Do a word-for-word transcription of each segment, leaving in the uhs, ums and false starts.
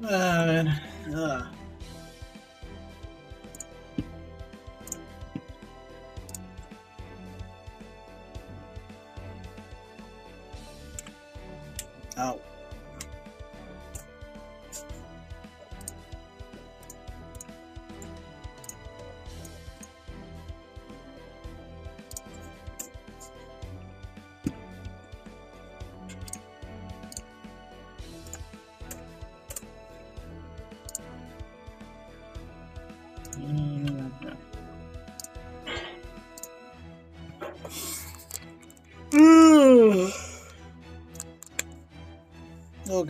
A ver. Ah. Au. Ok.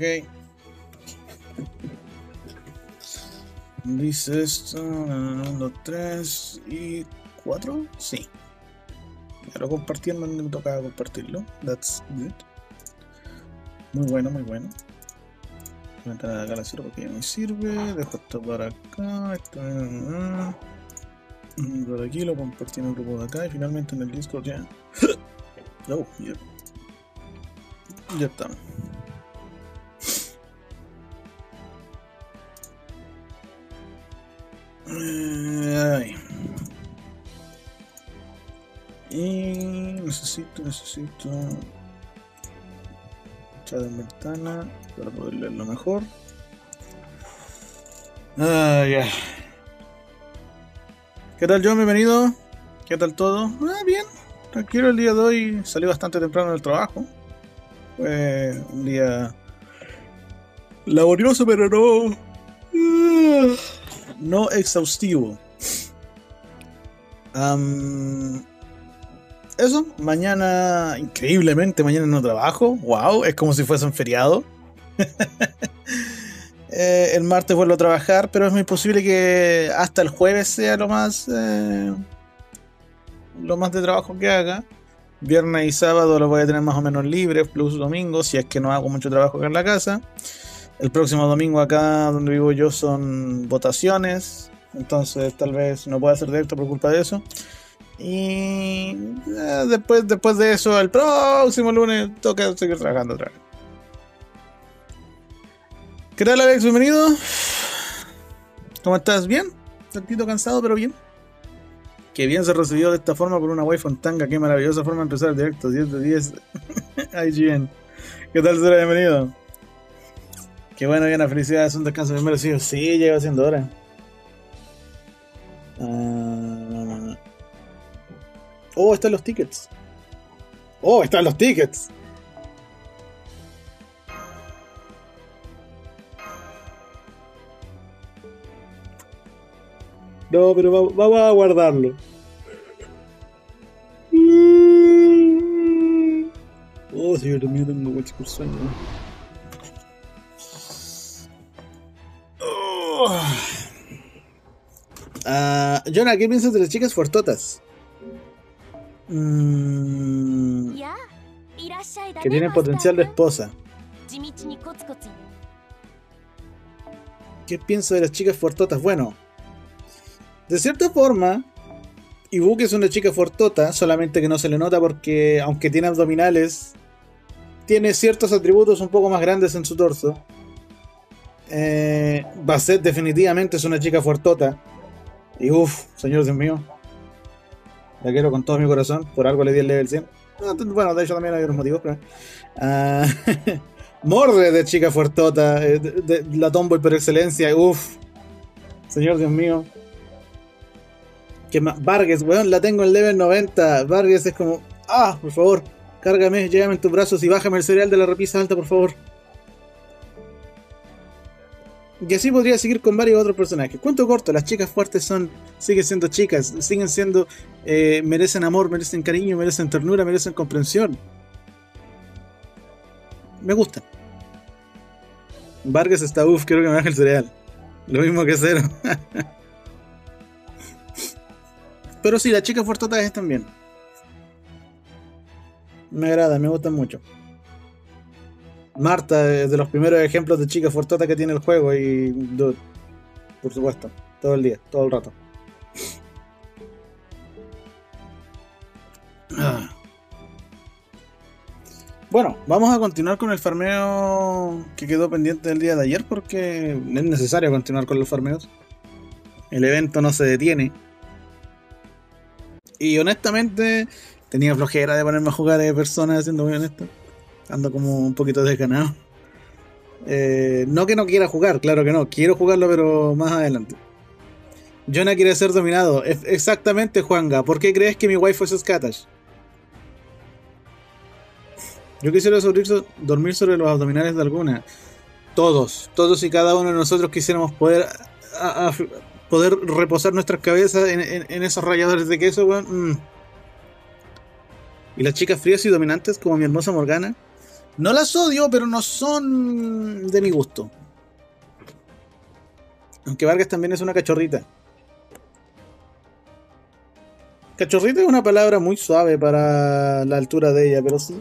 Dice esto. uno, dos, tres y cuatro. Sí. Ya lo compartí en donde me tocaba compartirlo. That's good. Muy bueno, muy bueno. Voy a entrar acá a la cero porque ya me sirve. Dejo esto para acá. Esto por aquí lo compartí en el grupo de acá. Y finalmente en el Discord ya. Oh, yeah. Ya está. Ay. Y necesito, necesito chat en ventana para poder leerlo mejor. Ah, ya. ¿Qué tal, John? Bienvenido. ¿Qué tal todo? Ah, bien. Tranquilo, el día de hoy salí bastante temprano del trabajo. Fue un día laborioso, pero no. No exhaustivo. Um, eso, mañana, increíblemente, mañana no trabajo. Wow, es como si fuese un feriado. eh, el martes vuelvo a trabajar, pero es muy posible que hasta el jueves sea lo más eh, lo más de trabajo que haga. Viernes y sábado lo voy a tener más o menos libre, plus domingo, si es que no hago mucho trabajo acá en la casa. El próximo domingo acá donde vivo yo son votaciones, entonces tal vez no pueda hacer directo por culpa de eso. Y eh, después, después de eso, el próximo lunes toca seguir trabajando otra vez. ¿Qué tal, Alex? Bienvenido. ¿Cómo estás? ¿Bien? Un tantito cansado, pero bien. Qué bien se recibió de esta forma por una waifu en tanga. Qué maravillosa forma de empezar el directo. diez de diez. I G N. ¿Qué tal, será? Bienvenido. Qué bueno, bien, felicidades. Un descanso bien merecido. Sí, lleva siendo hora. Uh... Oh, están los tickets. Oh, están los tickets. No, pero vamos, vamos a guardarlo. Oh, señor mío, tengo mucho sueño. Oh. Uh, Jonah, ¿qué piensas de las chicas fuertotas? Mm, que tienen potencial de esposa. ¿Qué pienso de las chicas fuertotas? Bueno, de cierta forma, Ibuki es una chica fuertota, solamente que no se le nota porque, aunque tiene abdominales, tiene ciertos atributos un poco más grandes en su torso. Eh, Basset definitivamente es una chica fuertota. Y uff, señor Dios mío, la quiero con todo mi corazón. Por algo le di el level cien. Bueno, de hecho también hay otros motivos, pero... Uh, Morde de chica fuertota, de, de, de la tomboy por excelencia. Uff, señor Dios mío. Que Vargas, weón, la tengo en level noventa. Vargas es como, ah, por favor, cárgame, llévame en tus brazos y bájame el cereal de la repisa alta, por favor. Y así podría seguir con varios otros personajes. Cuento corto, las chicas fuertes son, siguen siendo chicas, siguen siendo, eh, merecen amor, merecen cariño, merecen ternura, merecen comprensión. Me gusta. Vargas está, uff, quiero que me baje el cereal. Lo mismo que Cero. Pero sí, las chicas fuertotas están bien. Me agrada, me gustan mucho. Marta es de los primeros ejemplos de chica fuertota que tiene el juego y... Dude, por supuesto, todo el día, todo el rato. Ah. Bueno, vamos a continuar con el farmeo que quedó pendiente del día de ayer porque es necesario continuar con los farmeos. El evento no se detiene. Y honestamente tenía flojera de ponerme a jugar de personas, siendo muy honesto. Ando como un poquito desganado. Eh, no que no quiera jugar, claro que no. Quiero jugarlo, pero más adelante. Jonah quiere ser dominado. Es exactamente, Juanga. ¿Por qué crees que mi waifu es Scatash? Yo quisiera dormir sobre los abdominales de alguna. Todos, todos y cada uno de nosotros quisiéramos poder a, a, poder reposar nuestras cabezas en, en, en esos ralladores de queso, weón. Mm. Y las chicas frías y dominantes como mi hermosa Morgana, no las odio, pero no son de mi gusto. Aunque Vargas también es una cachorrita. Cachorrita es una palabra muy suave para la altura de ella, pero sí.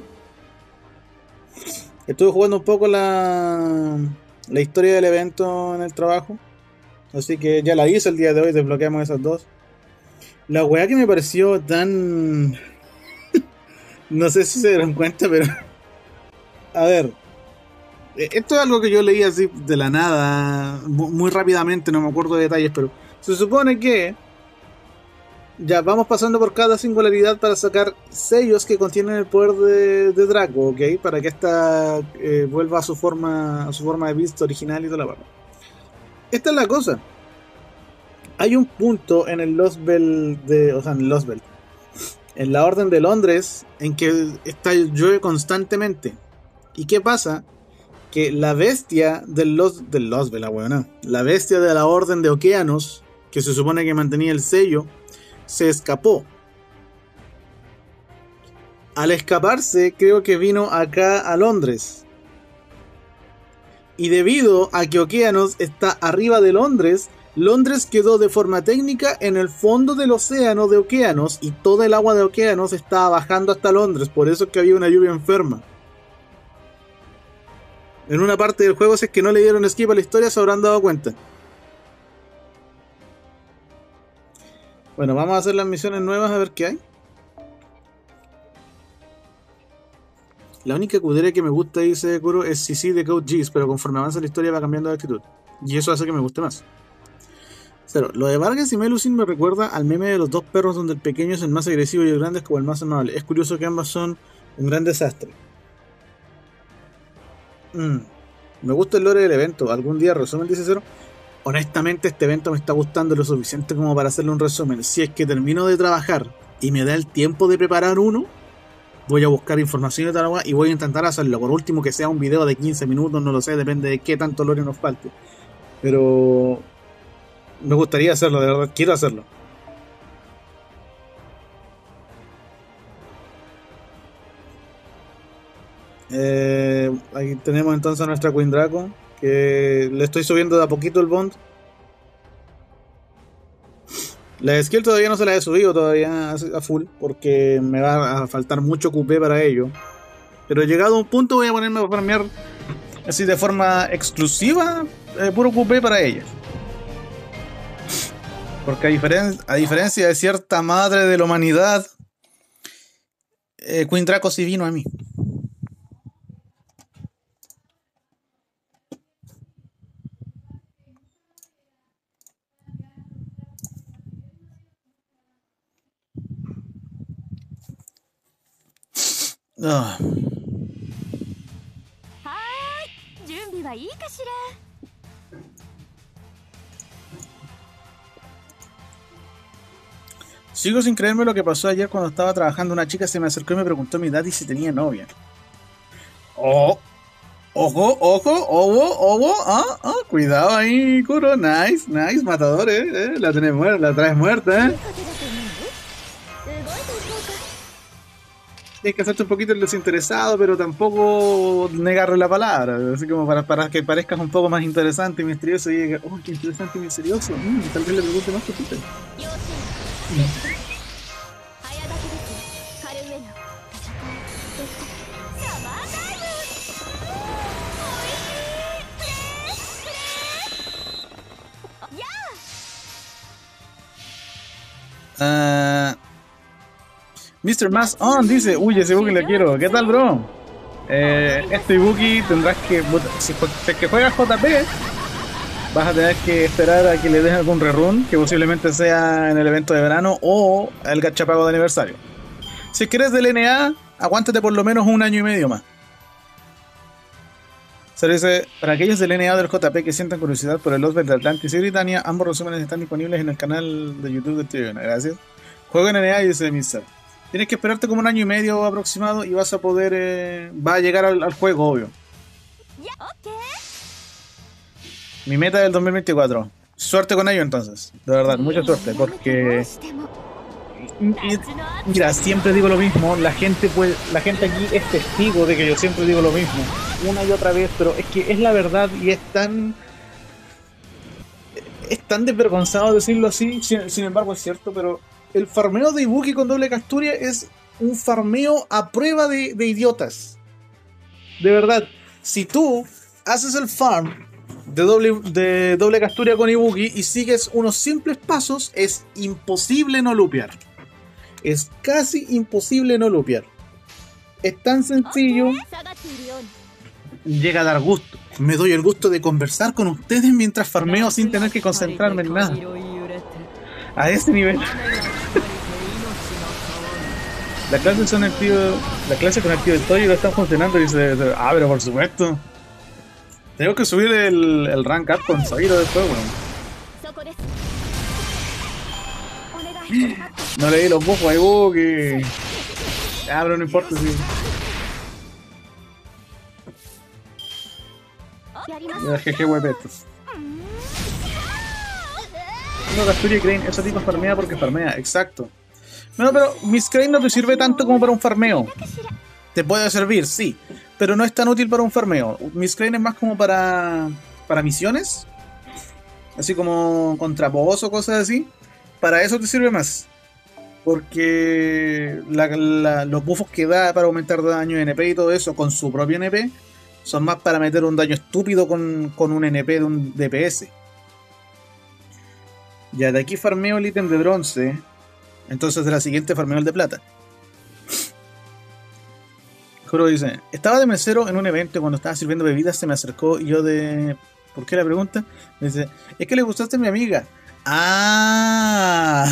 Estuve jugando un poco la, la historia del evento en el trabajo. Así que ya la hice el día de hoy, desbloqueamos esas dos. La weá que me pareció tan... no sé si se dieron cuenta, pero... a ver. Esto es algo que yo leí así de la nada, muy rápidamente, no me acuerdo de detalles, pero... se supone que... ya vamos pasando por cada singularidad para sacar sellos que contienen el poder de, de Draco, ¿ok? Para que esta eh, vuelva a su forma a su forma de vista original y toda la barra. Esta es la cosa. Hay un punto en el Lost Bell de, o sea, en el Lost Bell, en la Orden de Londres, en que está, llueve constantemente. ¿Y qué pasa? Que la bestia del Lost, del Lost Bell, la buena, la bestia de la Orden de Okeanos, que se supone que mantenía el sello, se escapó. Al escaparse, creo que vino acá a Londres. Y debido a que Okeanos está arriba de Londres, Londres quedó de forma técnica en el fondo del océano de Okeanos y toda el agua de Okeanos estaba bajando hasta Londres. Por eso es que había una lluvia enferma. En una parte del juego, si es que no le dieron skip a la historia, se habrán dado cuenta. Bueno, vamos a hacer las misiones nuevas a ver qué hay. La única escudera que me gusta, dice Kuro, es C C de Code Geass, pero conforme avanza la historia va cambiando de actitud. Y eso hace que me guste más. Pero lo de Vargas y Melusine me recuerda al meme de los dos perros donde el pequeño es el más agresivo y el grande es como el más amable. Es curioso que ambas son un gran desastre. Mm. Me gusta el lore del evento. Algún día resumen, dice Cero. Honestamente este evento me está gustando lo suficiente como para hacerle un resumen. Si es que termino de trabajar y me da el tiempo de preparar uno, voy a buscar información de tal y voy a intentar hacerlo. Por último, que sea un video de quince minutos, no lo sé, depende de qué tanto lore nos falte. Pero me gustaría hacerlo, de verdad, quiero hacerlo. Eh, aquí tenemos entonces a nuestra Queen Draco, que le estoy subiendo de a poquito el bond. La skill todavía no se la he subido todavía a full, porque me va a faltar mucho Q P para ello. Pero llegado a un punto voy a ponerme a farmear así de forma exclusiva, eh, puro Q P para ella. Porque a, diferen a diferencia de cierta madre de la humanidad, eh, Queen Draco sí vino a mí. Ah. Sigo sin creerme lo que pasó ayer cuando estaba trabajando. Una chica se me acercó y me preguntó mi edad y si tenía novia. Oh, ojo, ojo, ojo, ojo, ah, ah, cuidado ahí, Kuro, nice, nice, matador, eh, eh la tenés muerta, la traes muerta, eh. Tienes que hacerte un poquito el desinteresado, pero tampoco negarle la palabra, así como para, para que parezcas un poco más interesante y misterioso y digas, oh, qué interesante y misterioso, mm, tal vez le pregunte más cositas. Mm. Uh, mister Mass On dice, uy, ese bug le quiero. ¿Qué tal, bro? Eh, este Ibuki tendrás que, si, si es que juegas J P, vas a tener que esperar a que le den algún rerun, que posiblemente sea en el evento de verano o el gachapago de aniversario. Si quieres del N A, aguántate por lo menos un año y medio más. Se dice, para aquellos del N A o del J P que sientan curiosidad por el Lost de Atlantis y Britannia, ambos resúmenes están disponibles en el canal de YouTube de Tribuna. Gracias. Juego en N A y dice mister. Tienes que esperarte como un año y medio aproximado y vas a poder... Eh, va a llegar al, al juego, obvio. Mi meta del dos mil veinticuatro. Suerte con ello entonces. De verdad, mucha suerte. Porque... Mira, siempre digo lo mismo. La gente puede, la gente aquí es testigo de que yo siempre digo lo mismo. Una y otra vez. Pero es que es la verdad y es tan... Es tan desvergonzado decirlo así. Sin, sin embargo es cierto, pero... El farmeo de Ibuki con doble Casturia es un farmeo a prueba de, de idiotas. De verdad, si tú haces el farm de doble, de doble Casturia con Ibuki y sigues unos simples pasos, es imposible no lupear. Es casi imposible no lupear. Es tan sencillo. Llega a dar gusto. Me doy el gusto de conversar con ustedes mientras farmeo sin tener que concentrarme en nada. A ese nivel. La clase son el tío, la clase con el tío del Toyo no están funcionando y dice, ah, pero por supuesto. Tengo que subir el, el rank up con Zairo después, weón. No le di los buffos a Ibuki. Ah, pero no importa, sí. Ya, jeje, huepetos. No, Casturia y Crane, esa tipa farmea porque farmea, exacto. No, pero Miss Crane no te sirve tanto como para un farmeo. Te puede servir, sí, pero no es tan útil para un farmeo. Miss Crane es más como para para misiones, así como contra boss o cosas así. Para eso te sirve más, porque la, la, los buffos que da para aumentar daño de N P y todo eso con su propio N P son más para meter un daño estúpido con, con un N P de un D P S. Ya, de aquí farmeo el ítem de bronce. Entonces de la siguiente farmeo el de plata. Juro dice, estaba de mesero en un evento y cuando estaba sirviendo bebidas se me acercó y yo de... ¿Por qué la pregunta? Me dice, es que le gustaste a mi amiga. ¡Ah!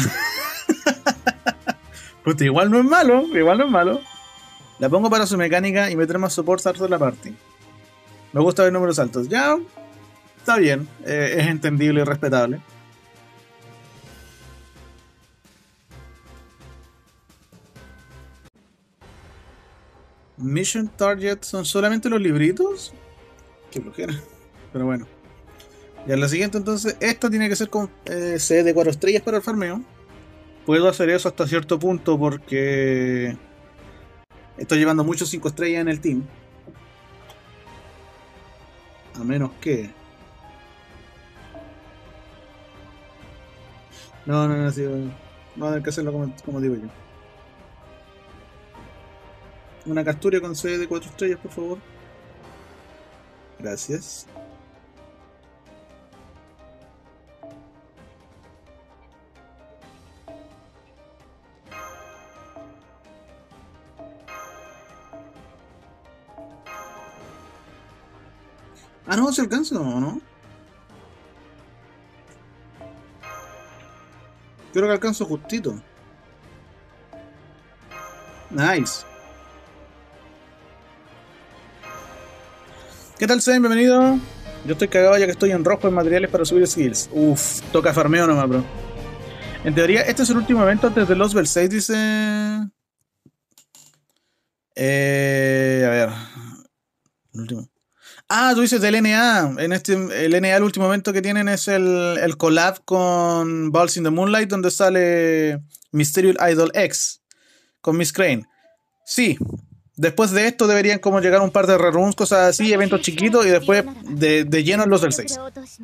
Pues igual no es malo, igual no es malo. La pongo para su mecánica y me trae más support alto de la party. Me gusta ver números altos. Ya, está bien, eh, es entendible y respetable. Mission Target son solamente los libritos. Qué flojera. Pero bueno. Ya en la siguiente entonces, esta tiene que ser con eh, C D de cuatro estrellas para el farmeo. Puedo hacer eso hasta cierto punto porque estoy llevando muchos cinco estrellas en el team. A menos que... No, no, no, sí, no, no hay que hacerlo como, como digo yo. Una Casturia con C de cuatro estrellas, por favor. Gracias. Ah, no, se alcanza o no. Creo que alcanzo justito. Nice. ¿Qué tal, Zen? Bienvenido. Yo estoy cagado ya que estoy en rojo en materiales para subir skills. Uff, toca farmeo nomás, bro. En teoría, este es el último evento antes de Lost seis, dice... Eh, a ver... El último... Ah, tú dices del N A. En este, el N A, el último evento que tienen es el, el collab con Balls in the Moonlight, donde sale Mysterious Idol X con Miss Crane. Sí. Después de esto deberían como llegar un par de reruns, cosas así, eventos chiquitos, y después de, de lleno en los del seis.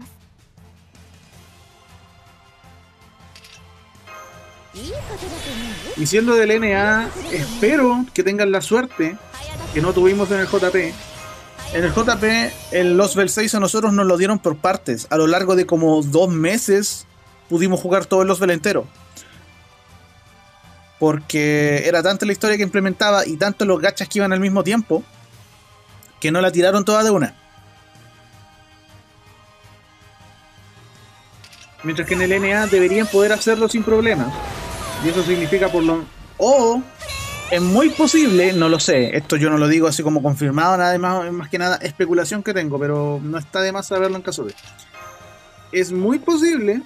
Y siendo del N A, espero que tengan la suerte que no tuvimos en el J P. En el J P, el Lost seis a nosotros nos lo dieron por partes. A lo largo de como dos meses pudimos jugar todo el Lost entero. Porque era tanta la historia que implementaba y tanto los gachas que iban al mismo tiempo, que no la tiraron toda de una. Mientras que en el N A deberían poder hacerlo sin problemas. Y eso significa por lo... O es muy posible, no lo sé, esto yo no lo digo así como confirmado, nada más, más que nada especulación que tengo, pero no está de más saberlo en caso de... Es muy posible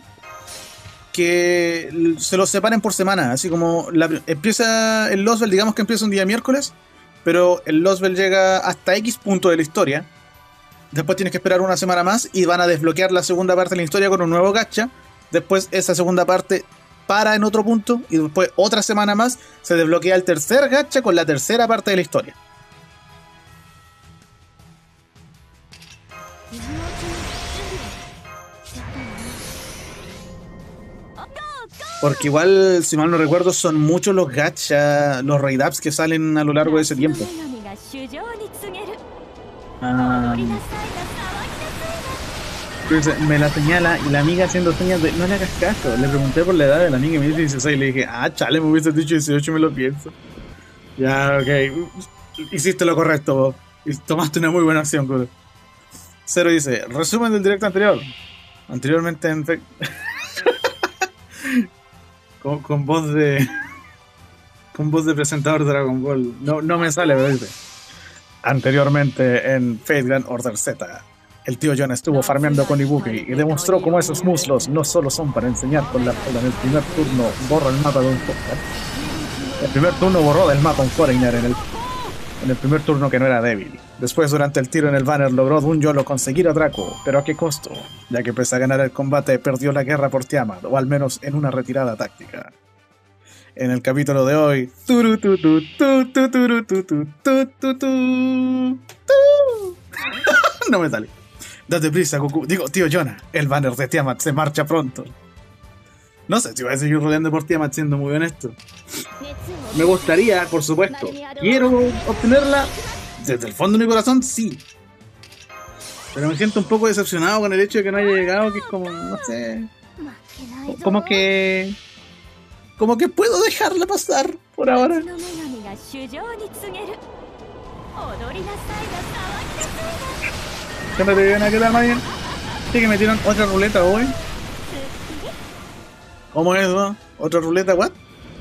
que se los separen por semana, así como la, empieza el Lost Bell, digamos que empieza un día miércoles, pero el Lost Bell llega hasta X punto de la historia. Después tienes que esperar una semana más y van a desbloquear la segunda parte de la historia con un nuevo gacha. Después esa segunda parte para en otro punto y después otra semana más se desbloquea el tercer gacha con la tercera parte de la historia. Porque igual, si mal no recuerdo, son muchos los gachas, los raid-ups que salen a lo largo de ese tiempo. Ah. Entonces, me la señala y la amiga haciendo señas de no le hagas caso. Le pregunté por la edad de la amiga y me dice dieciséis. Y le dije, ah, chale, me hubiese dicho dieciocho y me lo pienso. Ya, ok. Hiciste lo correcto, Bob. Y tomaste una muy buena acción, Kuro. Cero dice, resumen del directo anterior. Anteriormente en... con, con voz de... con voz de presentador de Dragon Ball. No, no me sale, pero dice... Anteriormente en Fate Grand Order Z, el tío John estuvo farmeando con Ibuki y demostró cómo esos muslos no solo son para enseñar con la cola. En el primer turno borra el mapa de un Foreigner. El primer turno borró del mapa un Foreigner en el, en el primer turno que no era débil. Después, durante el tiro en el banner, logró de un YOLO conseguir a Draco, pero ¿a qué costo? Ya que pese a ganar el combate, perdió la guerra por Tiamat, o al menos en una retirada táctica. En el capítulo de hoy, no me sale. Date prisa, Goku. Digo, tío Jonah, el banner de Tiamat se marcha pronto. No sé si voy a seguir rodeando por Tiamat, siendo muy honesto. Me gustaría, por supuesto. Quiero obtenerla desde el fondo de mi corazón, sí. Pero me siento un poco decepcionado con el hecho de que no haya llegado, que es como, no sé. Como que... Como que puedo dejarla pasar por ahora. ¿Qué te viene? ¿Qué tal, Marian? Sí, que metieron otra ruleta hoy. ¿Cómo es eso? ¿Otra ruleta? ¿What?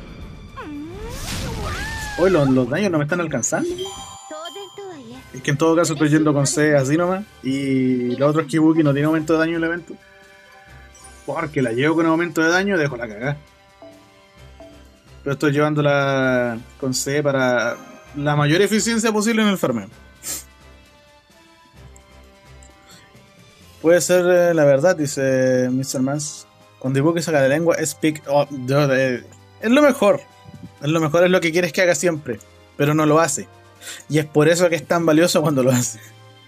Hoy los, los daños no me están alcanzando. Es que en todo caso estoy yendo con C así nomás. Y lo otro es que Ibuki no tiene aumento de daño en el evento. Porque la llevo con aumento de daño y dejo la cagada. Pero estoy llevándola con C para la mayor eficiencia posible en el farmeo. Puede ser eh, la verdad, dice mister Mans. Cuando Ibuki saca la lengua, es pick. Oh, de, es lo mejor. Es lo mejor, es lo que quieres que haga siempre. Pero no lo hace. Y es por eso que es tan valioso cuando lo hace.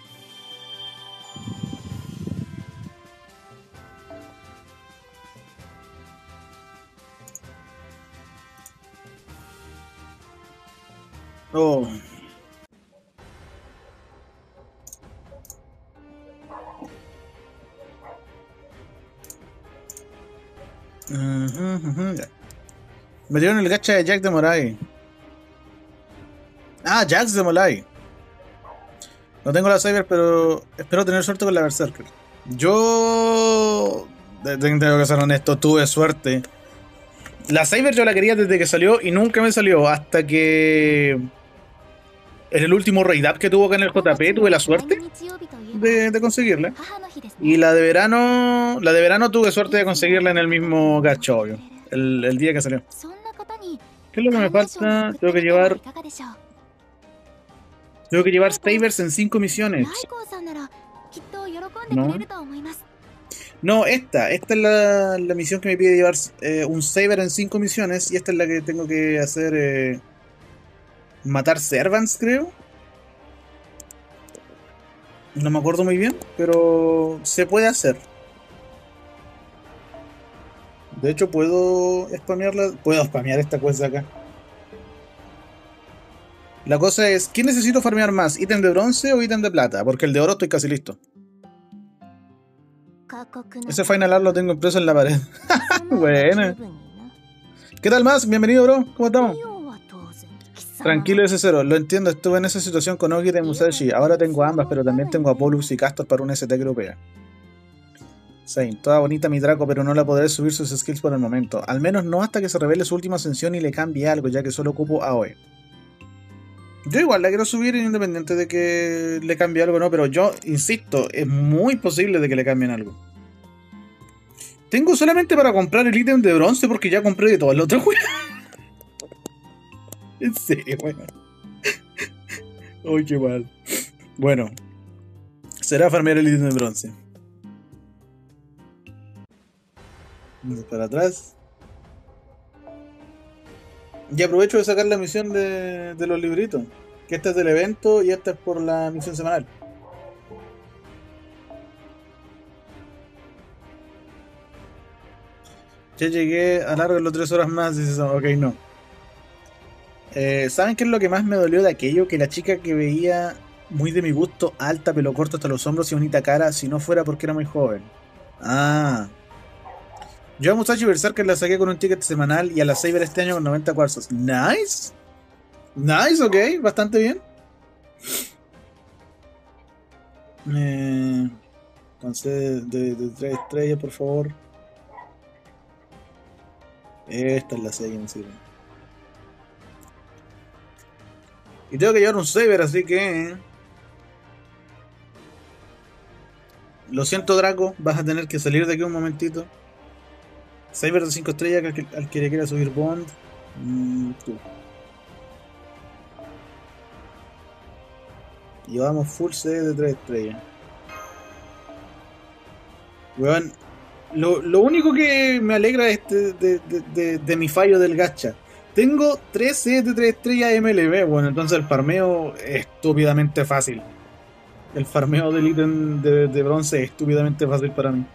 Oh. Uh -huh, uh -huh. Me dieron el gacha de Jack de Morai. Ah, Jax de Molai. No tengo la Cyber, pero espero tener suerte con la Berserker. Yo tengo que ser honesto, tuve suerte. La Cyber yo la quería desde que salió y nunca me salió. Hasta que en el último raid up que tuvo acá en el J P tuve la suerte de, de conseguirla. Y la de verano, la de verano tuve suerte de conseguirla en el mismo gacha, obvio. El, el día que salió. ¿Qué es lo que me falta? Tengo que llevar... Tengo que llevar Sabers en cinco misiones. No. No, esta. Esta es la, la misión que me pide llevar eh, un Saber en cinco misiones. Y esta es la que tengo que hacer... Eh, matar Servants, creo. No me acuerdo muy bien, pero se puede hacer. De hecho, puedo spamearla. Puedo spamear esta cosa acá. La cosa es, ¿qué necesito farmear más? ¿Ítem de bronce o ítem de plata? Porque el de oro estoy casi listo. Ese Final Art lo tengo impreso en la pared. Buena. ¿Qué tal más? Bienvenido, bro. ¿Cómo estamos? Tranquilo ese cero, lo entiendo, estuve en esa situación con Ogre y Musashi. Ahora tengo ambas, pero también tengo a Pollux y Castor para un S T europea. Zane, toda bonita mi Draco, pero no la podré subir sus skills por el momento. Al menos no hasta que se revele su última ascensión y le cambie algo, ya que solo ocupo A O E. Yo igual la quiero subir independiente de que le cambie algo o no, pero yo insisto, es muy posible de que le cambien algo. Tengo solamente para comprar el ítem de bronce porque ya compré de todas las otras juegas. En serio, bueno. Uy, qué mal. Bueno, será farmear el ítem de bronce. Para atrás. Y aprovecho de sacar la misión de, de los libritos. Que esta es del evento y esta es por la misión semanal. Ya llegué a largo los tres horas más. Dices, ok, no. Eh, ¿Saben qué es lo que más me dolió de aquello? Que la chica que veía muy de mi gusto, alta, pelo corto hasta los hombros y bonita cara, si no fuera porque era muy joven. Ah. Yo a Musashi Berserker la saqué con un ticket semanal y a la Saber este año con noventa cuarzos. Nice. Nice, ok, bastante bien. Eh, entonces, de, de tres estrellas, por favor. Esta es la seis en sí. Y tengo que llevar un Saber, así que... Lo siento, Draco, vas a tener que salir de aquí un momentito. Saber de cinco estrellas al que, al que le quiera subir Bond. Mm, tú. Llevamos full C de tres estrellas. Weón, lo, lo único que me alegra es de, de, de, de, de mi fallo del gacha. Tengo tres C de tres estrellas M L B. Bueno, entonces el farmeo es estúpidamente fácil. El farmeo del ítem de, de bronce es estúpidamente fácil para mí.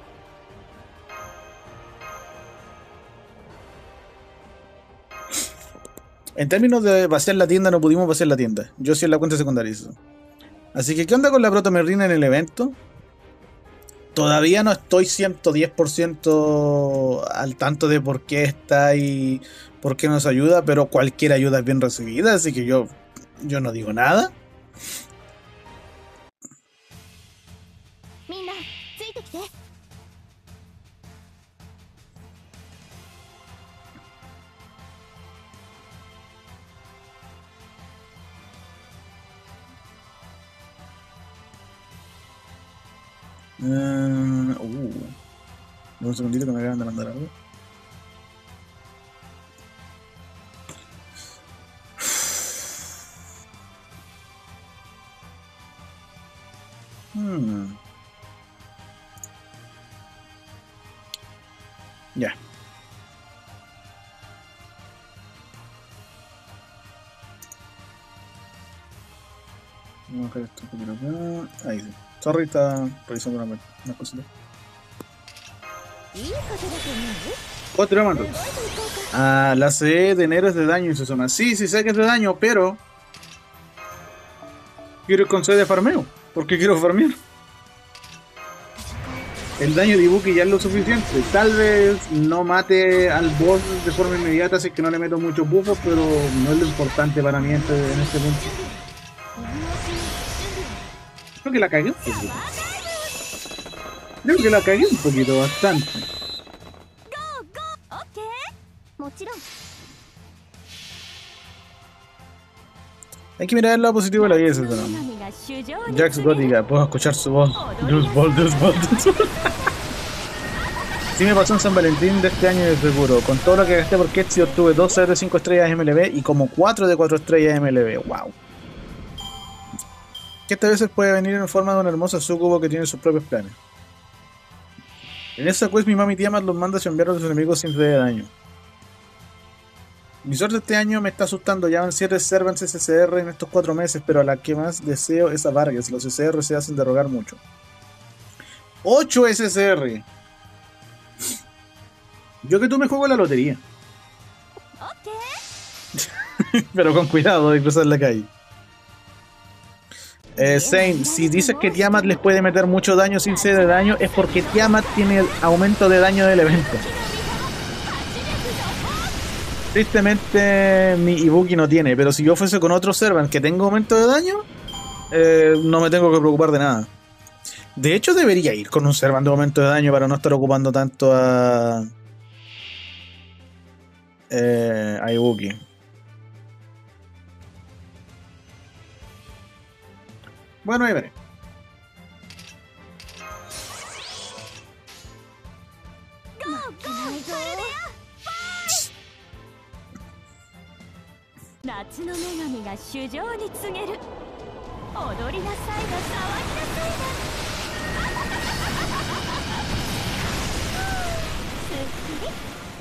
En términos de vaciar la tienda, no pudimos vaciar la tienda. Yo sí en la cuenta secundaria eso. Así que, ¿qué onda con la protomerrina en el evento? Todavía no estoy ciento diez por ciento al tanto de por qué está y por qué nos ayuda, pero cualquier ayuda es bien recibida, así que yo, yo no digo nada. Uh, uh. Un segundito que me acaban de mandar algo. Hmm. Ya. Vamos a dejar esto un poquito acá. Ahí sí. Sorry, está revisando una, una cosita. Cuatro diamantes. Ah, la C E de enero es de daño y se suma. Sí, sí sé que es de daño, pero quiero ir con C de farmeo. Porque quiero farmear. El daño de Ibuki ya es lo suficiente. Tal vez no mate al boss de forma inmediata, así que no le meto muchos buffos, pero no es lo importante para mí en este, en este punto. Creo que la cagué un poquito. Creo que la cagué un poquito, bastante. Hay que mirar el lado positivo de la vida, ¿no? Jax Gótica, puedo escuchar su voz. Deuce Ball, Deuce Ball, Deuce Ball. Sí me pasó en San Valentín de este año de seguro. Con todo lo que gasté por Ketsi obtuve dos de cinco estrellas M L B y como cuatro de cuatro estrellas M L B. Wow. Que esta vez puede venir en forma de una hermosa sucubo que tiene sus propios planes. En esa quest mi mami Tiamat los manda a enviar a sus enemigos sin de daño. Mi suerte este año me está asustando, ya van siete Servants S C R en estos cuatro meses, pero a la que más deseo es a Vargas, los S C R se hacen derrogar mucho. ocho S C R. Yo que tú me juego la lotería. Pero con cuidado de cruzar la calle. Eh, Zane, si dices que Tiamat les puede meter mucho daño sin C de daño, es porque Tiamat tiene el aumento de daño del evento. Tristemente mi Ibuki no tiene, pero si yo fuese con otro Servant que tenga aumento de daño, eh, no me tengo que preocupar de nada. De hecho, debería ir con un Servant de aumento de daño para no estar ocupando tanto a, eh, a Ibuki. Bueno, ahí veré. 夏の女神が主情に告げる。踊りなさいな、騒ぎなさいな。すっきり。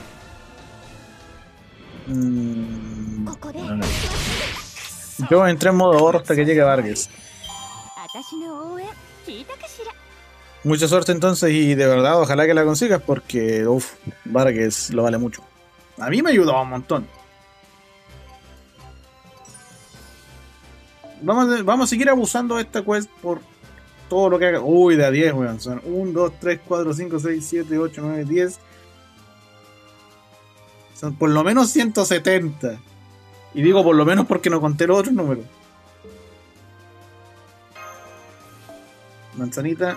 Mm, ここで no, no. Yo entré en modo ahorro hasta que llegue Vargas. 私の応援聞いたかしら。 Mucha suerte entonces y de verdad ojalá que la consigas porque uff, Vargas lo vale mucho. A mí me ayudó un montón. Vamos a, vamos a seguir abusando de esta quest por todo lo que haga. Uy, de a diez, weón. Son uno, dos, tres, cuatro, cinco, seis, siete, ocho, nueve, diez. Son por lo menos ciento setenta. Y digo por lo menos porque no conté los otros números. Manzanita.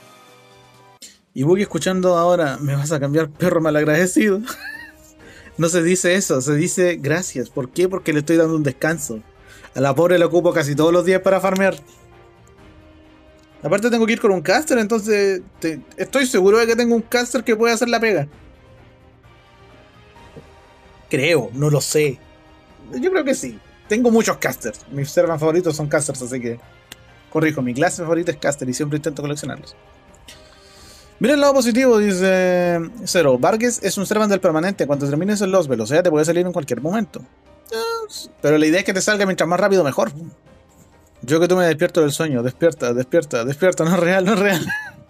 Y voy escuchando ahora, me vas a cambiar, perro malagradecido. No se dice eso, se dice gracias. ¿Por qué? Porque le estoy dando un descanso. A la pobre la ocupo casi todos los días para farmear. Aparte tengo que ir con un caster, entonces te, estoy seguro de que tengo un caster que puede hacer la pega. Creo, no lo sé. Yo creo que sí. Tengo muchos casters. Mis servants favoritos son casters, así que... Corrijo, mi clase favorita es caster y siempre intento coleccionarlos. Mira el lado positivo, dice Zero. Vargas es un servant del permanente. Cuando termines el Lost, velocidad te puede salir en cualquier momento. Pero la idea es que te salga mientras más rápido mejor. Yo que tú me despierto del sueño. Despierta, despierta, despierta. No es real, no es real.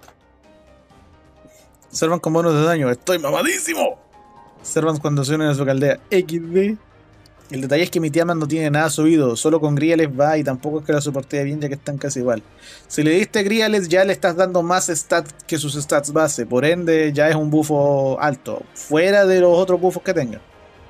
Servant con bonus de daño. Estoy mamadísimo. Servant cuando se unen a su caldea. equis de. El detalle es que mi Tiamat no tiene nada subido. Solo con Griales va y tampoco es que la soporte bien ya que están casi igual. Si le diste Griales ya le estás dando más stats que sus stats base. Por ende ya es un bufo alto. Fuera de los otros buffos que tenga.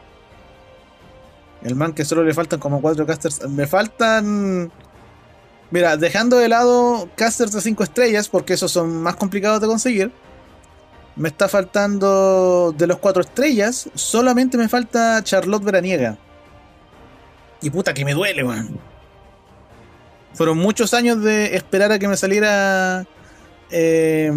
El man que solo le faltan como cuatro casters. Me faltan... Mira, dejando de lado casters de cinco estrellas, porque esos son más complicados de conseguir. Me está faltando... De los cuatro estrellas, solamente me falta Charlotte Veraniega. Y puta que me duele, man. Fueron muchos años de esperar a que me saliera... Eh,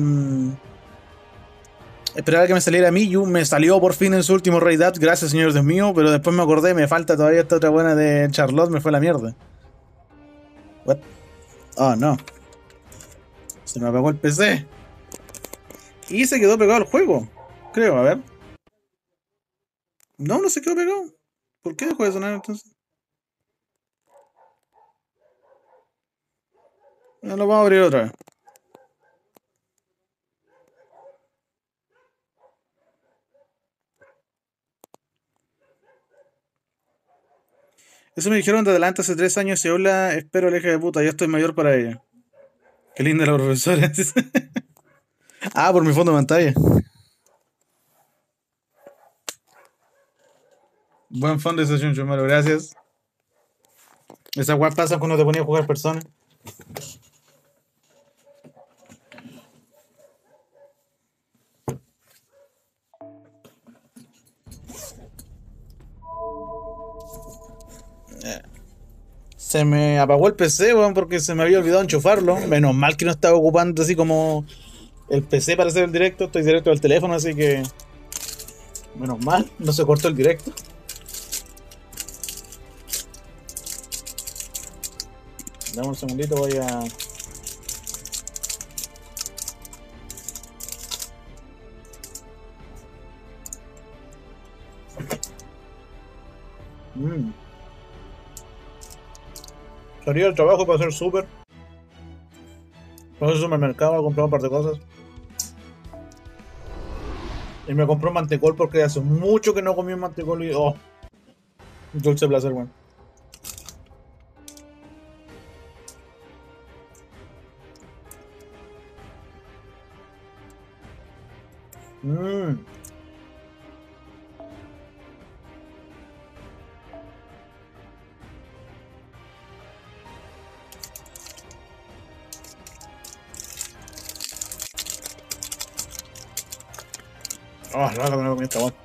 Esperaba que me saliera Miyu, me salió por fin en su último Raid Up, gracias señor Dios mío, pero después me acordé, me falta todavía esta otra buena de Charlotte, me fue la mierda. What? Oh no. Se me apagó el P C. Y se quedó pegado el juego. Creo, a ver. No, no se quedó pegado. ¿Por qué dejó de sonar entonces? No, lo vamos a abrir otra vez. Eso me dijeron de adelante hace tres años y hola, espero la hija de puta, ya estoy mayor para ella. Qué linda la profesora. Ah, por mi fondo de pantalla. Buen fondo de sesión, Chumaro, gracias. Esas weas pasan cuando te ponías a jugar personas. Se me apagó el P C, weón, porque se me había olvidado enchufarlo. Menos mal que no estaba ocupando así como el P C para hacer el directo. Estoy directo del teléfono, así que... Menos mal, no se cortó el directo. Dame un segundito, voy a... Mmm. Salí del trabajo para hacer súper. Para hacer supermercado, a comprar un par de cosas. Y me compró mantecol porque hace mucho que no comí mantecol y... ¡Oh! Dulce placer, weón. Mmm. Oh, no, no, no, está bueno.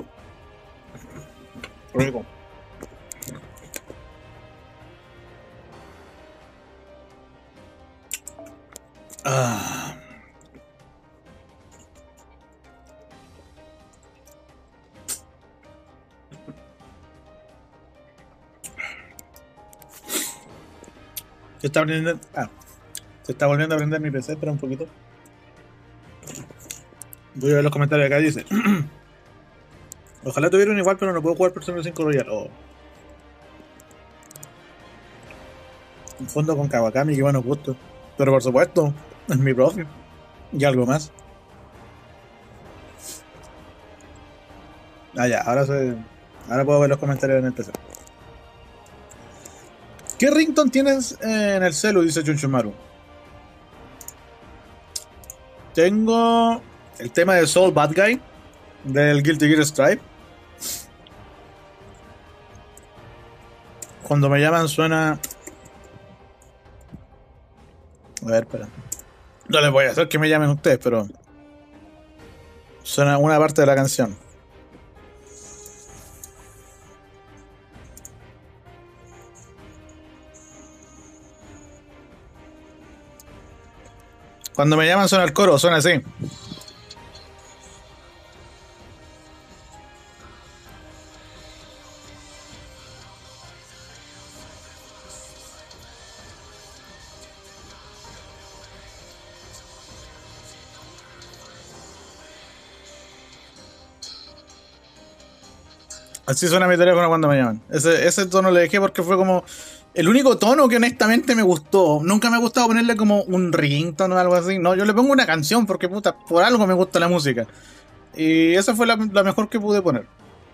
Rico. Ah. Se está aprendiendo. Ah, se está volviendo a aprender mi P C, espera un poquito. Voy a ver los comentarios acá, dice. Ojalá tuvieran igual, pero no puedo jugar Persona cinco Royal. Oh. Un fondo con Kawakami, qué bueno gusto. Pero por supuesto, es mi propio. Y algo más. Ah, ya, ahora se. Ahora puedo ver los comentarios en el P C. ¿Qué ringtone tienes en el celu? Dice Chunchumaru. Tengo el tema de Soul Bad Guy del Guilty Gear Strive. Cuando me llaman suena. A ver, espera. No les voy a hacer que me llamen ustedes, pero suena una parte de la canción. Cuando me llaman suena el coro, suena así. Así suena mi teléfono cuando me llaman. Ese, ese tono le dejé porque fue como el único tono que honestamente me gustó. Nunca me ha gustado ponerle como un ringtone o algo así. No, yo le pongo una canción porque puta, por algo me gusta la música. Y esa fue la, la mejor que pude poner.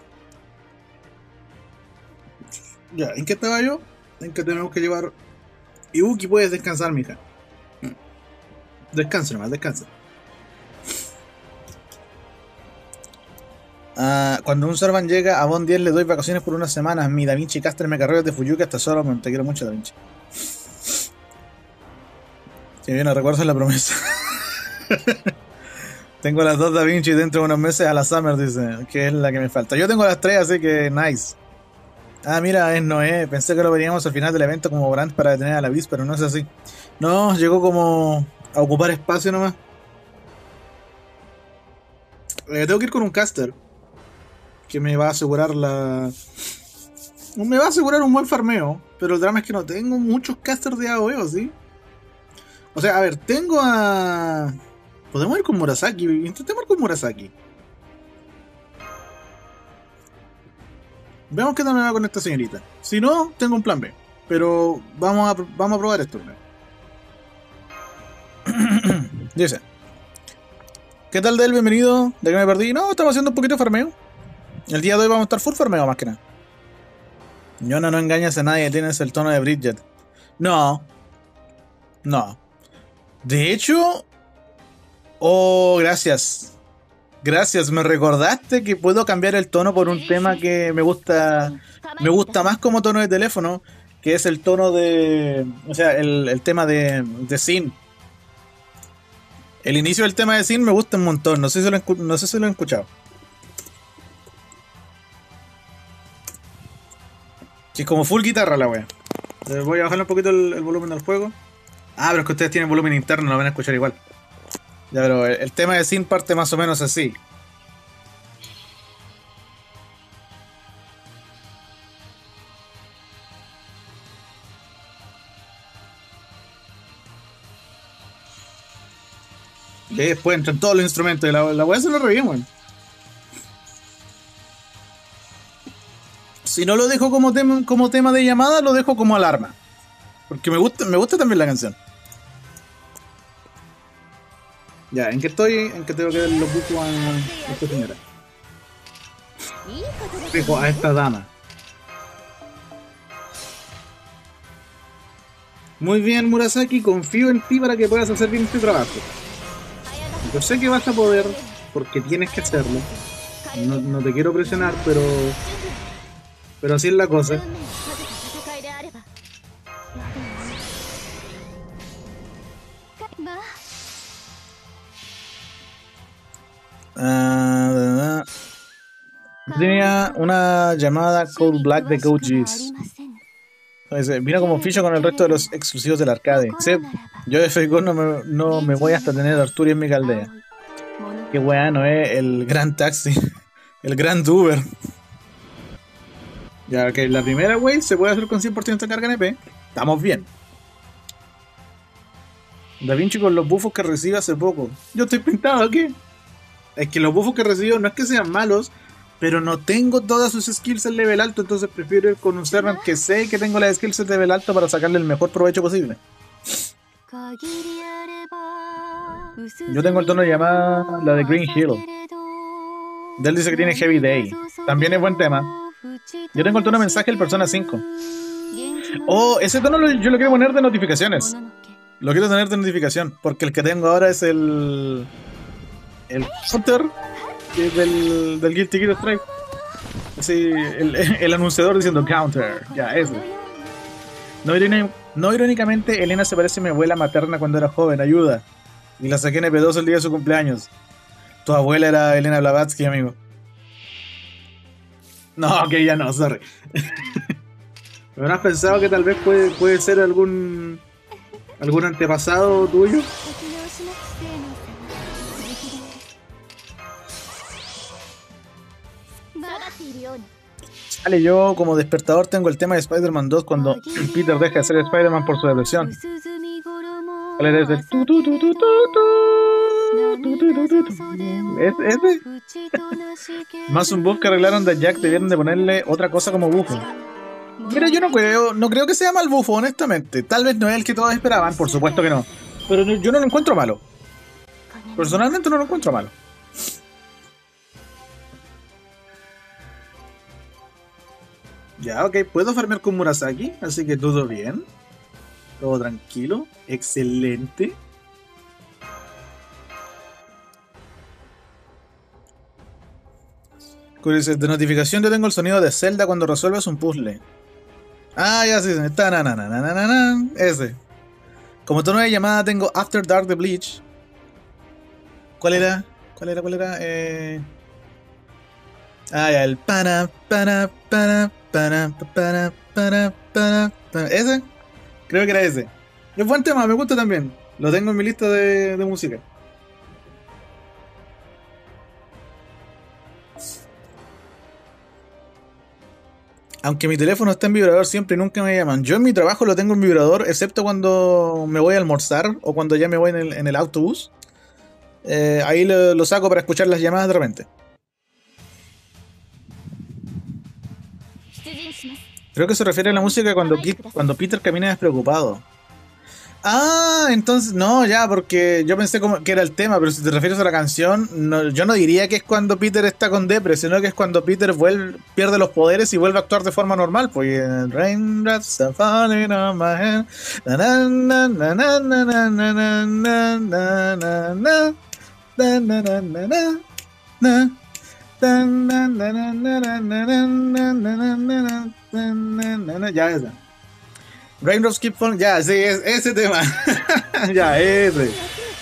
Ya, ¿en qué estaba yo? En que tenemos que llevar. Ibuki, puedes descansar, mija. Descansa nomás, descansa. Uh, cuando un Servan llega a Bond diez le doy vacaciones por unas semanas. Mi Da Vinci Caster me carrera de Fuyuki hasta solo. Te quiero mucho, Da Vinci. Si bien no recuerdas la promesa. Tengo las dos Da Vinci dentro de unos meses a la Summer, dice, que es la que me falta. Yo tengo las tres, así que nice. Ah, mira, es Noé. Pensé que lo veríamos al final del evento como Brand para detener a la Viz, pero no es así. No, llegó como a ocupar espacio nomás. Eh, tengo que ir con un caster que me va a asegurar la... Me va a asegurar un buen farmeo, pero el drama es que no tengo muchos casters de A O E, ¿sí? O sea, a ver, tengo a... Podemos ir con Murasaki, intentemos ir con Murasaki. Veamos qué tal me va con esta señorita. Si no, tengo un plan B. Pero vamos a, vamos a probar esto. Dice: ¿qué tal, Del? Bienvenido. ¿De qué me perdí? No, estamos haciendo un poquito de farmeo. El día de hoy vamos a estar full farmeo más que nada. Yo no, no engañas a nadie, tienes el tono de Bridget. No. No. De hecho... Oh, gracias. Gracias, me recordaste que puedo cambiar el tono por un tema que me gusta. Me gusta más como tono de teléfono, que es el tono de... O sea, el, el tema de, de Sin. El inicio del tema de Sin me gusta un montón, no sé si lo, no sé si lo han escuchado. Sí, es como full guitarra la wea. Voy a bajar un poquito el, el volumen del juego. Ah, pero es que ustedes tienen volumen interno, lo van a escuchar igual. Ya, pero el, el tema de Sin parte más o menos así. Y después entran todos los instrumentos y la, la wea se lo re bien, weón. Si no lo dejo como tema, como tema de llamada, lo dejo como alarma. Porque me gusta, me gusta también la canción. Ya, ¿en qué estoy? ¿En qué tengo que ver los bucos a esta señora? Fijo, a esta dama. Muy bien, Murasaki, confío en ti para que puedas hacer bien este trabajo. Yo sé que vas a poder, porque tienes que hacerlo. No, no te quiero presionar, pero... Pero así es la cosa. Uh, tenía una llamada Cold Black de Go Geass. Entonces, vino como ficha con el resto de los exclusivos del arcade. Sí, yo de Fake no me, no me voy hasta tener Arturia en mi caldea. Qué weá, no es el gran taxi. El gran Uber. Ya que la primera wey se puede hacer con cien por ciento de carga N P. Estamos bien. Da Vinci con los buffos que recibe hace poco. Yo estoy pintado aquí. Es que los buffos que recibo no es que sean malos, pero no tengo todas sus skills en level alto, entonces prefiero ir con un servant que sé que tengo las skills en level alto para sacarle el mejor provecho posible. Yo tengo el tono de llamada la de Green Hill. De él dice que tiene Heavy Day. También es buen tema. Yo tengo el tono de mensaje del Persona cinco. Oh, ese tono lo, yo lo quiero poner de notificaciones. Lo quiero tener de notificación, porque el que tengo ahora es el... El counter del, del Guilty Gear Strive. Sí, el, el anunciador diciendo counter. Ya, eso. No, iróni, no irónicamente, Elena se parece a mi abuela materna cuando era joven. Ayuda. Y la saqué en N P dos el día de su cumpleaños. Tu abuela era Elena Blavatsky, amigo. No, que ya no, sorry. ¿Me habrás pensado que tal vez puede, puede ser algún algún antepasado tuyo? Vale, yo como despertador tengo el tema de Spider-Man dos cuando Peter deja de ser Spider-Man por su depresión. Vale, desde el tu tu tu tu tu tu tu tu tu tu. ¿Es ese? Más un buff que arreglaron de Jack, debieron de ponerle otra cosa como bufo. Mira, yo no creo, no creo que sea mal bufo, honestamente. Tal vez no es el que todos esperaban, por supuesto que no. Pero yo no lo encuentro malo. Personalmente no lo encuentro malo. Ya, ok, puedo farmear con Murasaki, así que todo bien. Todo tranquilo, excelente. De notificación yo tengo el sonido de Zelda cuando resuelves un puzzle. Ah, ya sí, está na na na na na na, ese. Como tono de llamada tengo After Dark de Bleach. ¿Cuál era? ¿Cuál era? ¿Cuál era? Eh... Ah, ya, el pana, pana, pana, pana, pana, pana, pana, pana. ¿Ese? Creo que era ese. Es buen tema, me gusta también. Lo tengo en mi lista de, de música. Aunque mi teléfono está en vibrador siempre y nunca me llaman. Yo en mi trabajo lo tengo en vibrador, excepto cuando me voy a almorzar o cuando ya me voy en el, en el autobús. Eh, ahí lo, lo saco para escuchar las llamadas de repente. Creo que se refiere a la música cuando, cuando Peter camina despreocupado. Ah, entonces, no, ya, porque yo pensé como que era el tema, pero si te refieres a la canción, no, yo no diría que es cuando Peter está con depre, sino que es cuando Peter vuelve, pierde los poderes y vuelve a actuar de forma normal, porque Raindrops are falling on my head, na na na na na na na na na na na na na na na na. Ya esa. Raindrops Keep Falling, ya, sí, es, ese tema. Ya, ese.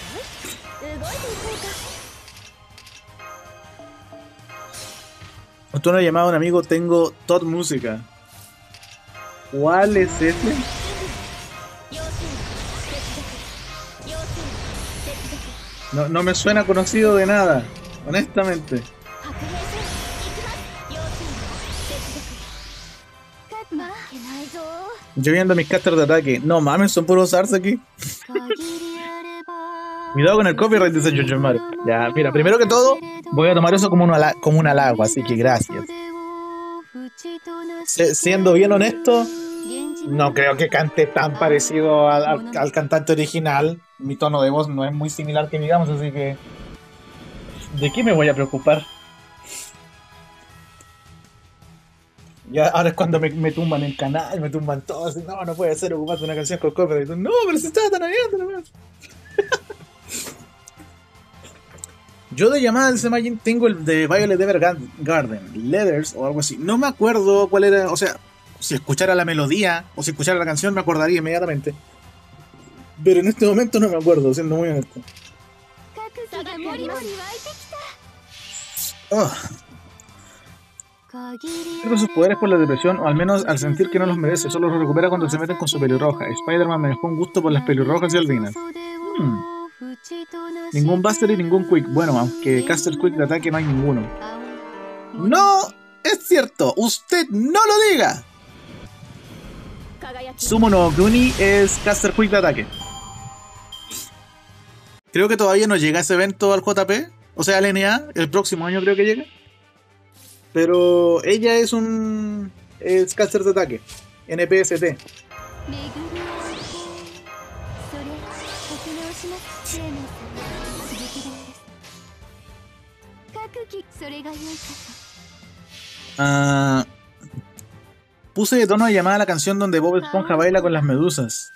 Tú no has llamado a un amigo, tengo Todd Música. ¿Cuál es ese? No, no me suena conocido de nada, honestamente. Yo viendo mis casters de ataque. No mames, son puros arts aquí. Cuidado con el copyright, dice Jojo Mario. Ya, mira, primero que todo, voy a tomar eso como un, como un halago, así que gracias. Se, siendo bien honesto, no creo que cante tan parecido al, al, al cantante original. Mi tono de voz no es muy similar que digamos, así que... ¿de qué me voy a preocupar? Ya ahora es cuando me, me tumban el canal, me tumban todo, así, no, no puede ser ocuparte una canción con copyright. No, pero si estaba tan abierto nomás. Yo de llamada de Semajin tengo el de Violet Evergarden, Letters o algo así. No me acuerdo cuál era, o sea, si escuchara la melodía o si escuchara la canción me acordaría inmediatamente. Pero en este momento no me acuerdo, siendo muy honesto. Oh. Pierde sus poderes por la depresión, o al menos al sentir que no los merece, solo los recupera cuando se meten con su pelirroja. Spider-Man me dejó un gusto por las pelirrojas y el Rinal. Hmm. Ningún Buster y ningún Quick. Bueno, aunque Caster Quick de ataque no hay ninguno. ¡No! ¡Es cierto! ¡Usted no lo diga! Sumo no Kuni es Caster Quick de ataque. Creo que todavía no llega ese evento al J P, o sea al N A, el próximo año creo que llega. Pero ella es un... es Caster de ataque, N P S T. Uh, puse de tono de llamada a la canción donde Bob Esponja baila con las medusas.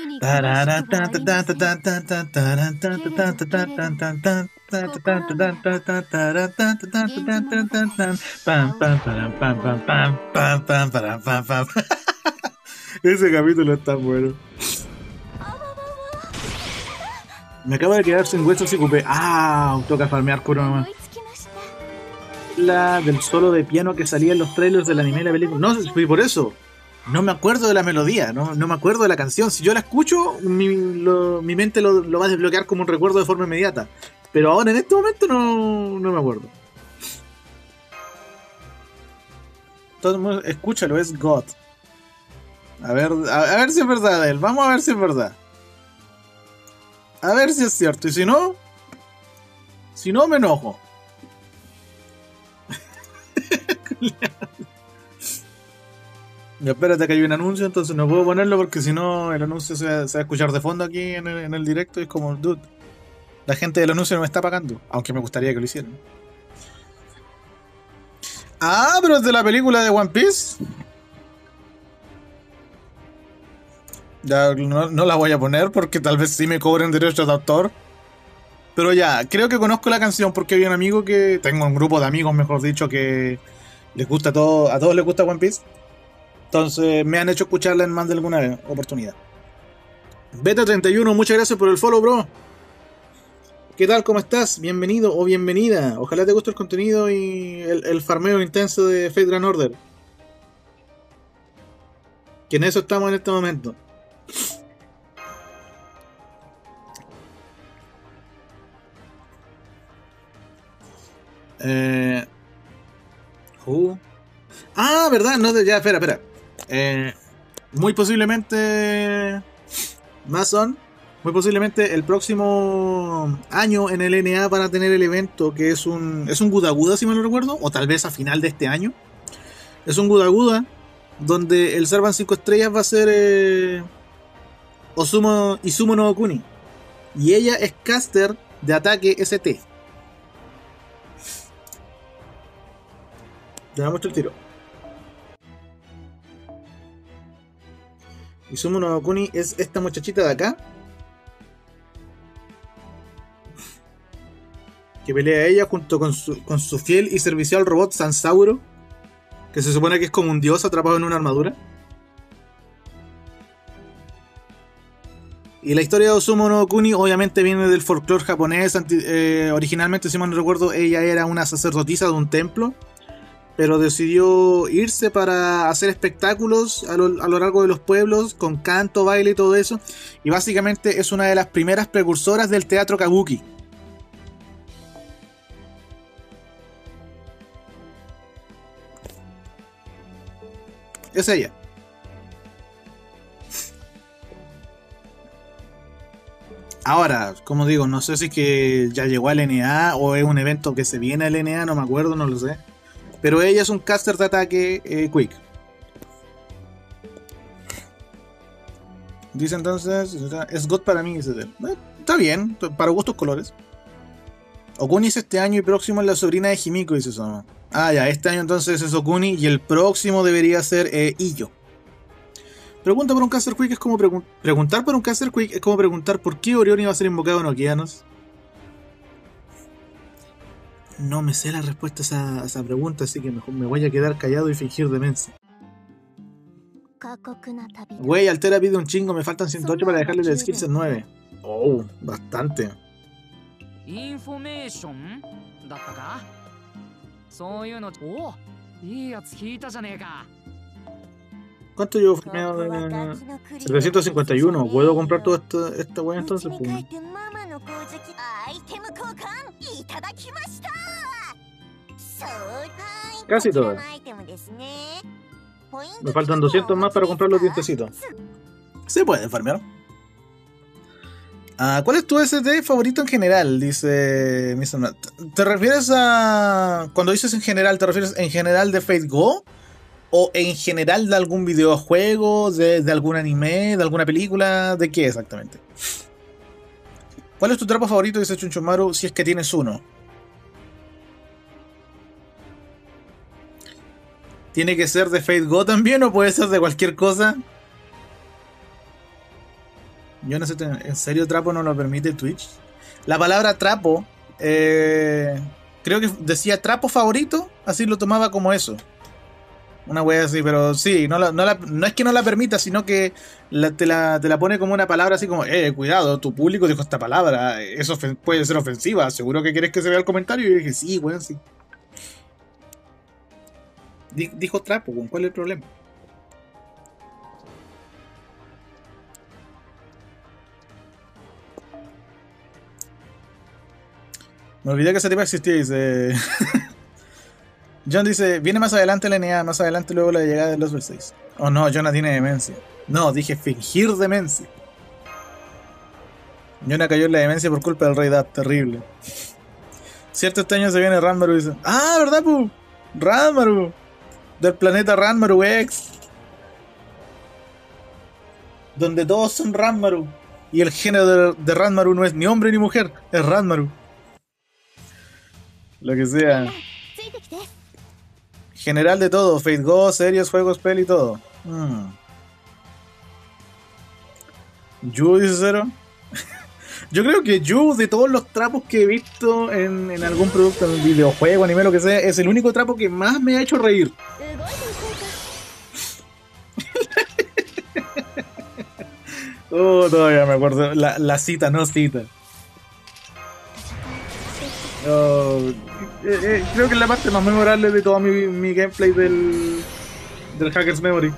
Ese capítulo está bueno. Me acabo de quedar sin huesos y cupé. Ah, toca farmear curo nomás. La del solo de piano que salía en los trailers del anime y la película. No, fui por eso. No me acuerdo de la melodía, no, no me acuerdo de la canción. Si yo la escucho, mi, lo, mi mente lo, lo va a desbloquear como un recuerdo de forma inmediata. Pero ahora en este momento no, no me acuerdo. Todo el mundo, escúchalo, es God. A ver, a, a ver si es verdad de él. Vamos a ver si es verdad. A ver si es cierto. Y si no, si no me enojo. Ya, espérate que hay un anuncio, entonces no puedo ponerlo porque si no el anuncio se va, se va a escuchar de fondo aquí en el, en el directo y es como, dude, la gente del anuncio no me está pagando, aunque me gustaría que lo hicieran. Ah, pero es de la película de One Piece. Ya no, no la voy a poner porque tal vez sí me cobren derechos de autor. Pero ya, creo que conozco la canción porque hay un amigo que... Tengo un grupo de amigos, mejor dicho, que les gusta todo, a todos les gusta One Piece. Entonces me han hecho escucharla en más de alguna oportunidad. Beta treinta y uno, muchas gracias por el follow, bro. ¿Qué tal? ¿Cómo estás? Bienvenido o bienvenida. Ojalá te guste el contenido y el, el farmeo intenso de Fate Grand Order. Que en eso estamos en este momento. Eh... Uh. Ah, verdad, no, ya, espera, espera. Eh, muy posiblemente Mason, muy posiblemente el próximo año en el N A van a tener el evento que es un es un Guda Guda, si mal no recuerdo, o tal vez a final de este año. Es un Guda Guda donde el Servant cinco estrellas va a ser eh, Osumo Izumo no Kuni y ella es caster de ataque S T. Ya me muestro el tiro. Izumo no Kuni es esta muchachita de acá que pelea ella junto con su, con su fiel y servicial robot Sansauro, que se supone que es como un dios atrapado en una armadura. Y la historia de Osumo no Kuni obviamente viene del folclore japonés. Eh, originalmente, si mal no recuerdo, ella era una sacerdotisa de un templo, pero decidió irse para hacer espectáculos a lo, a lo largo de los pueblos, con canto, baile y todo eso. Y básicamente es una de las primeras precursoras del teatro kabuki. Es ella. Ahora, como digo, no sé si es que ya llegó al N A o es un evento que se viene al N A, no me acuerdo, no lo sé. Pero ella es un caster de ataque eh, quick. Dice entonces, es God para mí. Dice, eh, está bien, para gustos colores. Okuni es este año y próximo es la sobrina de Himiko, dice Soma. Ah, ya, este año entonces es Okuni y el próximo debería ser eh, Iyo. Pregunta por un caster quick es como pregun preguntar por un caster quick es como preguntar por qué Orión iba a ser invocado en Okeanos. No me sé la respuesta a esa, a esa pregunta, así que mejor me voy a quedar callado y fingir demencia. Güey, Altera pide un chingo, me faltan ciento ocho para dejarle el skills en nueve. Oh, bastante. ¿Cuánto llevo farmeado? De... setecientos cincuenta y uno. ¿Puedo comprar toda esta, esta weá entonces? Pues, casi todas. Me faltan doscientos más para comprar los dientecitos. Se pueden farmear. Ah, ¿cuál es tu S D favorito en general? Dice mister Nat. ¿Te refieres a... Cuando dices en general, ¿te refieres en general de Fate Go? ¿O en general de algún videojuego, de, de algún anime, de alguna película? ¿De qué exactamente? ¿Cuál es tu trapo favorito? Dice Chunchomaru, si es que tienes uno. ¿Tiene que ser de Fate Go también o puede ser de cualquier cosa? Yo no sé, ¿en serio trapo no lo permite Twitch? La palabra trapo, eh, creo que decía trapo favorito, así lo tomaba como eso. Una wea así, pero sí, no, la, no, la, no es que no la permita, sino que la, te, la, te la pone como una palabra así como, eh, cuidado, tu público dijo esta palabra, eso puede ser ofensiva, ¿seguro que quieres que se vea el comentario? Y yo dije, sí, weón, sí. Dijo trapo, ¿cuál es el problema? Me olvidé que ese tipo existía, dice. John dice, viene más adelante la N A, más adelante luego la llegada de los Level seis. Oh no, Jonah tiene demencia. No, dije fingir demencia. Jonah cayó en la demencia por culpa del Rey Dad, terrible. Cierto, este año se viene Ranmaru, dice. Ah, ¿verdad, pu? Ranmaru. Del planeta Ranmaru X. Donde todos son Ranmaru. Y el género de, de Ranmaru no es ni hombre ni mujer, es Ranmaru. Lo que sea. General de todo, Fate Go, series, juegos, peli, todo. Hmm. Yu, dice Cero. Yo creo que Yu, de todos los trapos que he visto en, en algún producto, en un videojuego, anime, lo que sea, es el único trapo que más me ha hecho reír. Oh, todavía me acuerdo. La, la cita, no cita. Oh, eh, eh, creo que es la parte más memorable de todo mi, mi gameplay del, del Hacker's Memory.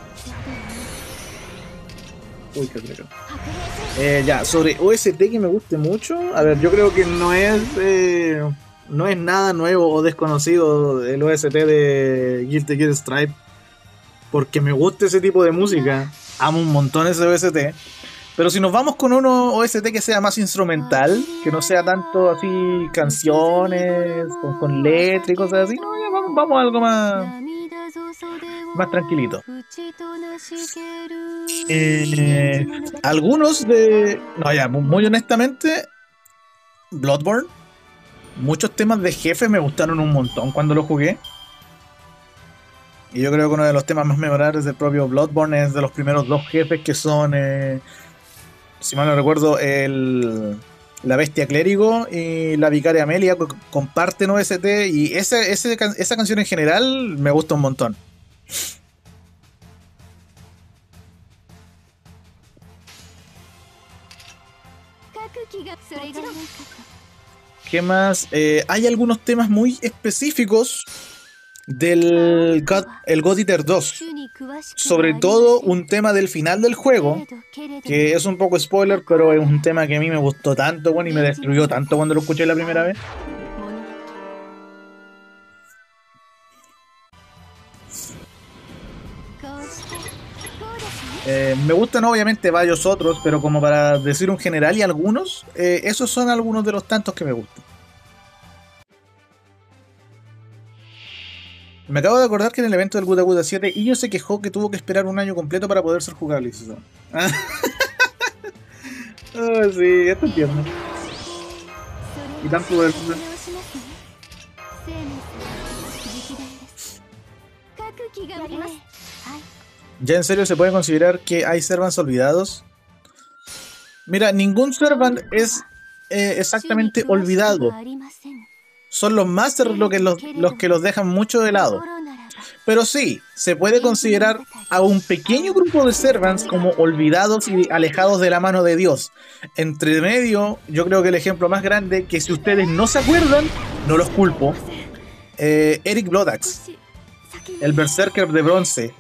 Uy, qué rico. Eh, ya, sobre O S T que me guste mucho. A ver, yo creo que no es eh, no es nada nuevo o desconocido el O S T de Guilty Gear Stripe. Porque me gusta ese tipo de música. Amo un montón ese O S T. Pero si nos vamos con uno O S T que sea más instrumental, que no sea tanto así canciones, con, con letras y cosas así, no, ya vamos, vamos a algo más, más tranquilito. Eh, algunos de... No, ya, muy honestamente, Bloodborne, muchos temas de jefes me gustaron un montón cuando lo jugué. Y yo creo que uno de los temas más memorables del propio Bloodborne es de los primeros dos jefes que son... Eh, si mal no recuerdo, el, la bestia clérigo y la vicaria Amelia comparten O S T y ese, ese, esa canción en general me gusta un montón. ¿Qué más? Eh, hay algunos temas muy específicos del God, el God Eater dos, sobre todo un tema del final del juego que es un poco spoiler, pero es un tema que a mí me gustó tanto, bueno, y me destruyó tanto cuando lo escuché la primera vez. Eh, me gustan obviamente varios otros, pero como para decir un general y algunos, eh, esos son algunos de los tantos que me gustan. Me acabo de acordar que en el evento del Guta Guta siete Illo se quejó que tuvo que esperar un año completo para poder ser jugable. Ah, oh, sí, esto entiendo. Y tanto poder. ¿Ya en serio se puede considerar que hay servants olvidados? Mira, ningún servant es eh, exactamente olvidado. Son los masters lo que los, los que los dejan mucho de lado. Pero sí, se puede considerar a un pequeño grupo de servants como olvidados y alejados de la mano de Dios. Entre medio, yo creo que el ejemplo más grande, que si ustedes no se acuerdan, no los culpo, eh, Eric Bloodaxe. El Berserker de bronce.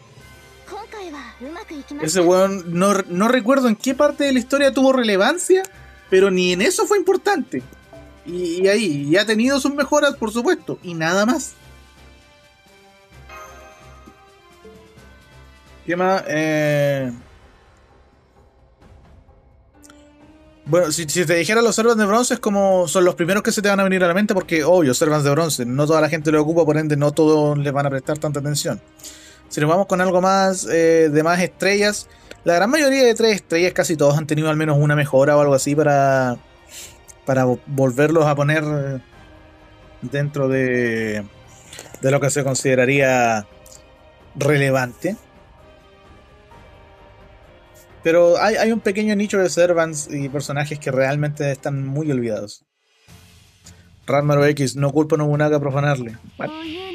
Ese weón, no, no recuerdo en qué parte de la historia tuvo relevancia, pero ni en eso fue importante. Y, y ahí, y ha tenido sus mejoras, por supuesto, y nada más. ¿Qué más? Eh... Bueno, si, si te dijera los Servants de bronce, es como son los primeros que se te van a venir a la mente, porque obvio, Servants de bronce, no toda la gente lo ocupa, por ende no todos les van a prestar tanta atención. Si nos vamos con algo más eh, de más estrellas, la gran mayoría de tres estrellas, casi todos han tenido al menos una mejora o algo así para, para volverlos a poner dentro de, de lo que se consideraría relevante. Pero hay, hay un pequeño nicho de servants y personajes que realmente están muy olvidados. Ranmaru X, no culpa a Nobunaga profanarle. What?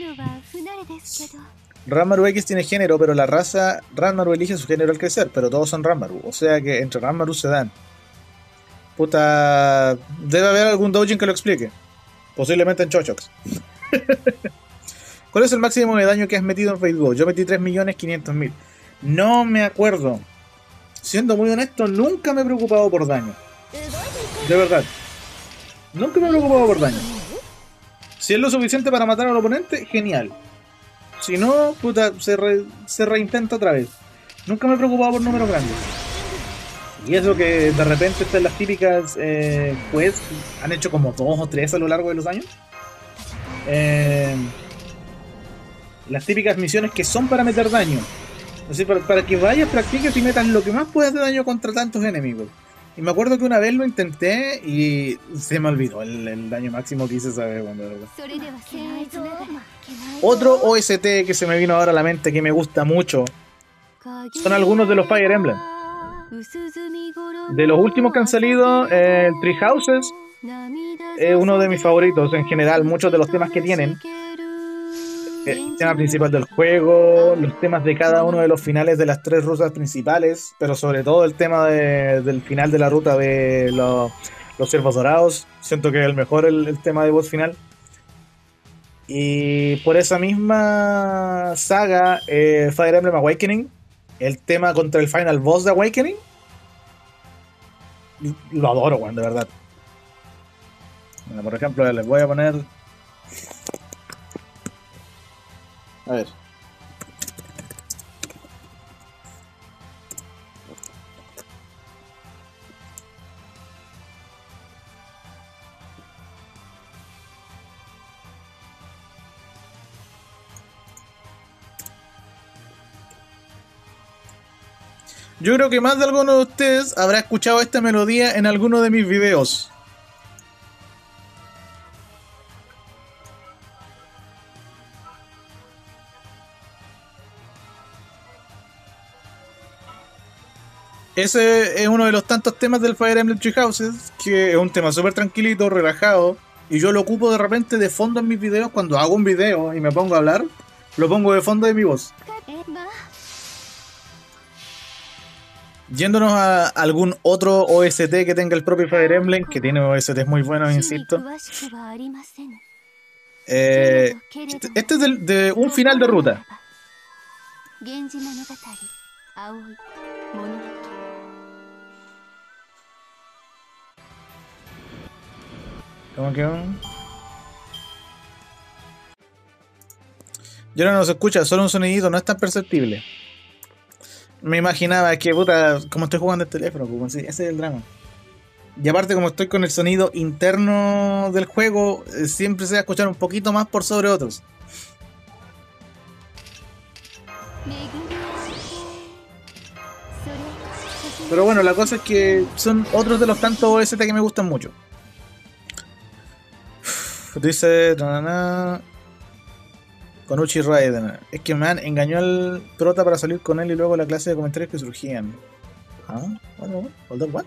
Ranmaru X tiene género, pero la raza Ranmaru elige su género al crecer, pero todos son Ranmaru, o sea que entre Ranmaru se dan. Puta, debe haber algún doujin que lo explique. Posiblemente en Chochox. ¿Cuál es el máximo de daño que has metido en Facebook? Yo metí tres millones quinientos mil. No me acuerdo. Siendo muy honesto, nunca me he preocupado por daño. De verdad. Nunca me he preocupado por daño. Si es lo suficiente para matar al oponente, genial. Si no, puta, se, re, se reintenta otra vez. Nunca me he preocupado por números grandes. Y eso que de repente están las típicas eh, pues han hecho como dos o tres a lo largo de los años. Eh, las típicas misiones que son para meter daño. Así, para, para que vayas, practiques y metas lo que más puedas de daño contra tantos enemigos. Y me acuerdo que una vez lo intenté y se me olvidó el, el daño máximo que hice esa vez, bueno, de verdad. Otro O S T que se me vino ahora a la mente que me gusta mucho son algunos de los Fire Emblem. De los últimos que han salido, eh, el Three Houses es uno de mis favoritos en general. Muchos de los temas que tienen, el tema principal del juego, los temas de cada uno de los finales de las tres rutas principales, pero sobre todo el tema de, del final de la ruta de los, los Ciervos Dorados. Siento que es el mejor el, el tema de voz final. Y por esa misma saga, eh, Fire Emblem Awakening, el tema contra el final boss de Awakening, lo adoro, bueno, de verdad. Bueno, por ejemplo, les voy a poner... A ver. Yo creo que más de alguno de ustedes habrá escuchado esta melodía en alguno de mis videos. Ese es uno de los tantos temas del Fire Emblem Three Houses, que es un tema súper tranquilito, relajado, y yo lo ocupo de repente de fondo en mis videos. Cuando hago un video y me pongo a hablar, lo pongo de fondo de mi voz. Yéndonos a algún otro O S T que tenga el propio Fire Emblem, que tiene O S Ts muy buenos, insisto. Eh, este, este es de, de un final de ruta. ¿Cómo que? Yo no nos escucha, solo un sonidito, no es tan perceptible. Me imaginaba que, puta, como estoy jugando el teléfono, pues, ese es el drama. Y aparte, como estoy con el sonido interno del juego, siempre se va a escuchar un poquito más por sobre otros. Pero bueno, la cosa es que son otros de los tantos O S T que me gustan mucho. Dice... Con Uchi Raiden. Es que man engañó al prota para salir con él y luego la clase de comentarios que surgían. ¿Ah? What? Hold on, what?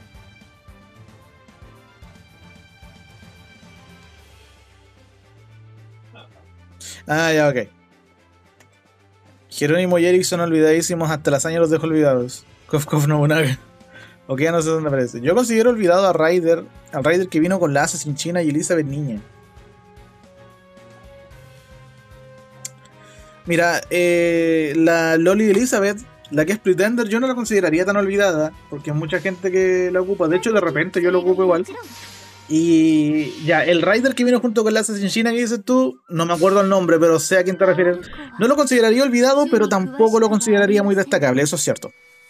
Ah, ya, ok. Jerónimo y Eric son olvidadísimos, hasta la hazaña los dejó olvidados. Kof Kof Nobunaga. Ok, ya no sé dónde aparece. Yo considero olvidado a Ryder, al Ryder que vino con la Assassin China y Elizabeth Niña. Mira, eh, la Loli Elizabeth, la que es Pretender, yo no la consideraría tan olvidada, porque hay mucha gente que la ocupa. De hecho, de repente yo lo ocupo igual. Y ya, el Rider que vino junto con la Assassin China que dices tú, no me acuerdo el nombre, pero sé a quién te refieres. No lo consideraría olvidado, pero tampoco lo consideraría muy destacable, eso es cierto.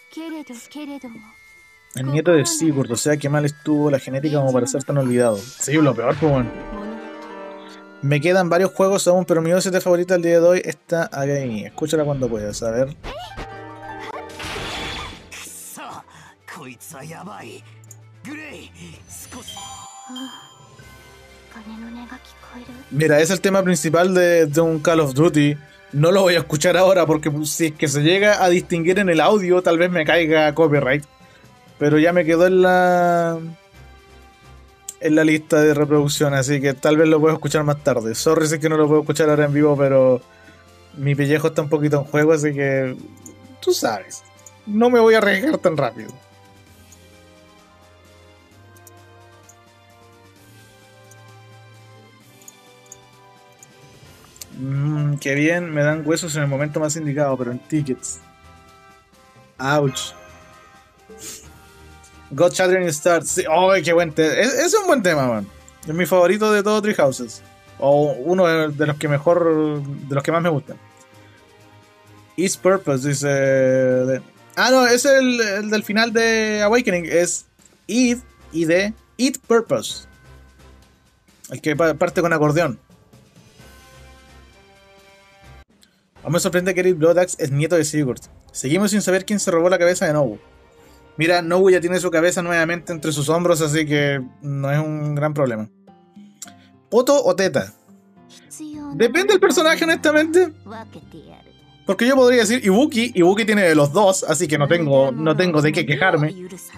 El nieto de Sigurd, o sea, qué mal estuvo la genética como para ser tan olvidado. Sí, lo peor, pues bueno. Me quedan varios juegos aún, pero mi O S T favorita al día de hoy está ahí. Escúchala cuando puedas, a ver. Mira, es el tema principal de, de un Call of Duty. No lo voy a escuchar ahora porque si es que se llega a distinguir en el audio, tal vez me caiga copyright. Pero ya me quedó en la en la lista de reproducción, así que tal vez lo puedo escuchar más tarde. Sorry si es que no lo puedo escuchar ahora en vivo, pero mi pellejo está un poquito en juego, así que tú sabes, no me voy a arriesgar tan rápido. Mmm, qué bien, me dan huesos en el momento más indicado, pero en tickets. Ouch. God Shattering Stars. Sí, oh, qué buen tema. Es, es un buen tema, man. Es mi favorito de todo Three Houses. O uno de los que mejor. De los que más me gustan. Its Purpose, dice. De... Ah, no, es el, el del final de Awakening. Es Id y de It Purpose. El que parte con acordeón. Aún me sorprende que Eric Bloodaxe es nieto de Sigurd. Seguimos sin saber quién se robó la cabeza de Nobu. Mira, Nobu ya tiene su cabeza nuevamente entre sus hombros, así que no es un gran problema. ¿Poto o teta? Depende del personaje, honestamente. Porque yo podría decir Ibuki. Ibuki tiene de los dos, así que no tengo, no tengo de qué quejarme.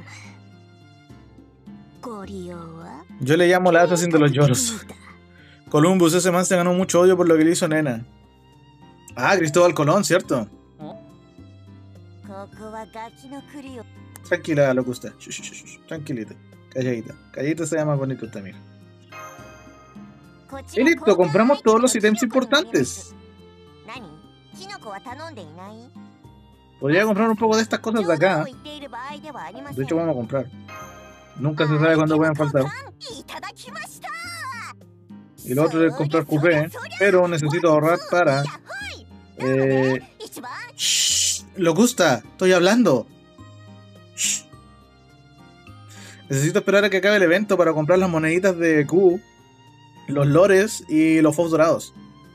Yo le llamo la Assassin de los lloros. Columbus, ese man se ganó mucho odio por lo que le hizo Nena. Ah, Cristóbal Colón, ¿cierto? Tranquila, locusta. Tranquilita. Calladita. Calladita se llama bonito usted, mira. Y listo, compramos todos los ítems importantes. Podría comprar un poco de estas cosas de acá. De hecho, vamos a comprar. Nunca se sabe cuándo pueden faltar. Y lo otro es comprar coupé, pero necesito ahorrar para... Eh... Shh, locusta, estoy hablando. Shh. Necesito esperar a que acabe el evento para comprar las moneditas de Q, los lores y los fobs dorados.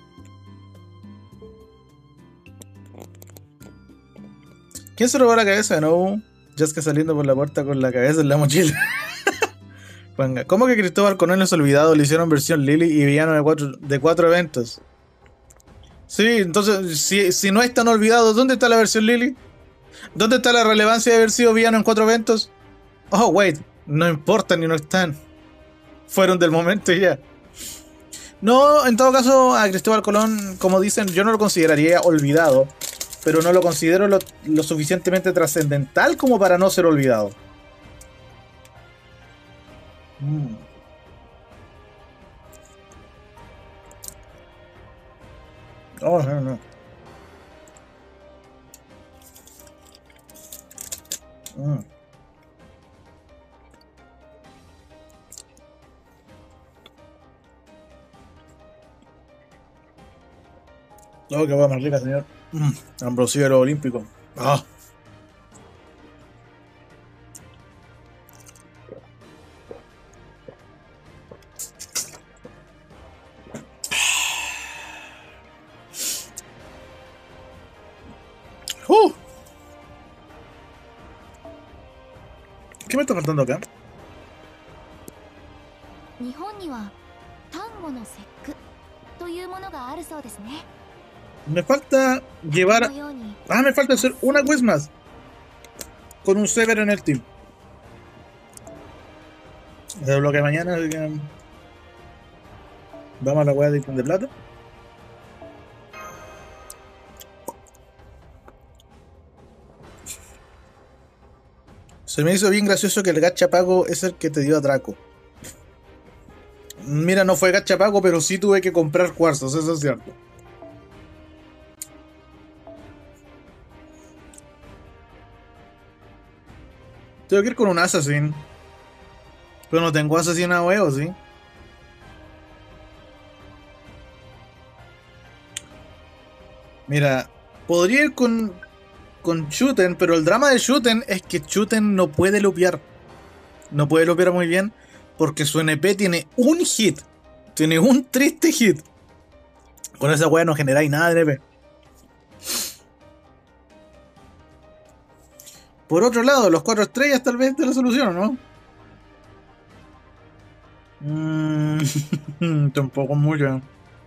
¿Quién se robó la cabeza de nuevo? Jessica saliendo por la puerta con la cabeza en la mochila. ¿Cómo que Cristóbal Colón es olvidado? Le hicieron versión Lily y villano de cuatro, de cuatro eventos. Sí, entonces, si, si no es tan olvidado, ¿dónde está la versión Lily? ¿Dónde está la relevancia de haber sido villano en cuatro eventos? Oh, wait, no importa ni no están. Fueron del momento y ya. No, en todo caso, a Cristóbal Colón, como dicen, yo no lo consideraría olvidado, pero no lo considero lo, lo suficientemente trascendental como para no ser olvidado. Mm. Oh, no, no. Mm. Oh, qué hueá más rica, señor. Mm. Ambrosiero olímpico. Ah. Uh. ¿Qué me está faltando acá? Me falta llevar... Ah, me falta hacer una quest más. Con un Severo en el team. Se bloquea mañana, así que... Vamos a la weá de ítem de plata. Se me hizo bien gracioso que el gacha pago es el que te dio atraco. Mira, no fue gacha pago, pero sí tuve que comprar cuarzos, eso es cierto. Tengo que ir con un Assassin. Pero no tengo Assassin a huevo, ¿sí? Mira, podría ir con, con Shuten, pero el drama de Shuten es que Shuten no puede lupear. No puede lupear muy bien porque su N P tiene un hit. Tiene un triste hit. Con esa weá no generáis nada de N P. Por otro lado, los cuatro estrellas tal vez te la solución, ¿no? Mm, tampoco mucho.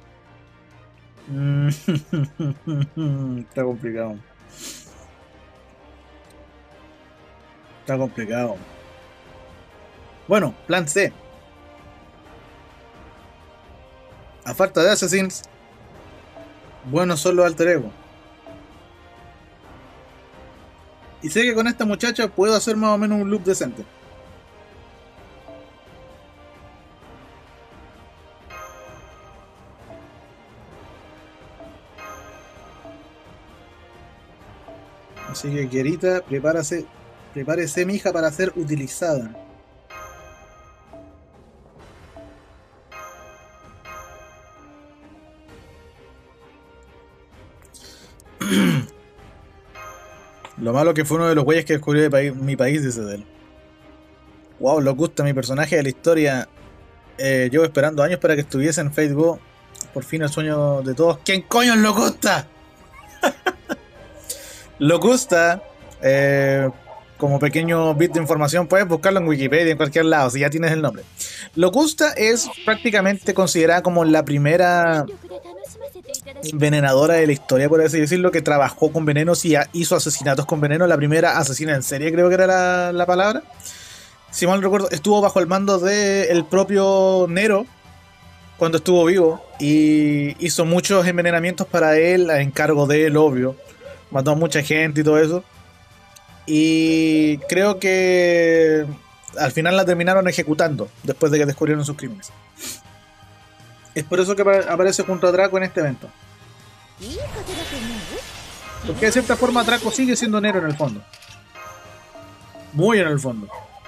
Mm, está complicado. Está complicado. Bueno, plan C. A falta de Assassins, bueno son los alter ego. Y sé que con esta muchacha puedo hacer más o menos un loop decente. Así que, Kierita, prepárase, prepárese, mija, para ser utilizada. Lo malo que fue uno de los güeyes que descubrió de país, mi país, dice de él. Wow, lo gusta mi personaje de la historia. Eh, llevo esperando años para que estuviese en Fate Go. Por fin el sueño de todos. ¿Quién coño es Locusta? Locusta, eh, como pequeño bit de información, puedes buscarlo en Wikipedia, en cualquier lado, si ya tienes el nombre. Locusta es prácticamente considerada como la primera envenenadora de la historia, por así decirlo, que trabajó con venenos y hizo asesinatos con veneno. La primera asesina en serie, creo que era la, la palabra. Si mal no recuerdo, estuvo bajo el mando del propio Nero cuando estuvo vivo y hizo muchos envenenamientos para él, a encargo de él, obvio. Mató a mucha gente y todo eso. Y creo que al final la terminaron ejecutando después de que descubrieron sus crímenes. Es por eso que aparece junto a Draco en este evento. Porque de cierta forma Draco sigue siendo Nero en el fondo. Muy en el fondo.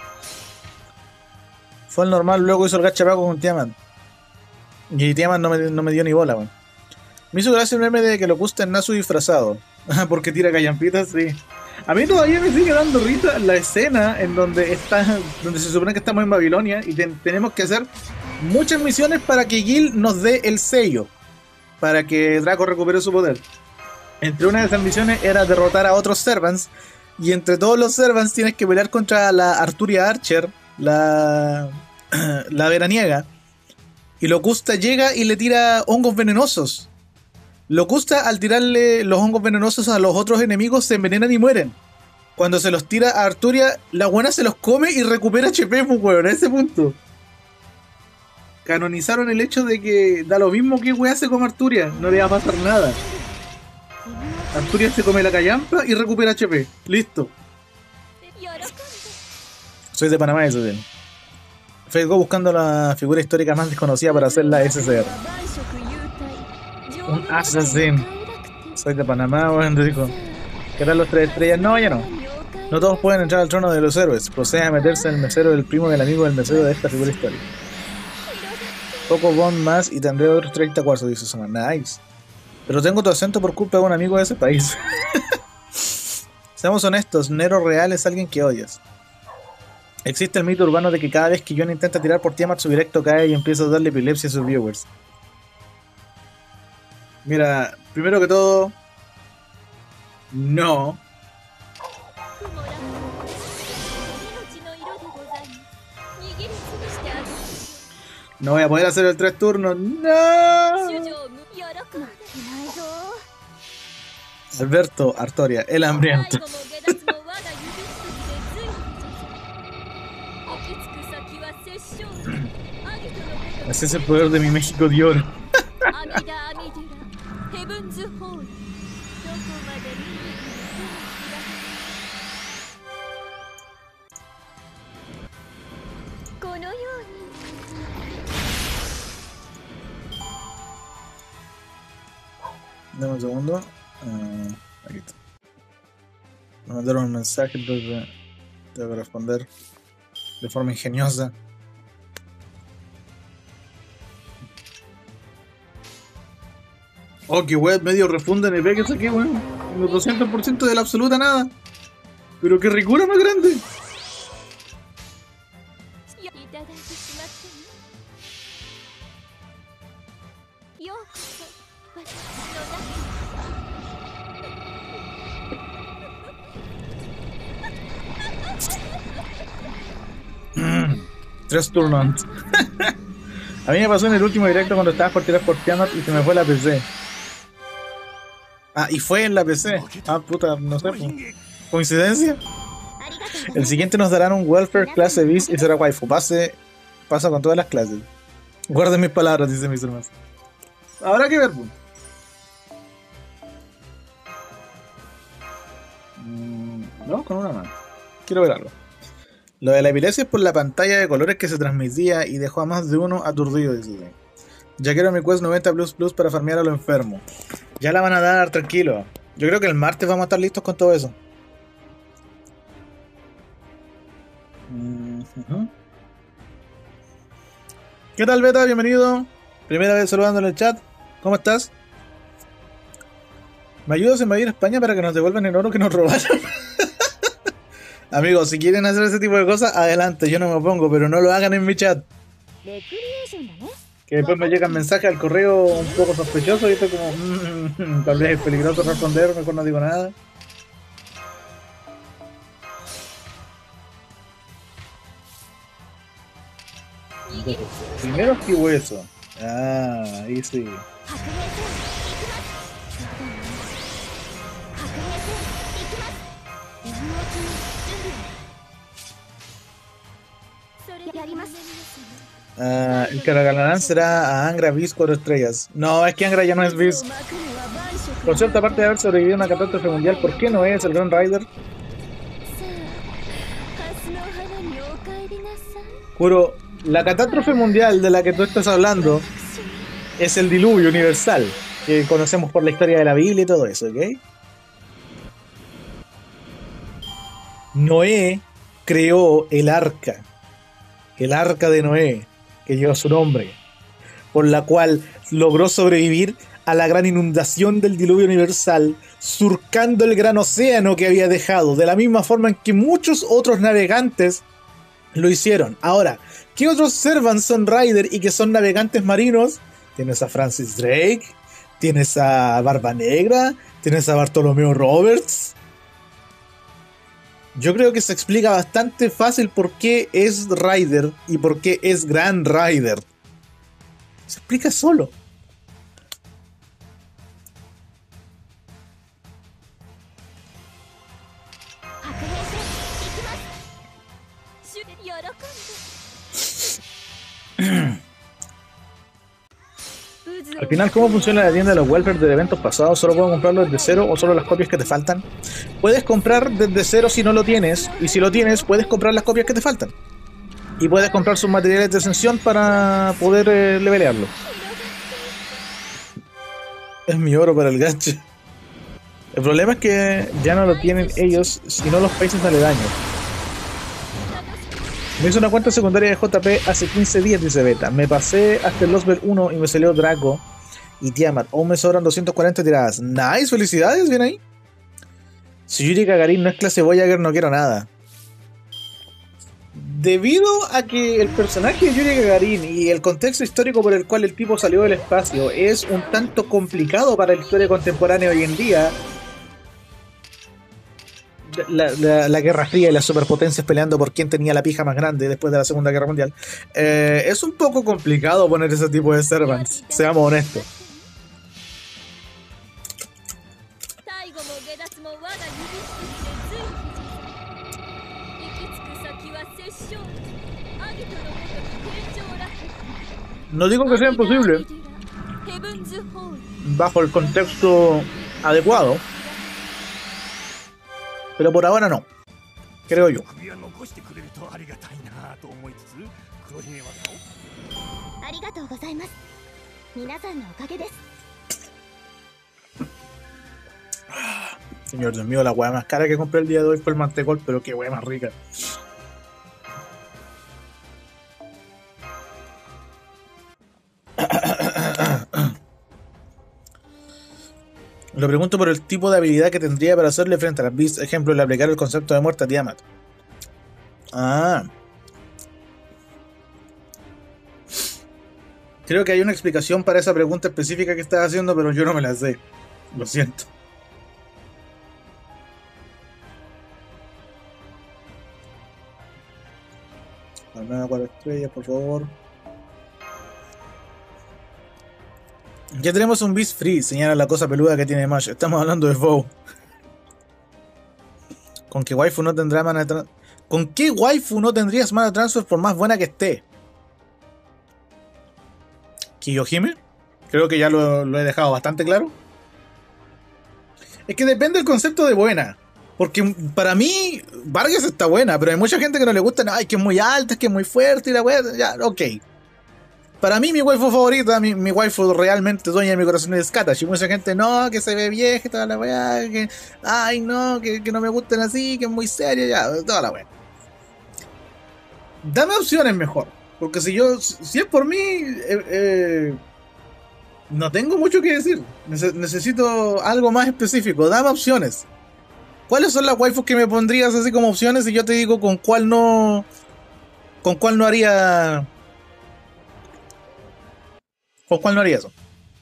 Fue el normal, luego hizo el gachapaco con Tiamat. Y Tiamat no me, no me dio ni bola, weón. Me hizo gracia el meme de que lo gusta en Nasu disfrazado. Porque tira callampitas, sí. A mí todavía me sigue dando risa la escena en donde está, donde se supone que estamos en Babilonia y ten, tenemos que hacer muchas misiones para que Gil nos dé el sello, para que Draco recupere su poder. Entre una de esas misiones era derrotar a otros Servants, y entre todos los Servants tienes que pelear contra la Arturia Archer, la, la veraniega, y Locusta llega y le tira hongos venenosos. Locusta, al tirarle los hongos venenosos a los otros enemigos, se envenenan y mueren. Cuando se los tira a Arturia, la buena se los come y recupera H P, pues, weón, a ese punto. Canonizaron el hecho de que da lo mismo que weá se come Arturia, no le va a pasar nada. Arturia se come la callampa y recupera H P. Listo. Soy de Panamá, eso es. Facebook buscando la figura histórica más desconocida para hacer la S C R. Un Assassin. Soy de Panamá, bueno, dijo. ¿Qué tal los tres estrellas? No, ya no. No todos pueden entrar al trono de los héroes. Procede a meterse en el mesero del primo del amigo del mesero de esta figura histórica. Poco bond más y tendré otros treinta cuarzos, dice Soma. Nice. Pero tengo tu acento por culpa de un amigo de ese país. Seamos honestos, Nero real es alguien que odias. Existe el mito urbano de que cada vez que John intenta tirar por Tiamat, su directo cae y empieza a darle epilepsia a sus viewers. Mira, primero que todo, no. No voy a poder hacer el tres turnos. ¡No! Alberto Artoria, el hambriento. Ese es el poder de mi México de oro. Dame un segundo. Uh, aquí está. Me mandaron un mensaje desde... Tengo que responder de forma ingeniosa. Oh, qué web, medio refunda en el B que saqué, weón. El doscientos por ciento de la absoluta nada. Pero qué ricura más grande. Tres turnos. A mí me pasó en el último directo cuando estabas por tirar por piano y se me fue la P C. Ah, y fue en la P C. Ah, puta, no sé. ¿Coincidencia? El siguiente nos darán un welfare clase bis y será waifu. Pase, pasa con todas las clases. Guarden mis palabras, dice mister Mas. Habrá que ver. Mm, no, con una mano. Quiero ver algo. Lo de la epilepsia es por la pantalla de colores que se transmitía y dejó a más de uno aturdido, dice. Ya quiero mi Quest noventa Plus Plus para farmear a lo enfermo. Ya la van a dar, tranquilo. Yo creo que el martes vamos a estar listos con todo eso. Uh-huh. ¿Qué tal, Beta? Bienvenido. Primera vez saludando en el chat. ¿Cómo estás? ¿Me ayudas a invadir España para que nos devuelvan el oro que nos robaron? Amigos, si quieren hacer ese tipo de cosas, adelante, yo no me opongo, pero no lo hagan en mi chat. Que después me llegan mensajes al correo un poco sospechosos y estoy como, mmm, tal vez es peligroso responder, mejor no digo nada. Entonces, primero esquivo eso. Ah, ahí sí. Uh, el Karagalarán será a Angra Bis cuatro estrellas. No, es que Angra ya no es Bis. Por cierto, aparte de haber sobrevivido a una catástrofe mundial, ¿por qué no es el Gran Rider? Juro, la catástrofe mundial de la que tú estás hablando es el diluvio universal, que conocemos por la historia de la Biblia y todo eso, ¿ok? Noé creó el arca, el arca de Noé, que lleva su nombre, por la cual logró sobrevivir a la gran inundación del diluvio universal, surcando el gran océano que había dejado, de la misma forma en que muchos otros navegantes lo hicieron. Ahora, ¿qué otros servants son Rider y que son navegantes marinos? Tienes a Francis Drake, tienes a Barba Negra, tienes a Bartolomeo Roberts. Yo creo que se explica bastante fácil por qué es Rider y por qué es Gran Rider. Se explica solo. Al final, ¿cómo funciona la tienda de los welfare de eventos pasados? ¿Solo puedo comprarlo desde cero o solo las copias que te faltan? Puedes comprar desde cero si no lo tienes, y si lo tienes, puedes comprar las copias que te faltan. Y puedes comprar sus materiales de ascensión para poder eh, levelearlo. Es mi oro para el gacha. El problema es que ya no lo tienen ellos, sino los países aledaños. Me hice una cuenta secundaria de J P hace quince días, dice Beta. Me pasé hasta el Lost Bell uno y me salió Draco y Tiamat. Aún me sobran doscientas cuarenta tiradas. Nice, felicidades, bien ahí. Si Yuri Gagarin no es clase Voyager, no quiero nada. Debido a que el personaje de Yuri Gagarin y el contexto histórico por el cual el tipo salió del espacio es un tanto complicado para la historia contemporánea hoy en día, La, la, la Guerra Fría y las superpotencias peleando por quién tenía la pija más grande después de la Segunda Guerra Mundial, eh, es un poco complicado poner ese tipo de servants, seamos honestos. No digo que sea imposible bajo el contexto adecuado, pero por ahora no, creo yo. Señor Dios mío, la hueá más cara que compré el día de hoy fue el mantecol, pero qué hueá más rica. Lo pregunto por el tipo de habilidad que tendría para hacerle frente a las Beast. Ejemplo, el aplicar el concepto de muerte a Tiamat. Ah. Creo que hay una explicación para esa pregunta específica que estás haciendo, pero yo no me la sé. Lo siento. Palmera cuatro estrellas, por favor. Ya tenemos un Beast Free, señala la cosa peluda que tiene Mash. Estamos hablando de Vow. ¿Con qué waifu no tendrá mana transfer? ¿Con qué waifu no tendrías mana transfer por más buena que esté? ¿Kiyohime? Creo que ya lo, lo he dejado bastante claro. Es que depende del concepto de buena. Porque para mí, Vargas está buena, pero hay mucha gente que no le gusta. Ay, que es muy alta, es que es muy fuerte y la wea. Ya, ok. Para mí, mi waifu favorita, mi, mi waifu realmente dueña de mi corazón es Katashi. Mucha gente, no, que se ve vieja, toda la weá, que, ay, no, que, que no me gustan así, que es muy seria, ya, toda la weá. Dame opciones mejor, porque si yo, si es por mí, eh, eh, no tengo mucho que decir. Nece- necesito algo más específico, dame opciones. ¿Cuáles son las waifus que me pondrías así como opciones y yo te digo con cuál no, con cuál no haría... ¿Con cuál no haría eso?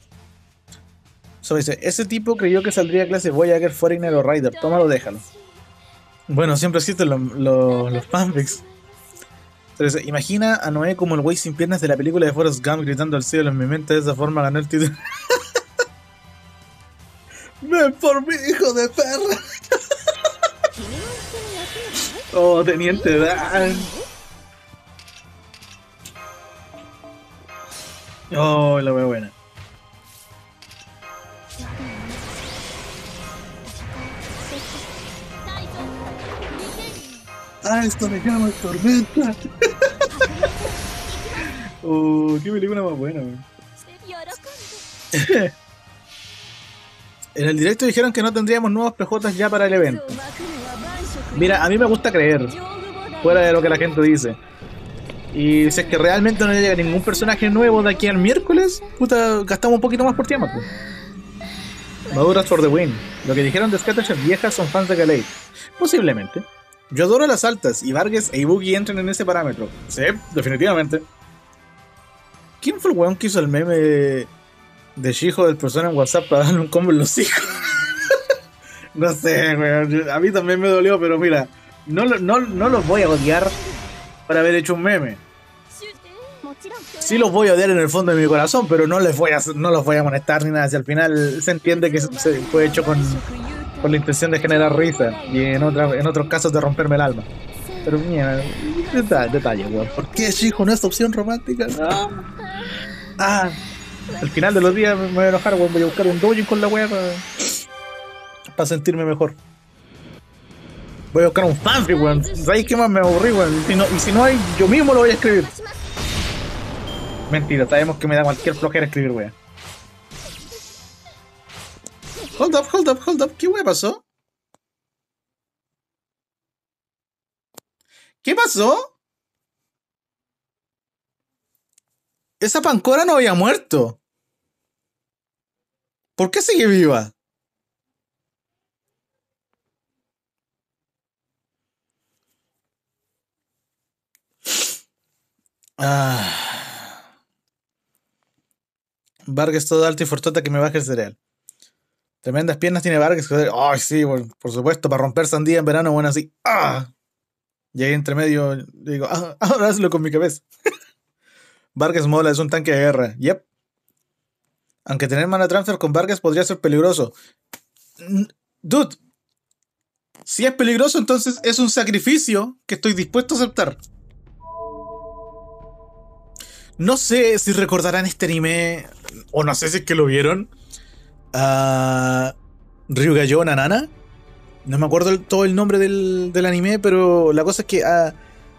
So dice, ese tipo creyó que saldría clase Voyager, Foreigner o Rider. Tómalo, déjalo. Bueno, siempre existen los, los, los fanfics. So dice, imagina a Noé como el güey sin piernas de la película de Forrest Gump gritando al cielo en mi mente. De esa forma ganó el título. ¡Ven por mi hijo de perra! Oh, teniente Dan. Oh, la wea buena. Ah, esto me llama tormenta. Oh, qué película más buena, man. En el directo dijeron que no tendríamos nuevos P Js ya para el evento. Mira, a mí me gusta creer, fuera de lo que la gente dice. Y si es que realmente no llega ningún personaje nuevo de aquí al miércoles, puta, gastamos un poquito más por tiempo. Pues. Maduras for the win. Lo que dijeron de Scattershot viejas son fans de Galate. Posiblemente. Yo adoro las altas y Vargas e Ibuki entran en ese parámetro. Sí, definitivamente. ¿Quién fue el weón que hizo el meme de, de Shijo del persona en WhatsApp para darle un combo en los hijos? No sé, weón. A mí también me dolió, pero mira, no, no, no los voy a odiar por haber hecho un meme. Sí los voy a odiar en el fondo de mi corazón, pero no les voy a no los voy a molestar ni nada. Si al final se entiende que se fue hecho con, con la intención de generar risa y en otra, en otros casos de romperme el alma. Pero mira, detalle, detalle, weón. ¿Por qué Shijo no es opción romántica? Ah, ah, al final de los días me voy a enojar, weón. Voy a buscar un doujin con la weá para, para sentirme mejor. Voy a buscar un fanfic, weón. ¿Sabéis qué más me aburrí, weón? Y, si no, y si no hay, yo mismo lo voy a escribir. Mentira, sabemos que me da cualquier flojera escribir, weón. Hold up, hold up, hold up. ¿Qué weón pasó? ¿Qué pasó? Esa pancora no había muerto. ¿Por qué sigue viva? Ah. Vargas todo alto y fortota que me baje el cereal. Tremendas piernas tiene Vargas. Ay, oh, sí, por, por supuesto, para romper sandía en verano, bueno, así. ¡Ah! Y ahí entre medio digo, ah, ahora hazlo con mi cabeza. Vargas mola, es un tanque de guerra. Yep. Aunque tener mana transfer con Vargas podría ser peligroso. Dude, si es peligroso, entonces es un sacrificio que estoy dispuesto a aceptar. No sé si recordarán este anime, o no sé si es que lo vieron. Uh, Ryugayo Nanana. No me acuerdo el, todo el nombre del, del anime, pero la cosa es que uh,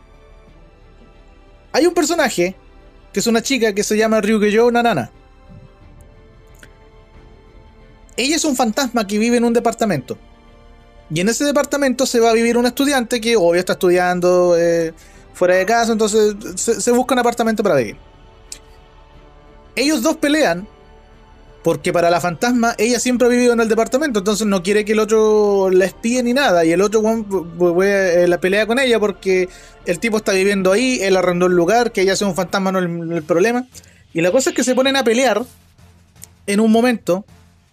hay un personaje que es una chica que se llama Ryugayo Nanana. Ella es un fantasma que vive en un departamento. Y en ese departamento se va a vivir un estudiante que obvio está estudiando eh, fuera de casa, entonces se, se busca un apartamento para vivir. Ellos dos pelean porque para la fantasma ella siempre ha vivido en el departamento, entonces no quiere que el otro la espíe ni nada. Y el otro eh, la pelea con ella porque el tipo está viviendo ahí, él arrendó el lugar, que ella sea un fantasma no es el, el problema. Y la cosa es que se ponen a pelear en un momento.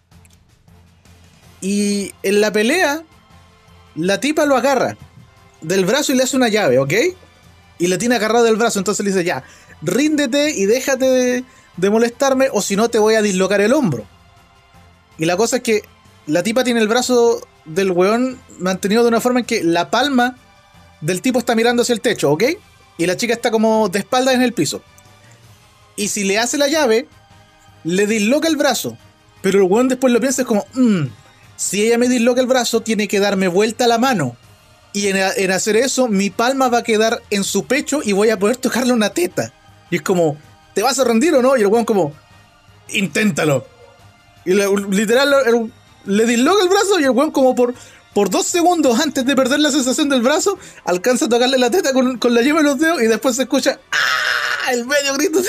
Y en la pelea, la tipa lo agarra del brazo y le hace una llave, ¿ok? Y la tiene agarrado del brazo, entonces le dice, ya, ríndete y déjate de, de molestarme o si no te voy a dislocar el hombro. Y la cosa es que la tipa tiene el brazo del weón mantenido de una forma en que la palma del tipo está mirando hacia el techo, ¿ok? Y la chica está como de espaldas en el piso. Y si le hace la llave, le disloca el brazo. Pero el weón después lo piensa, es como, mmm, si ella me disloca el brazo, tiene que darme vuelta la mano. Y en, en hacer eso, mi palma va a quedar en su pecho y voy a poder tocarle una teta. Y es como, ¿te vas a rendir o no? Y el weón como, inténtalo. Y le, literal el, le disloca el brazo y el weón como por, por dos segundos antes de perder la sensación del brazo, alcanza a tocarle la teta con, con la llave en los dedos y después se escucha, ¡ah! El medio grito.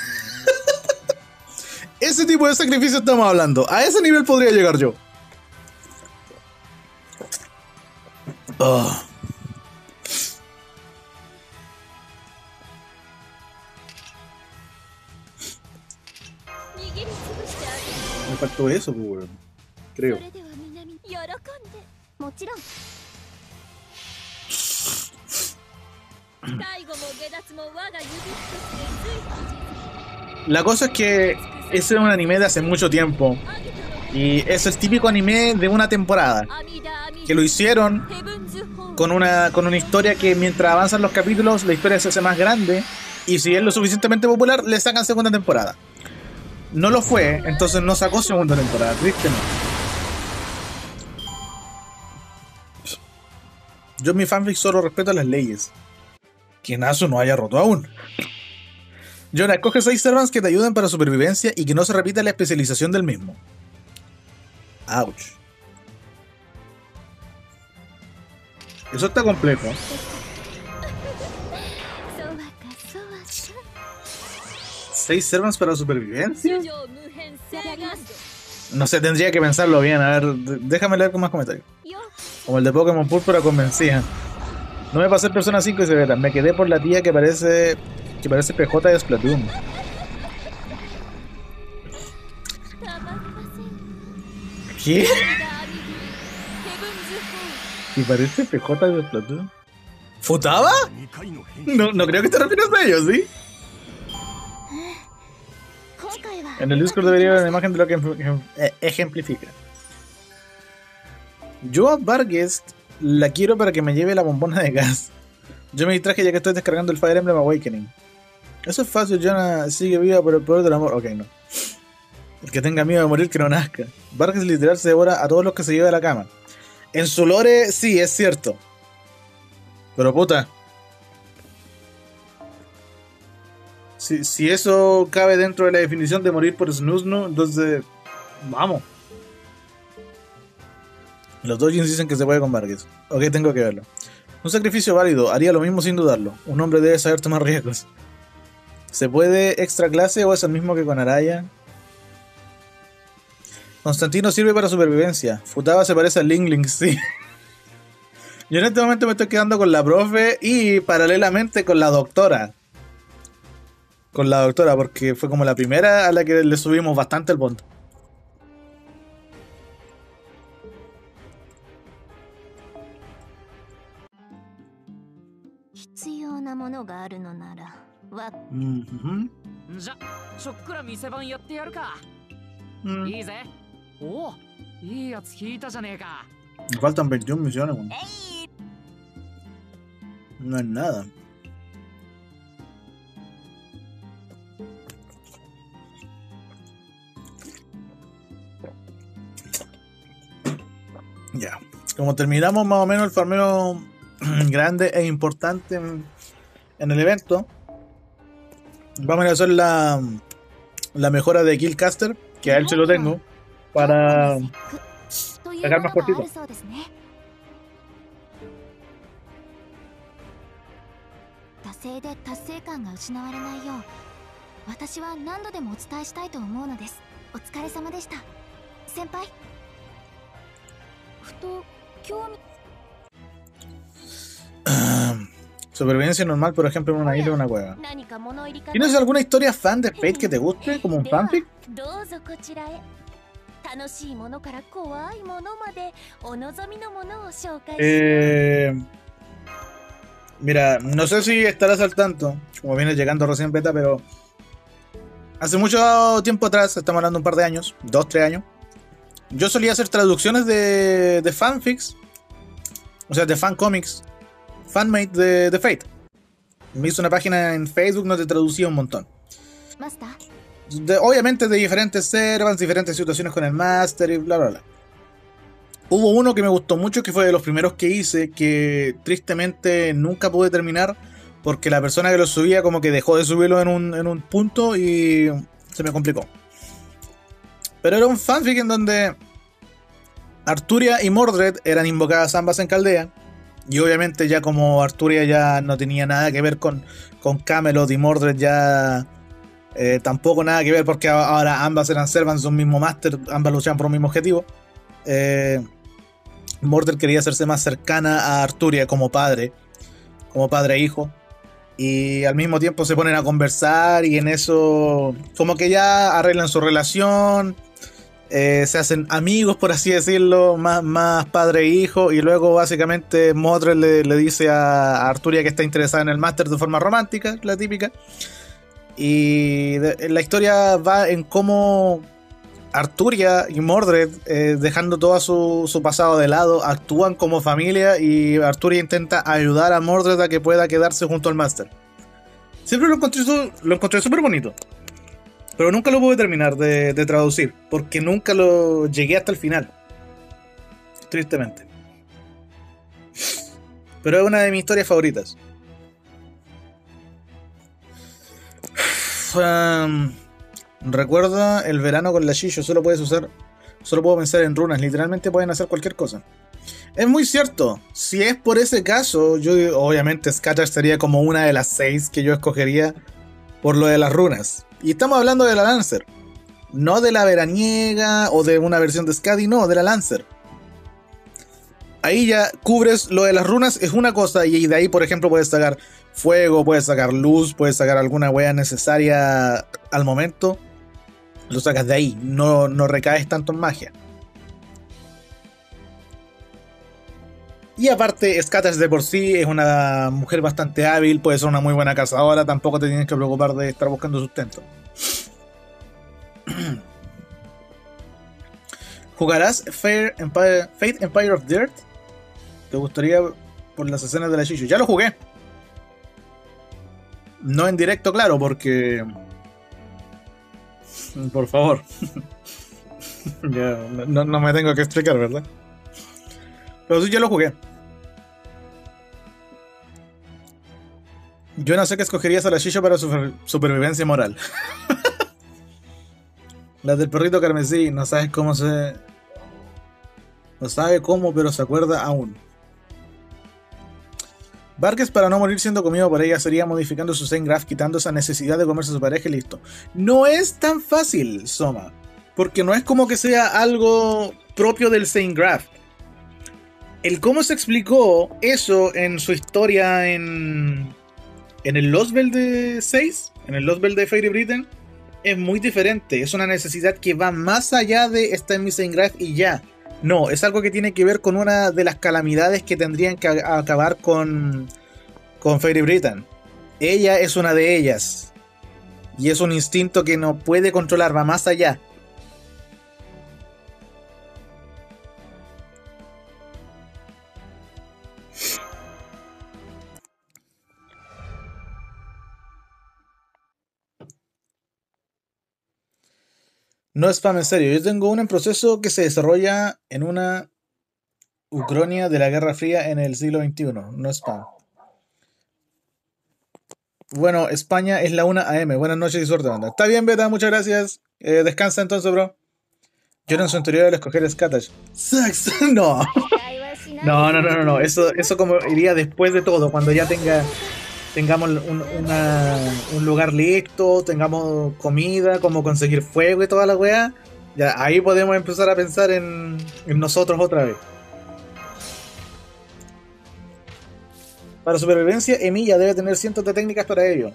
Ese tipo de sacrificio estamos hablando. A ese nivel podría llegar yo. Oh. Me faltó eso, pues, weón. Creo. La cosa es que ese es un anime de hace mucho tiempo. Y es el típico anime de una temporada. Que lo hicieron con una, con una historia que mientras avanzan los capítulos, la historia se hace más grande. Y si es lo suficientemente popular, le sacan segunda temporada. No lo fue, entonces no sacó segunda temporada, tristemente. Yo en mi fanfic solo respeto las leyes. Que Nasu no haya roto aún. Jonah, escoge seis servants que te ayuden para supervivencia y que no se repita la especialización del mismo. Ouch. Eso está complejo. ¿Seis servants para supervivencia? No sé, tendría que pensarlo bien. A ver, déjame leer con más comentarios. Como el de Pokémon Púrpura convencía. No me pasé Persona cinco y se ve, me quedé por la tía que parece que parece P J de Splatoon. ¿Qué? ¿Y parece P J de Splatoon? ¿Futaba? No, no creo que te refieras a ellos, ¿sí? En el Discord debería haber una imagen de lo que ejemplifica. Yo a Vargas la quiero para que me lleve la bombona de gas. Yo me distraje ya que estoy descargando el Fire Emblem Awakening. Eso es fácil, Jonah sigue viva por el poder del amor. Ok, no. El que tenga miedo de morir que no nazca. Vargas literal se devora a todos los que se lleva a la cama. En su lore, sí, es cierto. Pero puta. Si, si eso cabe dentro de la definición de morir por snusno, entonces... Vamos. Los Dojins dicen que se puede con Vargas. Ok, tengo que verlo. Un sacrificio válido, haría lo mismo sin dudarlo. Un hombre debe saber tomar riesgos. ¿Se puede extra clase o es el mismo que con Araya? Constantino sirve para supervivencia. Futaba se parece a Ling Ling, sí. Yo en este momento me estoy quedando con la profe y paralelamente con la doctora. Con la doctora, porque fue como la primera a la que le subimos bastante el punto. Mm-hmm. Me faltan veintiuna misiones, bueno. No es nada. Ya. Como terminamos más o menos el farmeo grande e importante en, en el evento, vamos a hacer la, la mejora de Killcaster, que a él se lo tengo, para sacar más cortito. 惰性で達成感が失われないよう私は何度でもお伝えしたいと思うのです。お疲れ様でした先輩。ふと興味 Supervivencia normal, por ejemplo, en una isla o una cueva. ¿Tienes alguna historia fan de Fate que te guste, como un fanfic? Eh, mira, no sé si estarás al tanto, como vienes llegando recién beta, pero hace mucho tiempo atrás, estamos hablando de un par de años, dos, tres años, yo solía hacer traducciones de, de fanfics, o sea, de fancomics, fanmate de, de Fate. Me hizo una página en Facebook donde traducía un montón. De, obviamente de diferentes servants, diferentes situaciones con el Master y bla bla bla. Hubo uno que me gustó mucho, que fue de los primeros que hice, que tristemente nunca pude terminar, porque la persona que lo subía como que dejó de subirlo en un, en un punto y se me complicó. Pero era un fanfic en donde Arturia y Mordred eran invocadas ambas en Caldea. Y obviamente ya como Arturia ya no tenía nada que ver con, con Camelot y Mordred ya eh, tampoco nada que ver, porque ahora ambas eran servants de un mismo máster, ambas luchaban por un mismo objetivo. Eh, Mordred quería hacerse más cercana a Arturia como padre, como padre e hijo. Y al mismo tiempo se ponen a conversar y en eso como que ya arreglan su relación. Eh, se hacen amigos, por así decirlo, más, más padre e hijo, y luego básicamente Mordred le, le dice a Arturia que está interesada en el máster de forma romántica, la típica, y de, la historia va en cómo Arturia y Mordred, eh, dejando todo su, su pasado de lado, actúan como familia, y Arturia intenta ayudar a Mordred a que pueda quedarse junto al máster. Siempre lo encontré, lo encontré súper bonito. Pero nunca lo pude terminar de, de traducir, porque nunca lo llegué hasta el final. Tristemente. Pero es una de mis historias favoritas. Um, recuerda el verano con la Shisho, solo puedes usar, solo puedo pensar en runas, literalmente pueden hacer cualquier cosa. Es muy cierto, si es por ese caso, yo obviamente Scatter sería como una de las seis que yo escogería por lo de las runas. Y estamos hablando de la Lancer, no de la veraniega o de una versión de Skadi, no, de la Lancer. Ahí ya cubres lo de las runas, es una cosa, y de ahí por ejemplo puedes sacar fuego, puedes sacar luz, puedes sacar alguna wea necesaria al momento. Lo sacas de ahí, no, no recaes tanto en magia. Y aparte, Scatters de por sí es una mujer bastante hábil, puede ser una muy buena cazadora, tampoco te tienes que preocupar de estar buscando sustento. ¿Jugarás Fate Empire, Fate Empire of Dirt? ¿Te gustaría por las escenas de la Shisho? Ya lo jugué. No en directo, claro, porque... Por favor. Ya, no, no me tengo que explicar, ¿verdad? Pero sí, ya lo jugué. Yo no sé qué escogerías a la Shisho para su supervivencia moral. Las del perrito carmesí, no sabes cómo se... No sabe cómo, pero se acuerda aún. Vargas, para no morir siendo comido por ella, sería modificando su Zen Graph, quitando esa necesidad de comerse a su pareja y listo. No es tan fácil, Soma, porque no es como que sea algo propio del Zen Graph. El cómo se explicó eso en su historia en... En el Lost Bell de seis, en el Lost Bell de Fairy Britain, es muy diferente. Es una necesidad que va más allá de esta en mi Zen Graph y ya. No, es algo que tiene que ver con una de las calamidades que tendrían que acabar con, con Fairy Britain. Ella es una de ellas. Y es un instinto que no puede controlar, va más allá. No es spam, en serio. Yo tengo uno en proceso que se desarrolla en una Ucrania de la Guerra Fría en el siglo veintiuno. No es spam. Bueno, España es la una a eme. Buenas noches y suerte, banda. Está bien, Beta, muchas gracias. Eh, descansa entonces, bro. Yo en su anterior al escoger Scatash. No. No, no, no, no, no. Eso, eso como iría después de todo, cuando ya tenga tengamos un, una, un lugar listo, tengamos comida, cómo conseguir fuego y toda la weá, ya ahí podemos empezar a pensar en, en nosotros otra vez. Para supervivencia, Emilia debe tener cientos de técnicas para ello.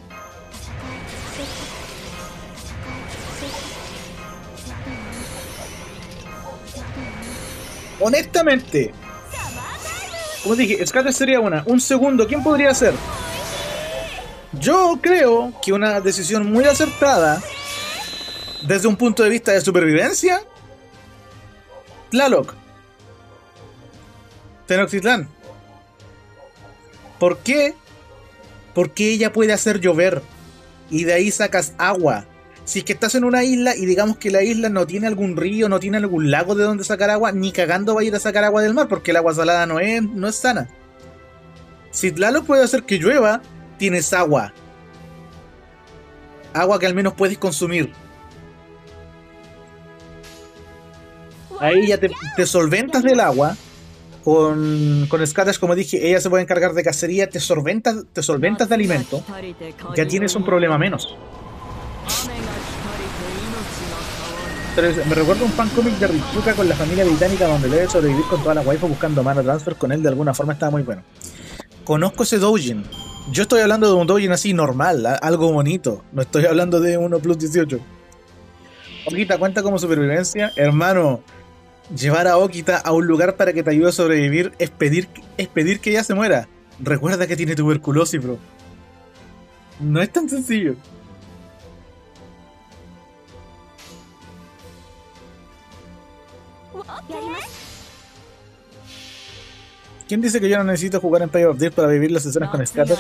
Honestamente, como dije, Scatter sería una. Un segundo, ¿quién podría ser? Yo creo que una decisión muy acertada desde un punto de vista de supervivencia, Tlaloc, Tenochtitlán. ¿Por qué? Porque ella puede hacer llover y de ahí sacas agua. Si es que estás en una isla y digamos que la isla no tiene algún río, no tiene algún lago de donde sacar agua, ni cagando va a ir a sacar agua del mar porque el agua salada no es, no es sana. Si Tlaloc puede hacer que llueva, tienes agua. Agua que al menos puedes consumir. Ahí ya te, te solventas del agua. Con, con Scatters, como dije, ella se puede encargar de cacería, te solventas, te solventas de alimento. Ya tienes un problema menos. Pero me recuerdo un fancómic de Richuka con la familia británica donde debe sobrevivir con toda la waifu buscando mana transfer con él, de alguna forma estaba muy bueno. Conozco ese doujin. Yo estoy hablando de un doujin así normal, algo bonito. No estoy hablando de uno plus dieciocho. Okita cuenta como supervivencia. Hermano, llevar a Okita a un lugar para que te ayude a sobrevivir es pedir, es pedir que ella se muera. Recuerda que tiene tuberculosis, bro. No es tan sencillo. ¿Quién dice que yo no necesito jugar en Pay of Death para vivir las escenas con Scatter?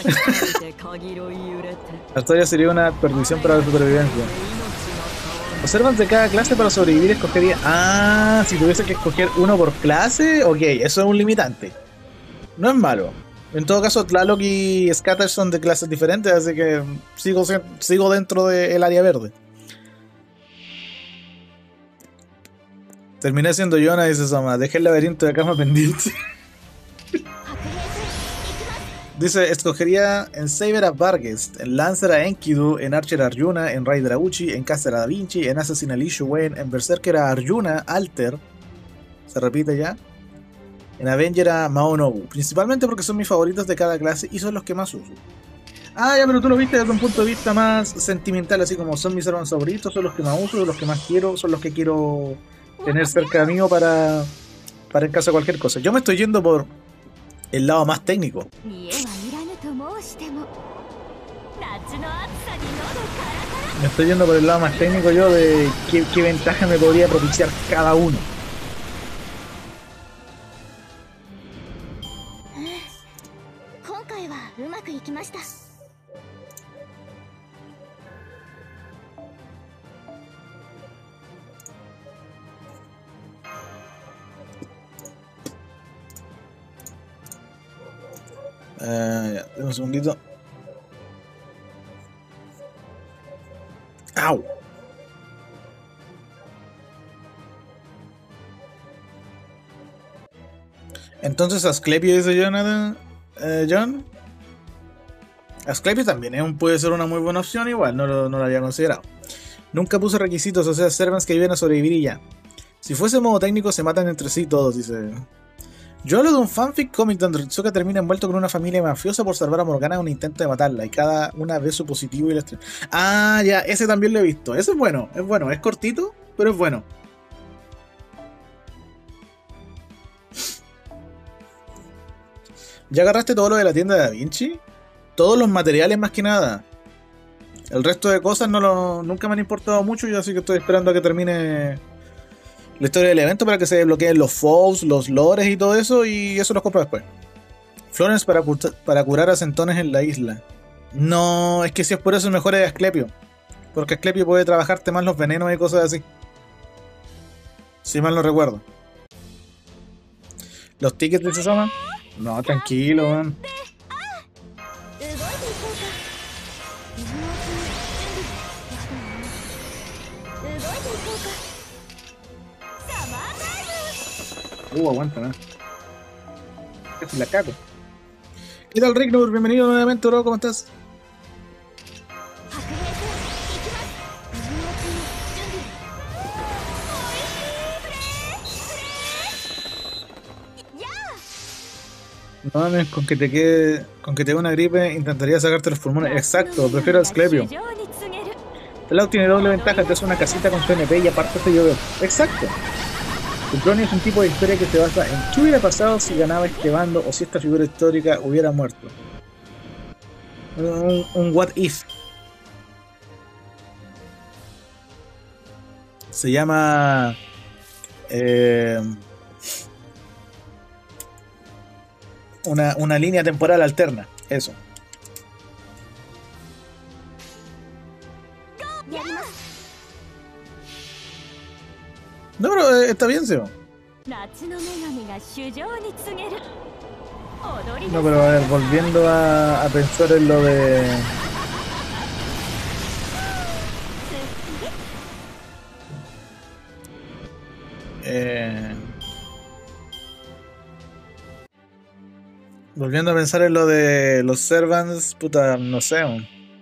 La historia sería una perdición para la supervivencia. Observan de cada clase para sobrevivir escogería... Ah, si tuviese que escoger uno por clase, ok, eso es un limitante. No es malo. En todo caso, Tlaloc y Scatter son de clases diferentes, así que sigo, sigo dentro del área verde. Terminé siendo Yona, dice Sama. Dejé el laberinto de cama pendiente. Dice, escogería en Saber a Vargas, en Lancer a Enkidu, en Archer a Arjuna, en Raider a Uchi, en Caster a Da Vinci, en Assassin a Li Shuwen, en Berserker a Arjuna, Alter, se repite ya, en Avenger a Mao Nobu, principalmente porque son mis favoritos de cada clase y son los que más uso. Ah, ya, pero tú lo viste desde un punto de vista más sentimental, así como son mis hermanos favoritos, son los que más uso, son los que más quiero, son los que quiero tener cerca mío para, para en caso de cualquier cosa. Yo me estoy yendo por el lado más técnico. Me estoy yendo por el lado más técnico yo de qué, qué ventaja me podría propiciar cada uno. Uh, ya, un segundito. ¡Au! Entonces Asclepio, dice Jonathan, eh, John. Asclepio también es un, puede ser una muy buena opción, igual, no lo, no lo había considerado. Nunca puse requisitos, o sea, servants que viven a sobrevivir y ya. Si fuese modo técnico se matan entre sí todos, dice. Yo hablo de un fanfic cómic donde Ritsuka termina envuelto con una familia mafiosa por salvar a Morgana en un intento de matarla y cada una ve su positivo y la estrella. Ah, ya, ese también lo he visto. Ese es bueno, es bueno, es cortito, pero es bueno. ¿Ya agarraste todo lo de la tienda de Da Vinci? Todos los materiales más que nada. El resto de cosas no lo, nunca me han importado mucho, yo así que estoy esperando a que termine la historia del evento para que se desbloqueen los foes, los lores y todo eso, y eso los compro después. Florence para, para curar a centones en la isla. No, es que si es por eso mejor es Asclepio. Porque Asclepio puede trabajarte más los venenos y cosas así. Si mal no recuerdo. ¿Los tickets de Sesama? No, tranquilo, man. Uh, aguanta, man. Casi la cago. ¿Qué tal, Ricknur? Bienvenido nuevamente, bro. ¿Cómo estás? No mames, con que te quede, con que te dé una gripe, intentaría sacarte los pulmones. Exacto, prefiero a Asclepio. El lado tiene doble ventaja, te hace una casita con su N P y aparte te llover. Exacto. El Clone es un tipo de historia que se basa en qué hubiera pasado si ganaba este bando o si esta figura histórica hubiera muerto. Un, un what if. Se llama... Eh, una, una línea temporal alterna. Eso. No, pero eh, está bien, Sebo. No, pero a ver, volviendo a, a pensar en lo de... Eh, volviendo a pensar en lo de los servants, puta, no sé. Man.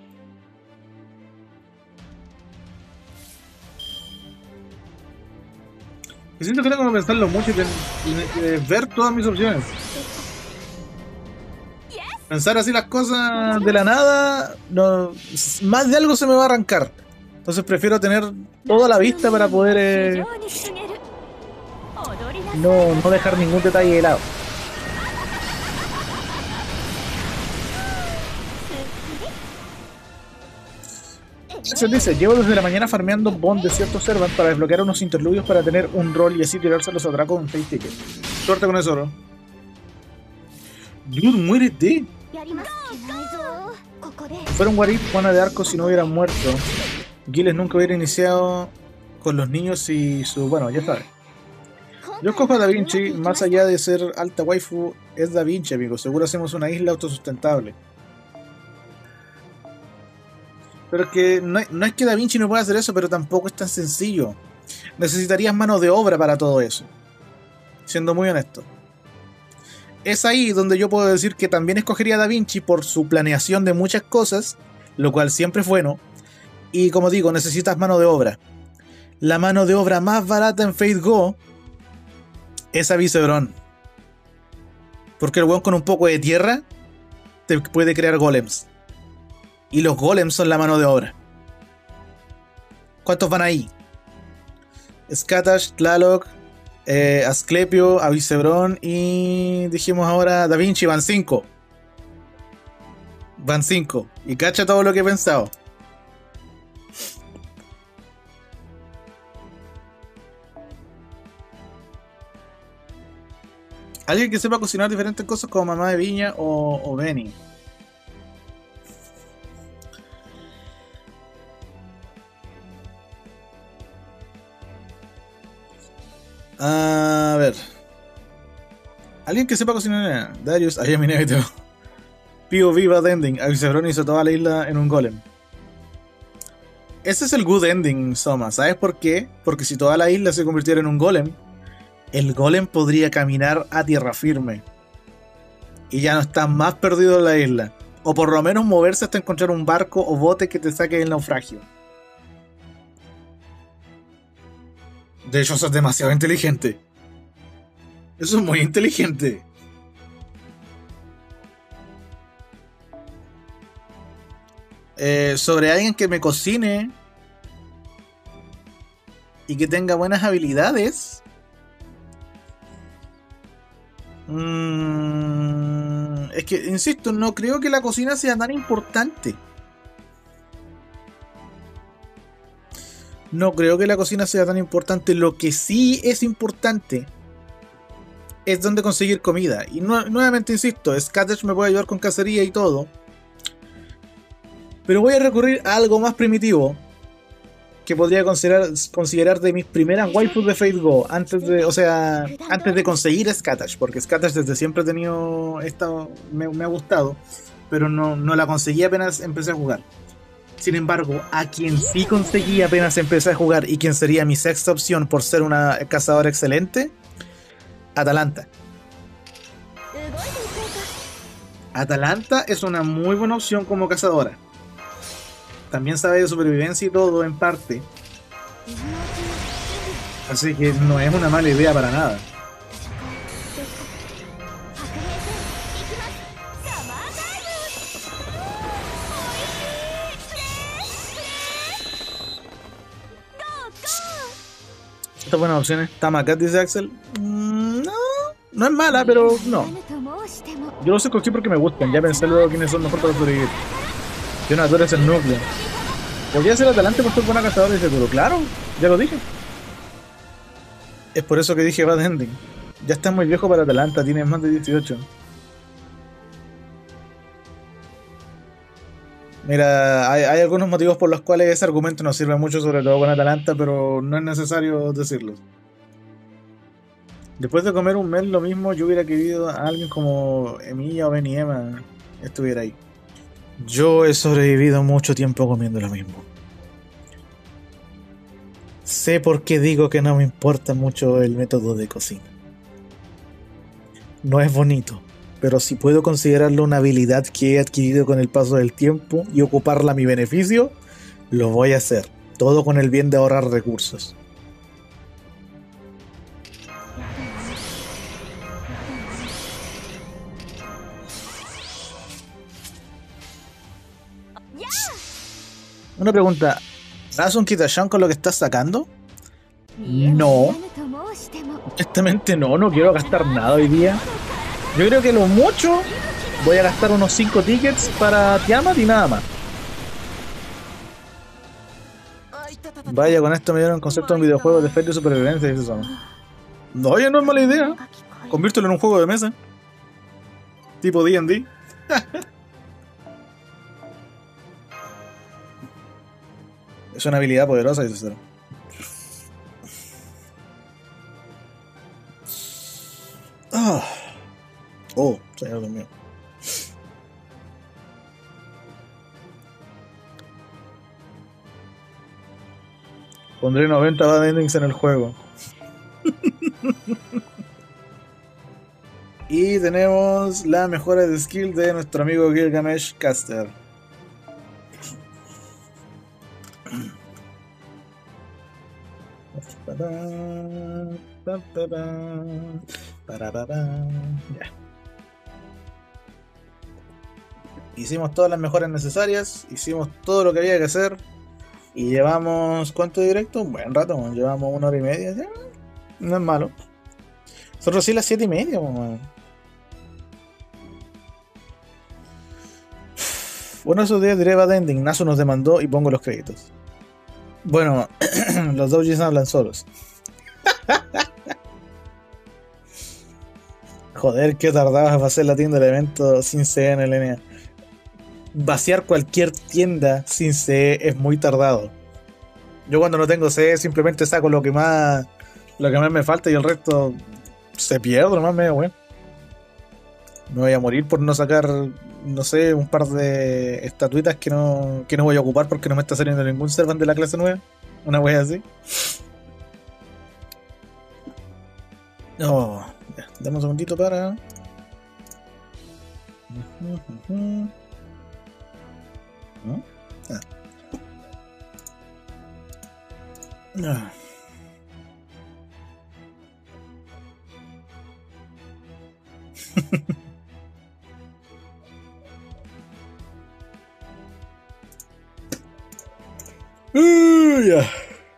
Me siento que tengo que pensarlo mucho y, ten, y, y ver todas mis opciones. Pensar así las cosas de la nada, no, más de algo se me va a arrancar. Entonces prefiero tener toda la vista para poder eh, no, no dejar ningún detalle de lado. Se dice, llevo desde la mañana farmeando bond de ciertos servants para desbloquear unos interludios para tener un rol y así tirarse los atracos en face ticket. Suerte con eso, bro. Dude, muérete. Fuera un Warif, Juana de Arco si no hubiera muerto. Giles nunca hubiera iniciado con los niños y su... Bueno, ya sabes. Yo escojo a Da Vinci, más allá de ser alta waifu, es Da Vinci, amigo. Seguro hacemos una isla autosustentable. Pero es que no, no es que Da Vinci no pueda hacer eso, pero tampoco es tan sencillo. Necesitarías mano de obra para todo eso. Siendo muy honesto. Es ahí donde yo puedo decir que también escogería a Da Vinci por su planeación de muchas cosas, lo cual siempre es bueno. Y como digo, necesitas mano de obra. La mano de obra más barata en Fate Go es a Visebron. Porque el weón con un poco de tierra te puede crear golems. Y los golems son la mano de obra. ¿Cuántos van ahí? Skatash, Tlaloc, eh, Asclepio, Visebron y dijimos ahora Da Vinci, van cinco. Van cinco. Y cacha todo lo que he pensado. Alguien que sepa cocinar diferentes cosas como Mamá de Viña o, o Benny. A ver. Alguien que sepa cocinar. Darius, ahí mi negro. P O V bad ending. Visebron hizo toda la isla en un golem. Ese es el good ending, Soma. ¿Sabes por qué? Porque si toda la isla se convirtiera en un golem, el golem podría caminar a tierra firme. Y ya no está más perdido en la isla. O por lo menos moverse hasta encontrar un barco o bote que te saque del naufragio. De hecho, eso es demasiado inteligente. Eso es muy inteligente. Eh, sobre alguien que me cocine y que tenga buenas habilidades. Mm, es que, insisto, no creo que la cocina sea tan importante. No creo que la cocina sea tan importante. Lo que sí es importante es dónde conseguir comida. Y nu nuevamente insisto, Scattesh me puede ayudar con cacería y todo. Pero voy a recurrir a algo más primitivo que podría considerar, considerar de mis primeras waifus de Fate Go. Antes de, o sea, antes de conseguir Scattesh. Porque Scattesh desde siempre he tenido esta, me, me ha gustado. Pero no, no la conseguí apenas empecé a jugar. Sin embargo, a quien sí conseguí apenas empecé a jugar y quien sería mi sexta opción por ser una cazadora excelente, Atalanta. Atalanta es una muy buena opción como cazadora. También sabe de supervivencia y todo en parte. Así que no es una mala idea para nada. Estas buenas opciones. Tamakat, dice Axel. Mm, no, no es mala, pero no. Yo los escogí porque me gustan. Ya pensé luego quiénes son mejor para sobrevivir. Jonah, tú eres el núcleo. Podría ser Atalante por ser buena cazadora de seguro. Claro, ya lo dije. Es por eso que dije Bad Ending. Ya está muy viejo para Atalanta, tiene más de dieciocho. Mira, hay, hay algunos motivos por los cuales ese argumento no sirve mucho, sobre todo con Atalanta, pero no es necesario decirlos. Después de comer un mes lo mismo, yo hubiera querido a alguien como Emilia o Beniema estuviera ahí. Yo he sobrevivido mucho tiempo comiendo lo mismo. Sé por qué digo que no me importa mucho el método de cocina. No es bonito, pero si puedo considerarlo una habilidad que he adquirido con el paso del tiempo y ocuparla a mi beneficio, lo voy a hacer. Todo con el bien de ahorrar recursos. Una pregunta. ¿Haz un Kitashan con lo que estás sacando? No. Honestamente no, no quiero gastar nada hoy día. Yo creo que lo mucho voy a gastar unos cinco tickets para Tiamat y nada más. Vaya, con esto me dieron concepto de un videojuego de fe de supervivencia y eso. No, oye, no es mala idea. Conviértelo en un juego de mesa. Tipo D and D. Es una habilidad poderosa, dice Cero. Oh, oh, señor Dios mío. Pondré noventa bad endings en el juego. Y tenemos la mejora de skill de nuestro amigo Gilgamesh Caster. Ya. Hicimos todas las mejoras necesarias, hicimos todo lo que había que hacer y llevamos, ¿cuánto de directo? Un buen rato, llevamos una hora y media, ¿ya? No es malo. Son recién las siete y media, man. Bueno, esos días diré Bad Ending, Nasu nos demandó y pongo los créditos. Bueno, los doujins hablan solos. Joder, qué tardabas para hacer la tienda del evento sin C E en el N A. Vaciar cualquier tienda sin C E es muy tardado. Yo cuando no tengo C E simplemente saco lo que más lo que más me falta y el resto se pierde nomás, medio bueno. Me voy a morir por no sacar, no sé, un par de estatuitas que no, que no voy a ocupar porque no me está saliendo ningún servant de la clase nueva. Una wea así. No, oh, ya, dame un segundito para. Uh-huh, uh-huh. ¿No? Ah. Ah. Uh, yeah.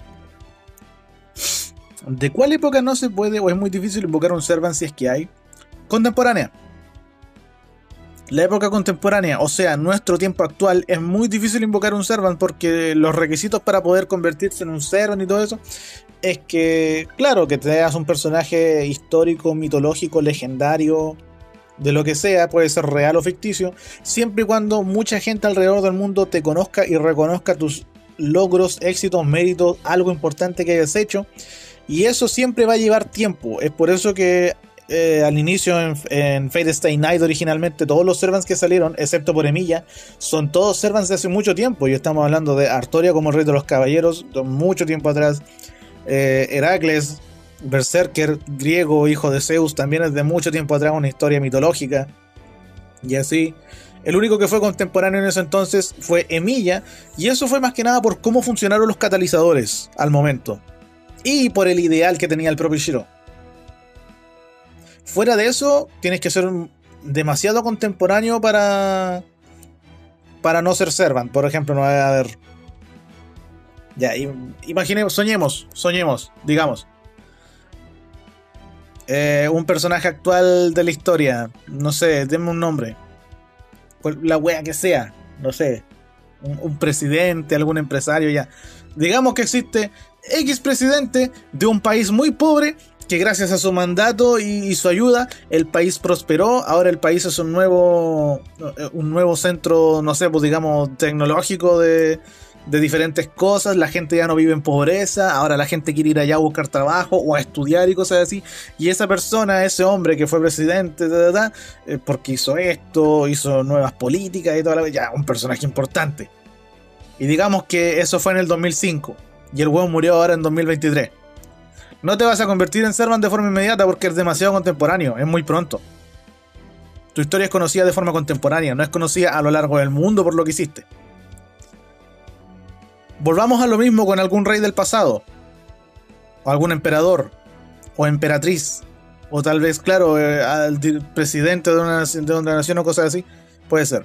¿De cuál época no se puede o es muy difícil invocar un servant si es que hay? Contemporánea. La época contemporánea, o sea, nuestro tiempo actual, es muy difícil invocar un servant porque los requisitos para poder convertirse en un servant y todo eso es que, claro, que te hagas un personaje histórico, mitológico, legendario, de lo que sea, puede ser real o ficticio, siempre y cuando mucha gente alrededor del mundo te conozca y reconozca tus logros, éxitos, méritos, algo importante que hayas hecho, y eso siempre va a llevar tiempo. Es por eso que eh, al inicio en, en Fate Stay Night originalmente todos los servants que salieron, excepto por Emilia, son todos servants de hace mucho tiempo, y estamos hablando de Artoria como rey de los caballeros de mucho tiempo atrás, eh, Heracles, Berserker, griego, hijo de Zeus, también es de mucho tiempo atrás, una historia mitológica. Y así, el único que fue contemporáneo en ese entonces fue Emilia, y eso fue más que nada por cómo funcionaron los catalizadores al momento, y por el ideal que tenía el propio Shiro. Fuera de eso, tienes que ser demasiado contemporáneo para para no ser Servant, por ejemplo. No va a haber... Ya, imaginemos, soñemos, soñemos, digamos. Eh, un personaje actual de la historia, no sé, denme un nombre. La wea que sea, no sé. Un, un presidente, algún empresario, ya. Digamos que existe X presidente de un país muy pobre, que gracias a su mandato y, y su ayuda, el país prosperó. Ahora el país es un nuevo, un nuevo centro, no sé, pues digamos, tecnológico de... de diferentes cosas, la gente ya no vive en pobreza, ahora la gente quiere ir allá a buscar trabajo o a estudiar y cosas así, y esa persona, ese hombre que fue presidente, da, da, da, eh, porque hizo esto, hizo nuevas políticas y toda la... ya, un personaje importante. Y digamos que eso fue en el dos mil cinco, y el huevo murió ahora en dos mil veintitrés. No te vas a convertir en Servant de forma inmediata porque es demasiado contemporáneo, es muy pronto. Tu historia es conocida de forma contemporánea, no es conocida a lo largo del mundo por lo que hiciste. Volvamos a lo mismo con algún rey del pasado, o algún emperador, o emperatriz, o tal vez, claro, eh, al presidente de una, de una nación o cosas así, puede ser.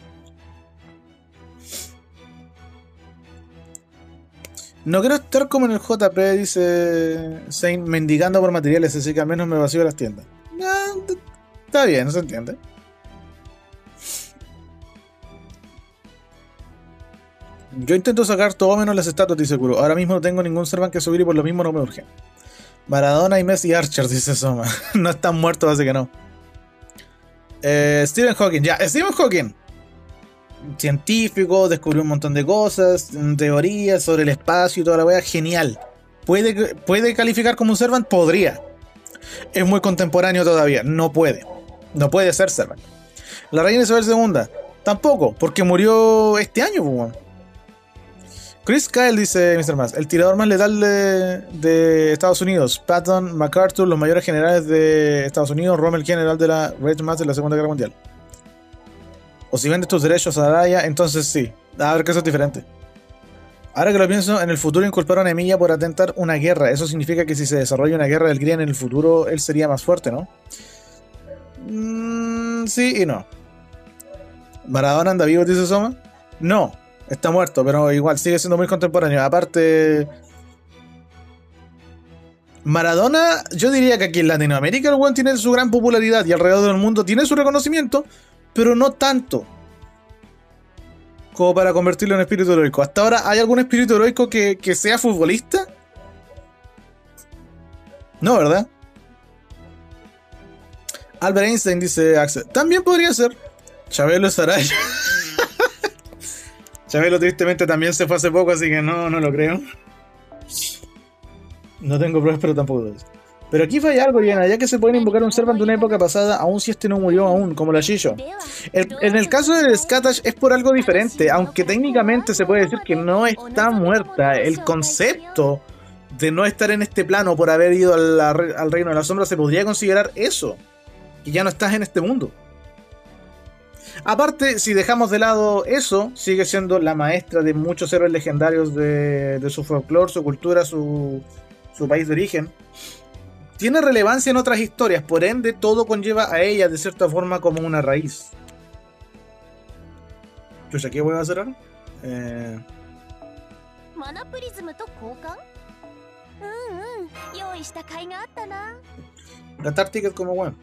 No quiero estar como en el J P, dice Zane, mendigando por materiales, así que al menos me vacío las tiendas. No, está bien, no se entiende. Yo intento sacar todo menos las estatuas, dice Kuro. Ahora mismo no tengo ningún Servant que subir y por lo mismo no me urge. Maradona y Messi Archer, dice Soma. No están muertos, así que no. Eh, Stephen Hawking, ya, Stephen Hawking. Científico, descubrió un montón de cosas, teorías sobre el espacio y toda la wea. Genial. ¿Puede, ¿Puede calificar como un Servant? Podría. Es muy contemporáneo todavía. No puede. No puede ser Servant. La reina Isabel segunda. Tampoco, porque murió este año, pues, bueno. Chris Kyle, dice mister Mass, el tirador más letal de, de Estados Unidos. Patton, MacArthur, los mayores generales de Estados Unidos. Rommel, general de la Red Mass de la Segunda Guerra Mundial. O si vendes tus derechos a Daya, entonces sí. A ver que eso es diferente. Ahora que lo pienso, en el futuro inculparon a Emilia por atentar una guerra. Eso significa que si se desarrolla una guerra del Grian en el futuro, él sería más fuerte, ¿no? Mm, sí y no. ¿Maradona anda vivo, dice Soma? No. Está muerto, pero igual sigue siendo muy contemporáneo. Aparte, Maradona, yo diría que aquí en Latinoamérica el weón tiene su gran popularidad y alrededor del mundo tiene su reconocimiento, pero no tanto como para convertirlo en espíritu heroico. Hasta ahora, ¿hay algún espíritu heroico que, que sea futbolista? No, ¿verdad? Albert Einstein, dice Axel. También podría ser. Chabelo Saraya. Chabelo tristemente también se fue hace poco, así que no, no lo creo. No tengo pruebas, pero tampoco lo es. Pero aquí falla algo, Diana, ya que se pueden invocar un Servant de una época pasada, aún si este no murió aún, como la Shisho. El, en el caso del Scatash es por algo diferente, aunque técnicamente se puede decir que no está muerta. El concepto de no estar en este plano por haber ido al, al reino de la sombra se podría considerar eso, que ya no estás en este mundo. Aparte, si dejamos de lado eso, sigue siendo la maestra de muchos héroes legendarios de, de su folclore, su cultura, su, su país de origen. Tiene relevancia en otras historias, por ende todo conlleva a ella de cierta forma como una raíz. Chucha, ¿qué voy a hacer ahora? Eh... Gastar tickets como bueno.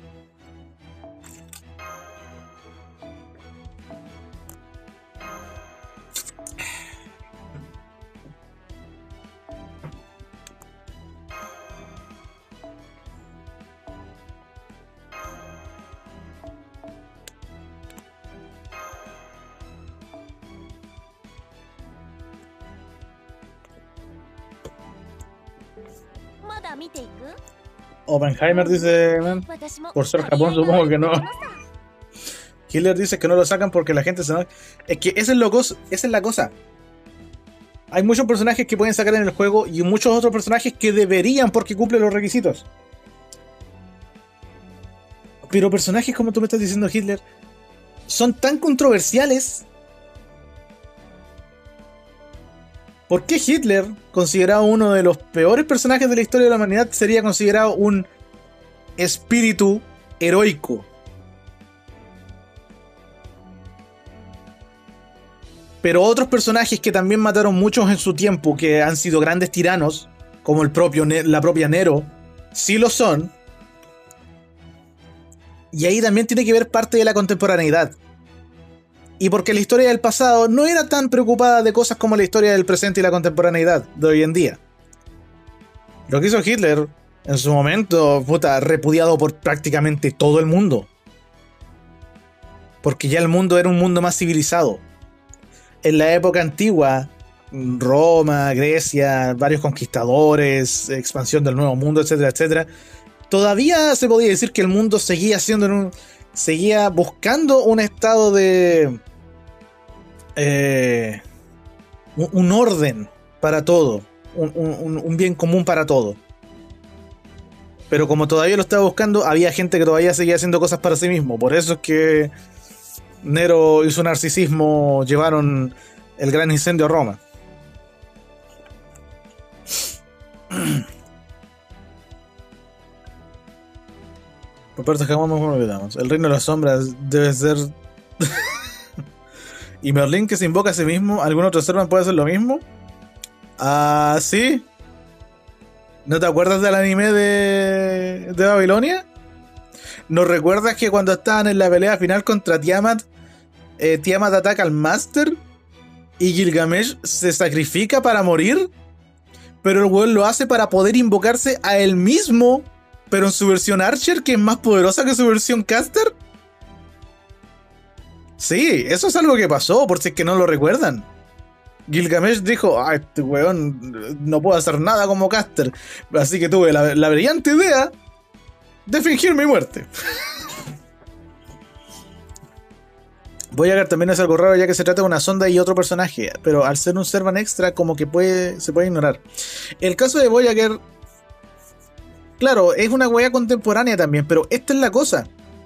Oppenheimer dice, man, por ser Japón supongo que no. Killer dice que no lo sacan porque la gente se no... Es que esa es, lo cos... esa es la cosa. Hay muchos personajes que pueden sacar en el juego y muchos otros personajes que deberían porque cumplen los requisitos. Pero personajes como tú me estás diciendo, Hitler, son tan controversiales. ¿Por qué Hitler, considerado uno de los peores personajes de la historia de la humanidad, sería considerado un espíritu heroico? Pero otros personajes que también mataron muchos en su tiempo, que han sido grandes tiranos, como el propio, la propia Nero, sí lo son. Y ahí también tiene que ver parte de la contemporaneidad. Y porque la historia del pasado no era tan preocupada de cosas como la historia del presente y la contemporaneidad de hoy en día. Lo que hizo Hitler en su momento, puta, repudiado por prácticamente todo el mundo. Porque ya el mundo era un mundo más civilizado. En la época antigua, Roma, Grecia, varios conquistadores, expansión del Nuevo Mundo, etcétera, etcétera, todavía se podía decir que el mundo seguía siendo en un, seguía buscando un estado de eh, un, un orden para todo, un, un, un bien común para todo. Pero como todavía lo estaba buscando, había gente que todavía seguía haciendo cosas para sí mismo. Por eso es que Nero y su narcisismo llevaron el gran incendio a Roma. Roberto jamás nos olvidamos. El reino de las sombras debe ser. ¿Y Merlín que se invoca a sí mismo? ¿Algún otro Servan puede hacer lo mismo? Ah, sí. ¿No te acuerdas del anime de, de Babilonia? ¿No recuerdas que cuando estaban en la pelea final contra Tiamat, eh, Tiamat ataca al Master y Gilgamesh se sacrifica para morir? Pero el weón lo hace para poder invocarse a él mismo, pero en su versión Archer, que es más poderosa que su versión Caster. Sí, eso es algo que pasó, por si es que no lo recuerdan. Gilgamesh dijo, ah, este weón no puedo hacer nada como Caster, así que tuve la, la brillante idea de fingir mi muerte. Voyager también es algo raro ya que se trata de una sonda y otro personaje, pero al ser un Servan extra como que puede, se puede ignorar. El caso de Voyager, claro, es una wea contemporánea también, pero esta es la cosa.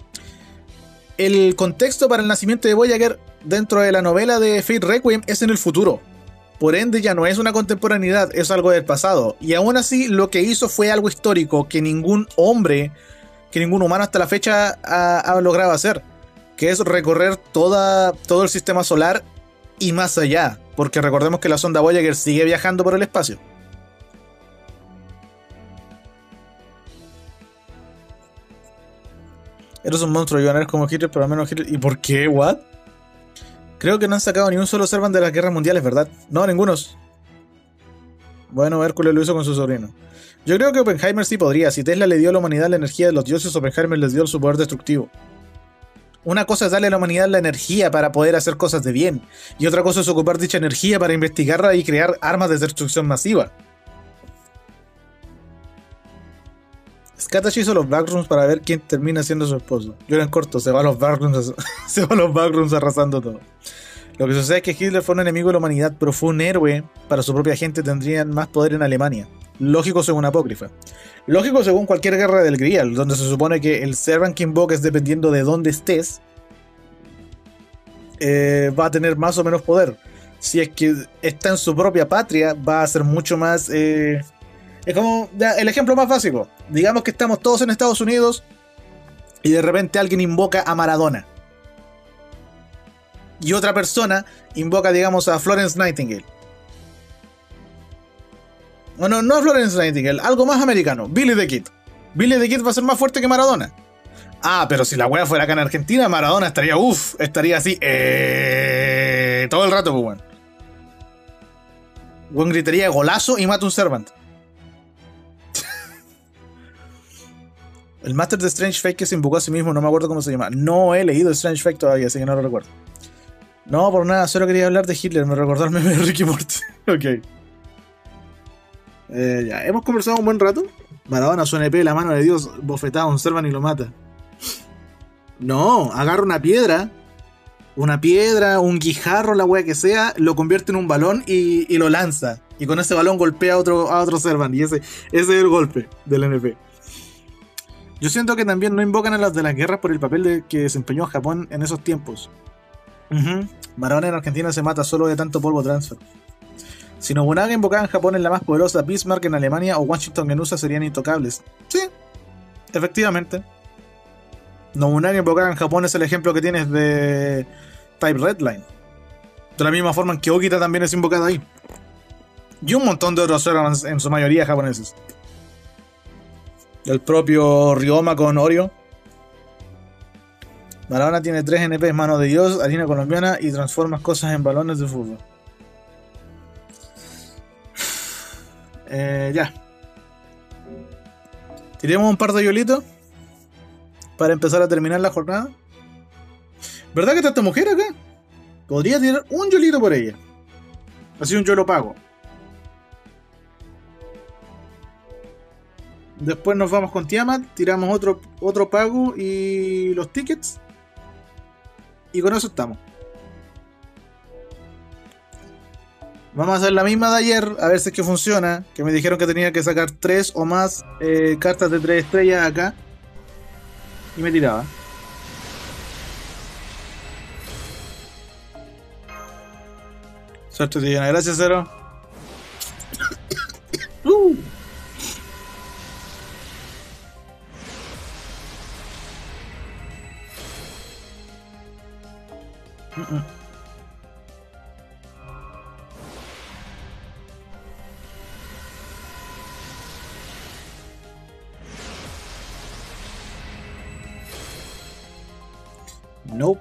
El contexto para el nacimiento de Voyager dentro de la novela de Fate Requiem es en el futuro. Por ende ya no es una contemporaneidad, es algo del pasado. Y aún así lo que hizo fue algo histórico que ningún hombre, que ningún humano hasta la fecha ha, ha logrado hacer. Que es recorrer toda, todo el sistema solar y más allá. Porque recordemos que la sonda Voyager sigue viajando por el espacio. Eres un monstruo, Iván, eres como Hitler, pero al menos Hitler... ¿Y por qué? ¿What? Creo que no han sacado ni un solo Servan de las guerras mundiales, ¿verdad? No, ningunos. Bueno, Hércules lo hizo con su sobrino. Yo creo que Oppenheimer sí podría. Si Tesla le dio a la humanidad la energía de los dioses, Oppenheimer les dio su poder destructivo. Una cosa es darle a la humanidad la energía para poder hacer cosas de bien, y otra cosa es ocupar dicha energía para investigarla y crear armas de destrucción masiva. Scatachi hizo los backrooms para ver quién termina siendo su esposo. Yo era en corto, se va a los backrooms, se va a los backrooms arrasando todo. Lo que sucede es que Hitler fue un enemigo de la humanidad, pero fue un héroe para su propia gente. Tendrían más poder en Alemania. Lógico según Apócrifa. Lógico según cualquier guerra del Grial, donde se supone que el Servan que invoques, dependiendo de dónde estés, eh, va a tener más o menos poder. Si es que está en su propia patria, va a ser mucho más... Eh, es como ya, el ejemplo más básico. Digamos que estamos todos en Estados Unidos y de repente alguien invoca a Maradona. Y otra persona invoca, digamos, a Florence Nightingale. Bueno, no a Florence Nightingale, algo más americano, Billy the Kid. Billy the Kid va a ser más fuerte que Maradona. Ah, pero si la wea fuera acá en Argentina, Maradona estaría, uff, estaría así, eh, todo el rato, pues bueno. Buen gritaría golazo y mata un Servant. El Master de Strange Fate que se invocó a sí mismo, no me acuerdo cómo se llama. No he leído Strange Fate todavía, así que no lo recuerdo. No, por nada, solo quería hablar de Hitler, me recordó el meme de Ricky Morty. Ok. Eh, ya, hemos conversado un buen rato. Maradona, su N P, la mano de Dios, bofetada a un Servan y lo mata. No, agarra una piedra, una piedra, un guijarro, la wea que sea, lo convierte en un balón y, y lo lanza. Y con ese balón golpea a otro, a otro Servan. Y ese, ese es el golpe del N P. Yo siento que también no invocan a las de las guerras por el papel de que desempeñó Japón en esos tiempos. Uh-huh. Maradona en Argentina se mata solo de tanto polvo transfer. Si Nobunaga invocaba en Japón en la más poderosa, Bismarck en Alemania o Washington en U S A serían intocables. Sí, efectivamente. Nobunaga invocada en Japón es el ejemplo que tienes de Type Redline. De la misma forma en que Okita también es invocada ahí. Y un montón de otros servants, en su mayoría japoneses. El propio Ryoma con Oreo. Maradona tiene tres N Pes, mano de Dios, harina colombiana y transformas cosas en balones de fútbol. Eh, ya. Tiremos un par de yolitos para empezar a terminar la jornada. ¿Verdad que está esta mujer acá? Podría tirar un yolito por ella. Así un yo lo pago. Después nos vamos con Tiamat, tiramos otro, otro pago y los tickets. Y con eso estamos. Vamos a hacer la misma de ayer, a ver si es que funciona. Que me dijeron que tenía que sacar tres o más eh, cartas de tres estrellas acá. Y me tiraba. Suerte llena, gracias Cero. uh. Mm-mm. Nope.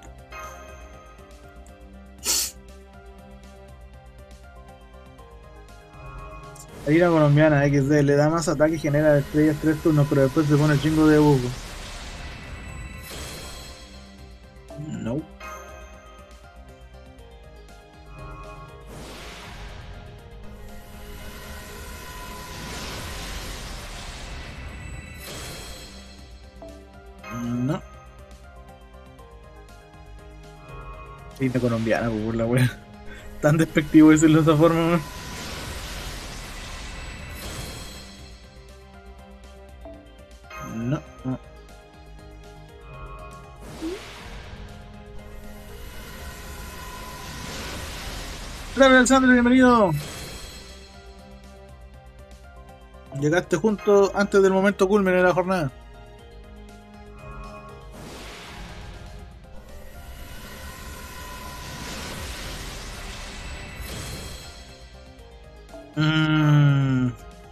Harina colombiana equis de le da más ataque y genera estrellas tres turnos, pero después se pone el chingo de buco. Nope. No. Harina colombiana, por la wea. Tan despectivo decirlo de esa forma, man. No, no. Hola, Alexander, bienvenido. Llegaste junto antes del momento culmen de la jornada. Mm.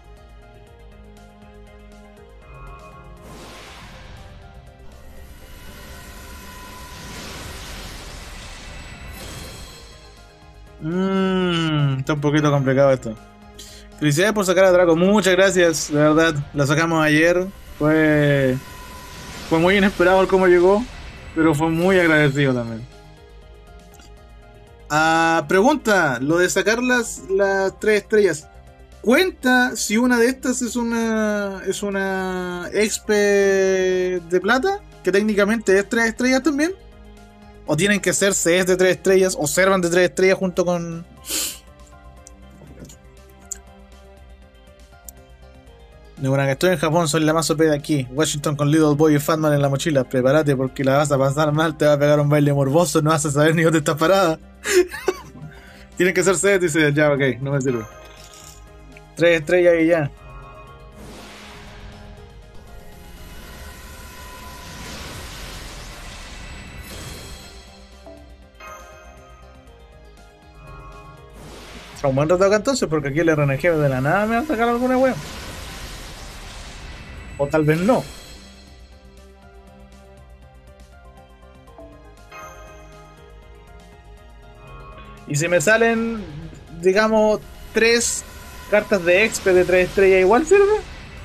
Mm, está un poquito complicado esto. Felicidades por sacar a Draco, muchas gracias, de verdad. La sacamos ayer, fue fue muy inesperado el cómo llegó, pero fue muy agradecido también. Ah, pregunta, lo de sacar las, las tres estrellas, ¿cuenta si una de estas es una es una expe de plata? Que técnicamente es tres estrellas también. ¿O tienen que ser C Es de tres estrellas o servan de tres estrellas junto con... Bueno, que estoy en Japón, soy la más O P de aquí. Washington con Little Boy y Fatman en la mochila. Prepárate porque la vas a pasar mal, te va a pegar un baile morboso, no vas a saber ni dónde estás parada. Tienen que ser C Es, dice, ya, ok, no me sirve. Tres estrellas y ya. Un buen rato acá entonces, porque aquí el R N G de la nada me va a sacar alguna wea. O tal vez no. Y si me salen, digamos, tres cartas de expe de tres estrellas, ¿igual sirve?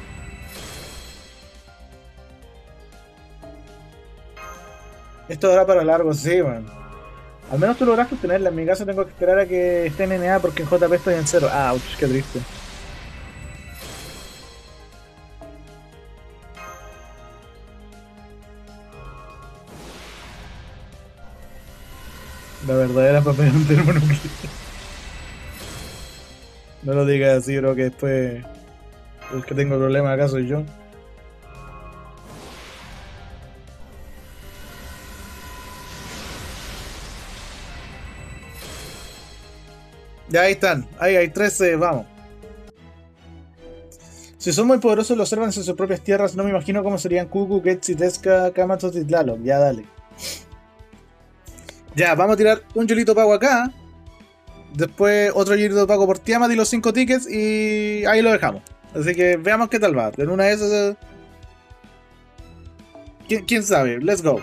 Esto dará para largo, sí, man. Al menos tú lograste obtenerla. En mi caso tengo que esperar a que esté en N A porque en J P estoy en cero. Ah, ouch, qué triste. La verdadera papel termonuclear. No lo digas así, bro, que después el que tengo problemas acá soy yo. Ya ahí están. Ahí hay trece, vamos. Si son muy poderosos, los observan en sus propias tierras. No me imagino cómo serían Kuku, Getsi, Teska, Kamato, Titlalo. Ya, dale. Ya, vamos a tirar un Yolito Pago acá. Después otro Yolito Pago por Tiamat y los cinco tickets. Y ahí lo dejamos. Así que veamos qué tal va. En una de esas... ¿Quién, quién sabe? Let's go.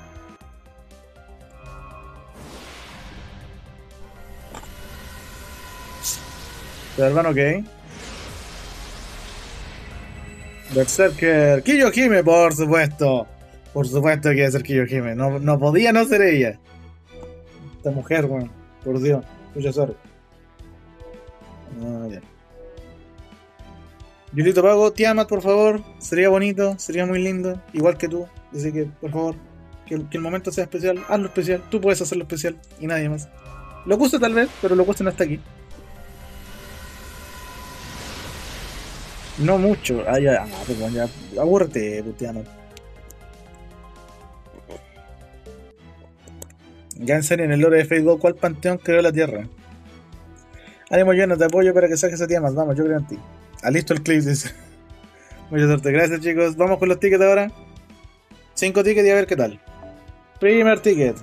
Hermano, ok. Berserker. Kiyohime, por supuesto. Por supuesto que iba a ser Kiyohime. No, no podía no ser ella. Esta mujer, weón. Por Dios. Mucha sorry. Ah, ya. Yulito Pago, Tiamat, por favor. Sería bonito, sería muy lindo. Igual que tú. Así que, por favor, que, que el momento sea especial. Hazlo especial. Tú puedes hacerlo especial. Y nadie más. Lo gusta tal vez, pero lo gusta no está aquí. No mucho. Ah, ya, ah, pues, bueno, ya. Abúrrete, Tiamat. Ya en serio, en el lore de Facebook, ¿cuál panteón creó la Tierra? Ánimo, yo no te apoyo para que saques a Tiamat. Vamos, yo creo en ti. Ah, listo el clip, dice. Mucha suerte. Gracias, chicos. Vamos con los tickets ahora. Cinco tickets y a ver qué tal. Primer ticket.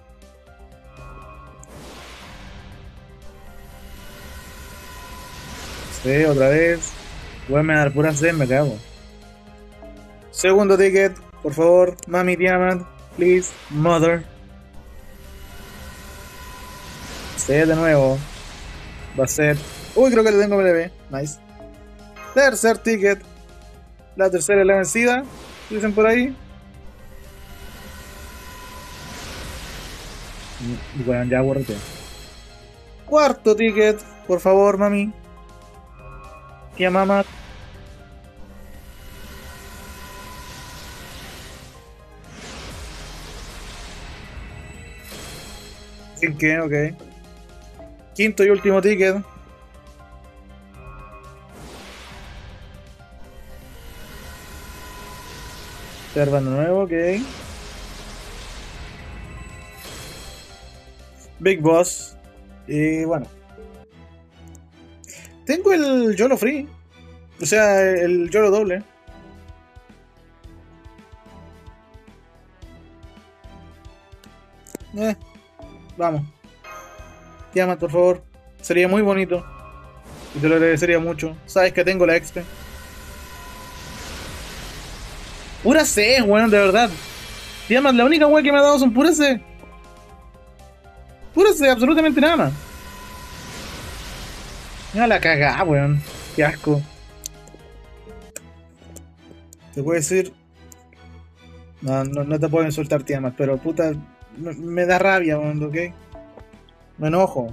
Sí, otra vez. Voy a dar pura C, me cago. Segundo ticket, por favor. Mami Tiamat, please. Mother. C de nuevo. Va a ser. Uy, creo que le tengo M L B. Nice. Tercer ticket. La tercera es la vencida. Dicen por ahí. Y bueno, ya aburrete. Cuarto ticket, por favor, mami. Tía mamá. ¿Sin qué? Ok. Quinto y último ticket. Observando nuevo, ok. Big Boss. Y bueno. Tengo el YOLO Free. O sea, el YOLO doble. Eh, vamos. Tiamat, por favor. Sería muy bonito. Y te lo agradecería mucho. Sabes que tengo la X P. Pura C, weón, de verdad. Tiamat, la única weón que me ha dado son pura C. Pura C, absolutamente nada más. Mira la cagada, weón. Qué asco. Te puedo decir. No, no, no te puedo insultar, Tiamat, pero puta. Me, me da rabia, weón, ¿ok? Me enojo.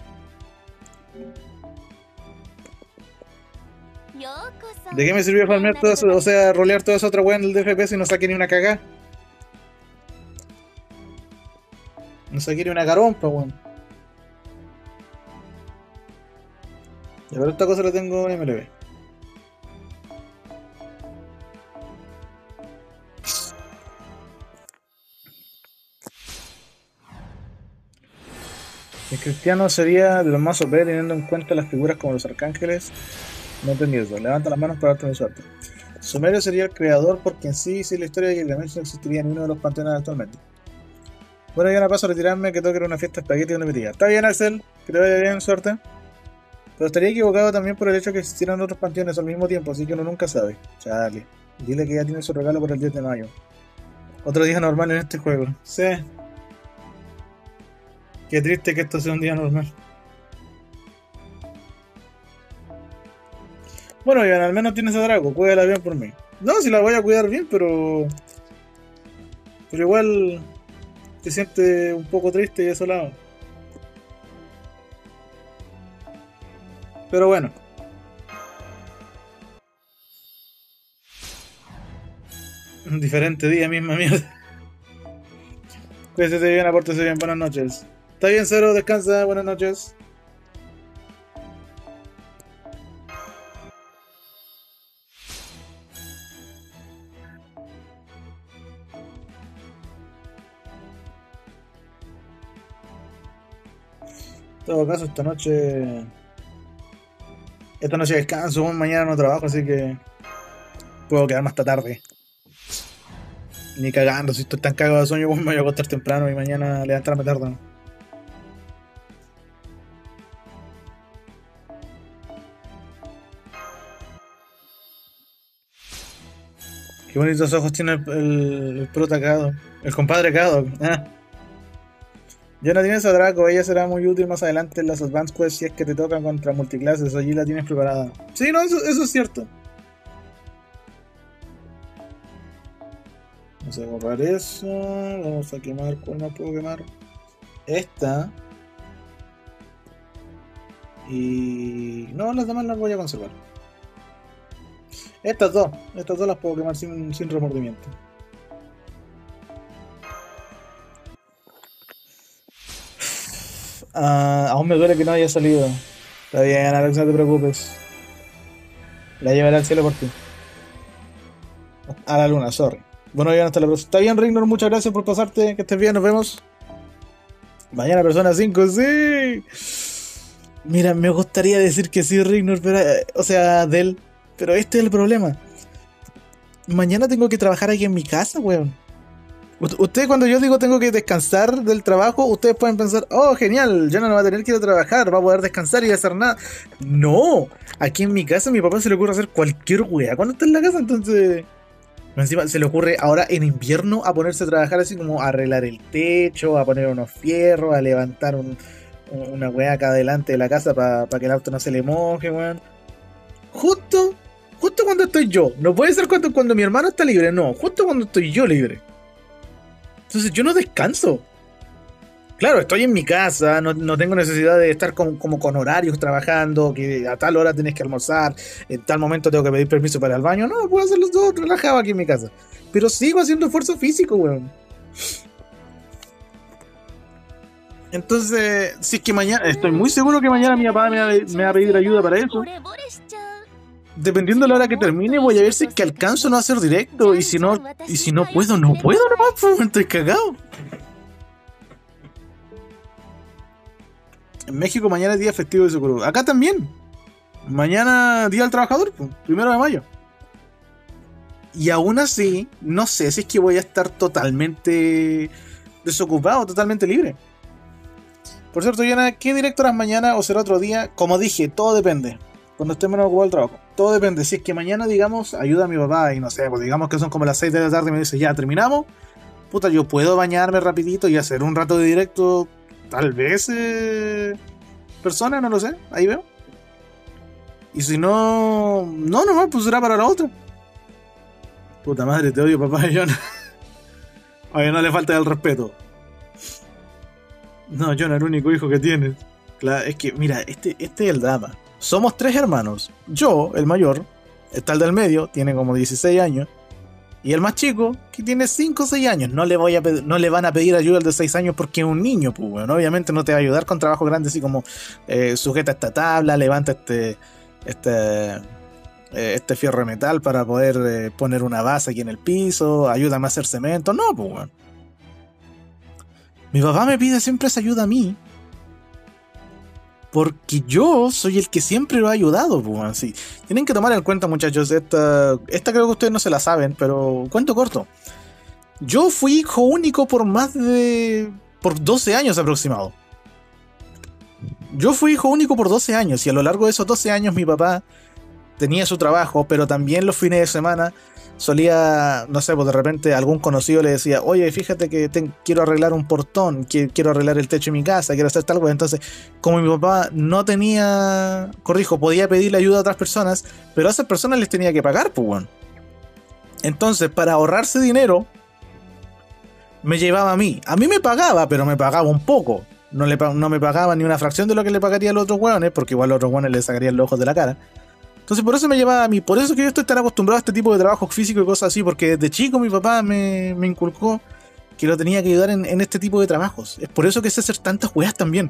¿De qué me sirvió farmear todo eso? O sea, rolear toda esa otra weá en el D F P si no saqué ni una cagá? No saqué ni una carompa, weón. Ya, pero esta cosa la tengo en M L B. El cristiano sería de los más O P teniendo en cuenta las figuras como los arcángeles. No entendí eso. Levanta las manos para darte mi suerte. Sumerio sería el creador porque en sí, sin la historia de Gilgamesh no existiría ni uno de los panteones actualmente. Bueno, ya no paso a retirarme, que tengo que ir a una fiesta espagueti donde me diga. Está bien, Axel, que te vaya bien, suerte. Pero estaría equivocado también por el hecho de que existieran otros panteones al mismo tiempo, así que uno nunca sabe. Charlie, dile que ya tiene su regalo por el diez de mayo. Otro día normal en este juego. Sí. Qué triste que esto sea un día normal. Bueno, Iván, al menos tienes a Draco, cuídala bien por mí. No, si la voy a cuidar bien, pero... Pero igual... Te sientes un poco triste y desolado. Pero bueno. Un diferente día, misma mierda. Cuídate bien, apórtese bien, buenas noches. Está bien, Cero, descansa, buenas noches. todo caso, esta noche. Esta noche descanso, weón, mañana no trabajo, así que. Puedo quedarme hasta tarde. Ni cagando, si estoy tan cagado de sueño, weón, me voy a acostar temprano y mañana levantarme tarde, ¿no? Qué bonitos ojos tiene el, el, el prota Kado. El compadre Kado. Ah. Ya no tienes a Draco, ella será muy útil más adelante en las Advanced Quests si es que te tocan contra multiclases, allí la tienes preparada. Sí, no, eso, eso es cierto. Vamos a borrar eso. Vamos a quemar. ¿Cuál más puedo quemar? Esta. Y... no, las demás las voy a conservar. Estas dos. Estas dos las puedo quemar sin, sin remordimiento. Uh, aún me duele que no haya salido. Está bien, Alex, no te preocupes. La llevaré al cielo por ti. A la luna, sorry. Bueno, bien, hasta la próxima. Está bien, Rignor, muchas gracias por pasarte. Que estés bien, nos vemos. Mañana, persona cinco, sí. Mira, me gustaría decir que sí, Rignor, pero, o sea, Del. Pero este es el problema. Mañana tengo que trabajar aquí en mi casa, weón. Ustedes, cuando yo digo tengo que descansar del trabajo, ustedes pueden pensar, oh, genial, ya no va a tener que ir a trabajar, va a poder descansar y hacer nada. No, aquí en mi casa a mi papá se le ocurre hacer cualquier wea cuando está en la casa, entonces... Encima se le ocurre ahora en invierno a ponerse a trabajar así como a arreglar el techo, a poner unos fierros, a levantar un, una wea acá adelante de la casa para pa que el auto no se le moje, weón. Justo, justo cuando estoy yo. No puede ser cuando, cuando mi hermano está libre, no, justo cuando estoy yo libre. Entonces yo no descanso. Claro, estoy en mi casa, no, no tengo necesidad de estar con, como con horarios trabajando, que a tal hora tenés que almorzar, en tal momento tengo que pedir permiso para ir al baño. No, puedo hacerlo todo relajado aquí en mi casa. Pero sigo haciendo esfuerzo físico, weón. Entonces, si es que mañana, estoy muy seguro que mañana mi papá me va, me va a pedir ayuda para eso. Dependiendo de la hora que termine, voy a ver si es que alcanzo a no hacer directo. Y si no, y si no puedo, no puedo nomás, pues, estoy cagado. En México mañana es día festivo de Sakura. Acá también. Mañana día del trabajador, pues, primero de mayo. Y aún así, no sé si es que voy a estar totalmente desocupado, totalmente libre. Por cierto, Yana, ¿qué directo harás mañana o será otro día? Como dije, todo depende. Cuando esté menos ocupado el trabajo. Todo depende. Si es que mañana, digamos, ayuda a mi papá y no sé, pues digamos que son como las seis de la tarde y me dice, ya, terminamos. Puta, yo puedo bañarme rapidito y hacer un rato de directo. Tal vez eh, persona, no lo sé. Ahí veo. Y si no... No, nomás, pues será para la otra. Puta madre, te odio, papá. John. Oye, no le falta el respeto. No, John, el único hijo que tienes. Claro, es que, mira, este, este es el drama. Somos tres hermanos. Yo, el mayor, está el del medio, tiene como dieciséis años. Y el más chico, que tiene cinco o seis años. No le, voy a pedir, no le van a pedir ayuda al de seis años porque es un niño, pues, bueno. Obviamente no te va a ayudar con trabajo grande, así como eh, sujeta esta tabla, levanta este este, eh, este fierro de metal para poder eh, poner una base aquí en el piso, ayúdame a hacer cemento. No, pues, bueno. Mi papá me pide siempre esa ayuda a mí. Porque yo soy el que siempre lo ha ayudado, pues, así. Tienen que tomar en cuenta, muchachos, esta, esta creo que ustedes no se la saben, pero cuento corto. Yo fui hijo único por más de... por doce años aproximado. Yo fui hijo único por doce años y a lo largo de esos doce años mi papá tenía su trabajo, pero también los fines de semana solía, no sé, pues de repente algún conocido le decía, oye, fíjate que te, quiero arreglar un portón, que, quiero arreglar el techo de mi casa, quiero hacer tal cosa. Entonces, como mi papá no tenía, corrijo, podía pedirle ayuda a otras personas, pero a esas personas les tenía que pagar, pues bueno. Entonces, para ahorrarse dinero, me llevaba a mí. A mí me pagaba, pero me pagaba un poco. No, le, no me pagaba ni una fracción de lo que le pagaría a los otros hueones, porque igual a los otros hueones le sacarían los ojos de la cara. Entonces por eso me llevaba a mí, por eso que yo estoy tan acostumbrado a este tipo de trabajos físicos y cosas así, porque desde chico mi papá me, me inculcó que lo tenía que ayudar en, en este tipo de trabajos. Es por eso que sé hacer tantas weas también.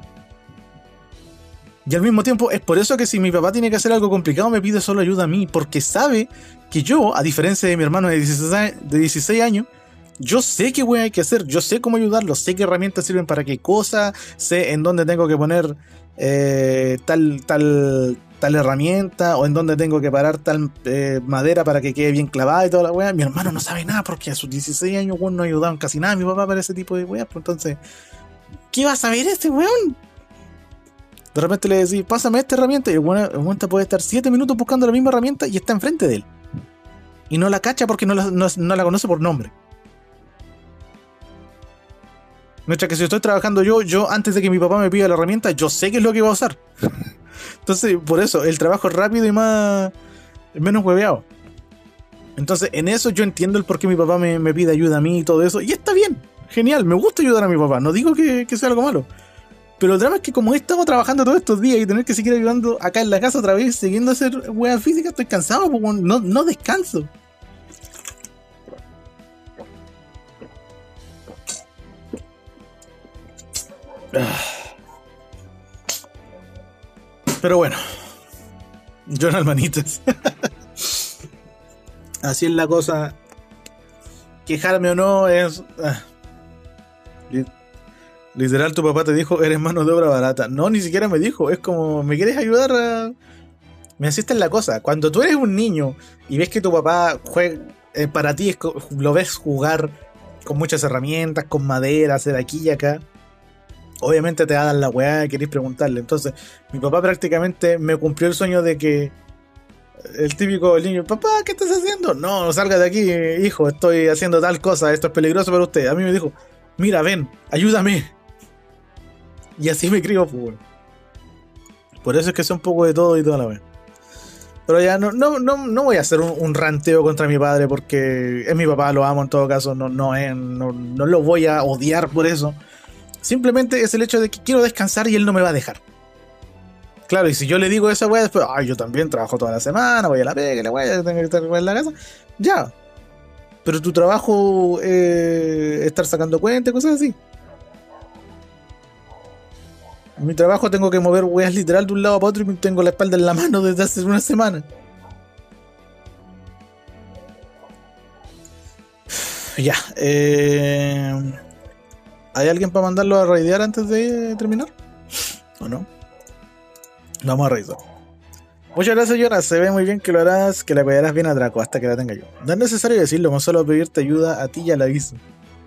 Y al mismo tiempo es por eso que si mi papá tiene que hacer algo complicado me pide solo ayuda a mí, porque sabe que yo, a diferencia de mi hermano de dieciséis años, yo sé qué wea hay que hacer, yo sé cómo ayudarlo, sé qué herramientas sirven para qué cosa, sé en dónde tengo que poner eh, tal, tal, tal herramienta, o en dónde tengo que parar tal eh, madera para que quede bien clavada y toda la weá. Mi hermano no sabe nada porque a sus dieciséis años, weón, no ayudaban casi nada a mi papá para ese tipo de weá. Pues entonces, ¿qué va a saber este weón? De repente le decís, pásame esta herramienta, y el weón, el weón te puede estar siete minutos buscando la misma herramienta y está enfrente de él. Y no la cacha porque no la, no, no la conoce por nombre. Mientras que si estoy trabajando yo, yo antes de que mi papá me pida la herramienta, yo sé qué es lo que va a usar. Entonces, por eso, el trabajo es rápido y más menos hueveado. Entonces, en eso yo entiendo el por qué mi papá me, me pide ayuda a mí y todo eso. Y está bien, genial, me gusta ayudar a mi papá. No digo que, que sea algo malo. Pero el drama es que como he estado trabajando todos estos días y tener que seguir ayudando acá en la casa otra vez, siguiendo a hacer hueá física, estoy cansado, porque no, no descanso. Pero bueno, Jonal Manitas. Así es la cosa. Quejarme o no es... Ah. Literal, tu papá te dijo, eres mano de obra barata. No, ni siquiera me dijo. Es como, ¿me quieres ayudar a...? Me asiste en la cosa. Cuando tú eres un niño y ves que tu papá juega, eh, para ti es, lo ves jugar con muchas herramientas, con madera, hacer aquí y acá, obviamente te va a dar la weá y querés preguntarle. Entonces, mi papá prácticamente me cumplió el sueño de que el típico niño, papá, ¿qué estás haciendo? No, no salgas de aquí, hijo, estoy haciendo tal cosa, esto es peligroso para usted. A mí me dijo, mira, ven, ayúdame. Y así me crió, pues. Por eso es que sé un poco de todo y toda la vez. Pero ya no, no, no, no voy a hacer un, un ranteo contra mi padre porque es mi papá, lo amo en todo caso, no, no, es, no, no lo voy a odiar por eso. Simplemente es el hecho de que quiero descansar y él no me va a dejar. Claro, y si yo le digo esa weá después, ay, yo también trabajo toda la semana, voy a la pega, la weá, tengo que estar en la casa. Ya. Pero tu trabajo es eh, estar sacando cuentas, cosas así. En mi trabajo tengo que mover weas literal de un lado para otro y tengo la espalda en la mano desde hace una semana. Ya. Eh... ¿Hay alguien para mandarlo a raidear antes de terminar? ¿O no? Vamos a revisar. Muchas gracias, Jonas. Se ve muy bien que lo harás, que la cuidarás bien a Draco hasta que la tenga yo. No es necesario decirlo, con solo pedirte ayuda a ti ya la aviso.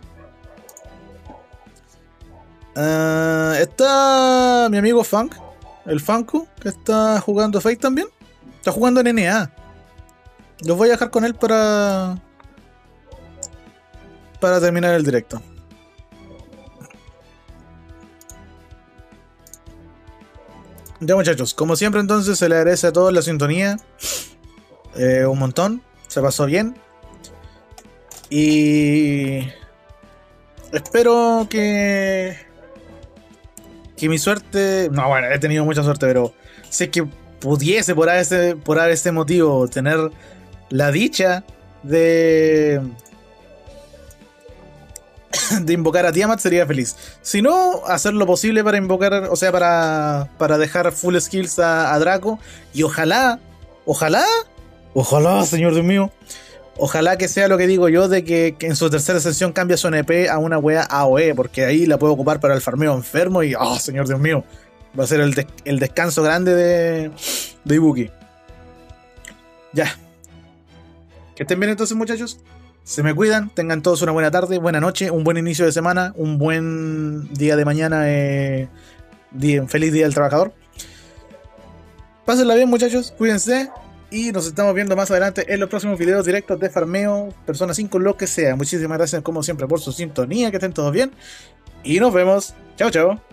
Uh, está mi amigo Funk, el Funko, que está jugando Fate también. Está jugando en N A. Los voy a dejar con él para para terminar el directo. Ya, muchachos, como siempre, entonces se le agradece a todos la sintonía. Eh, un montón. Se pasó bien. Y espero que que mi suerte... No, bueno, he tenido mucha suerte, pero si es que pudiese por ese, por ese motivo tener la dicha de de invocar a Tiamat, sería feliz. Si no, hacer lo posible para invocar, o sea, para, para dejar full skills a, a Draco. Y ojalá, ojalá, ojalá, señor Dios mío, ojalá que sea lo que digo yo, de que, que en su tercera sesión cambie su N P a una wea A O E, porque ahí la puedo ocupar para el farmeo enfermo y, oh, señor Dios mío, va a ser el, des el descanso grande de, de Ibuki. Ya. Que estén bien entonces, muchachos. Se me cuidan, tengan todos una buena tarde, buena noche, un buen inicio de semana, un buen día de mañana, eh, día, feliz día del trabajador. Pásenla bien, muchachos, cuídense y nos estamos viendo más adelante en los próximos videos directos de farmeo, Persona cinco, lo que sea. Muchísimas gracias como siempre por su sintonía, que estén todos bien y nos vemos. Chao, chao.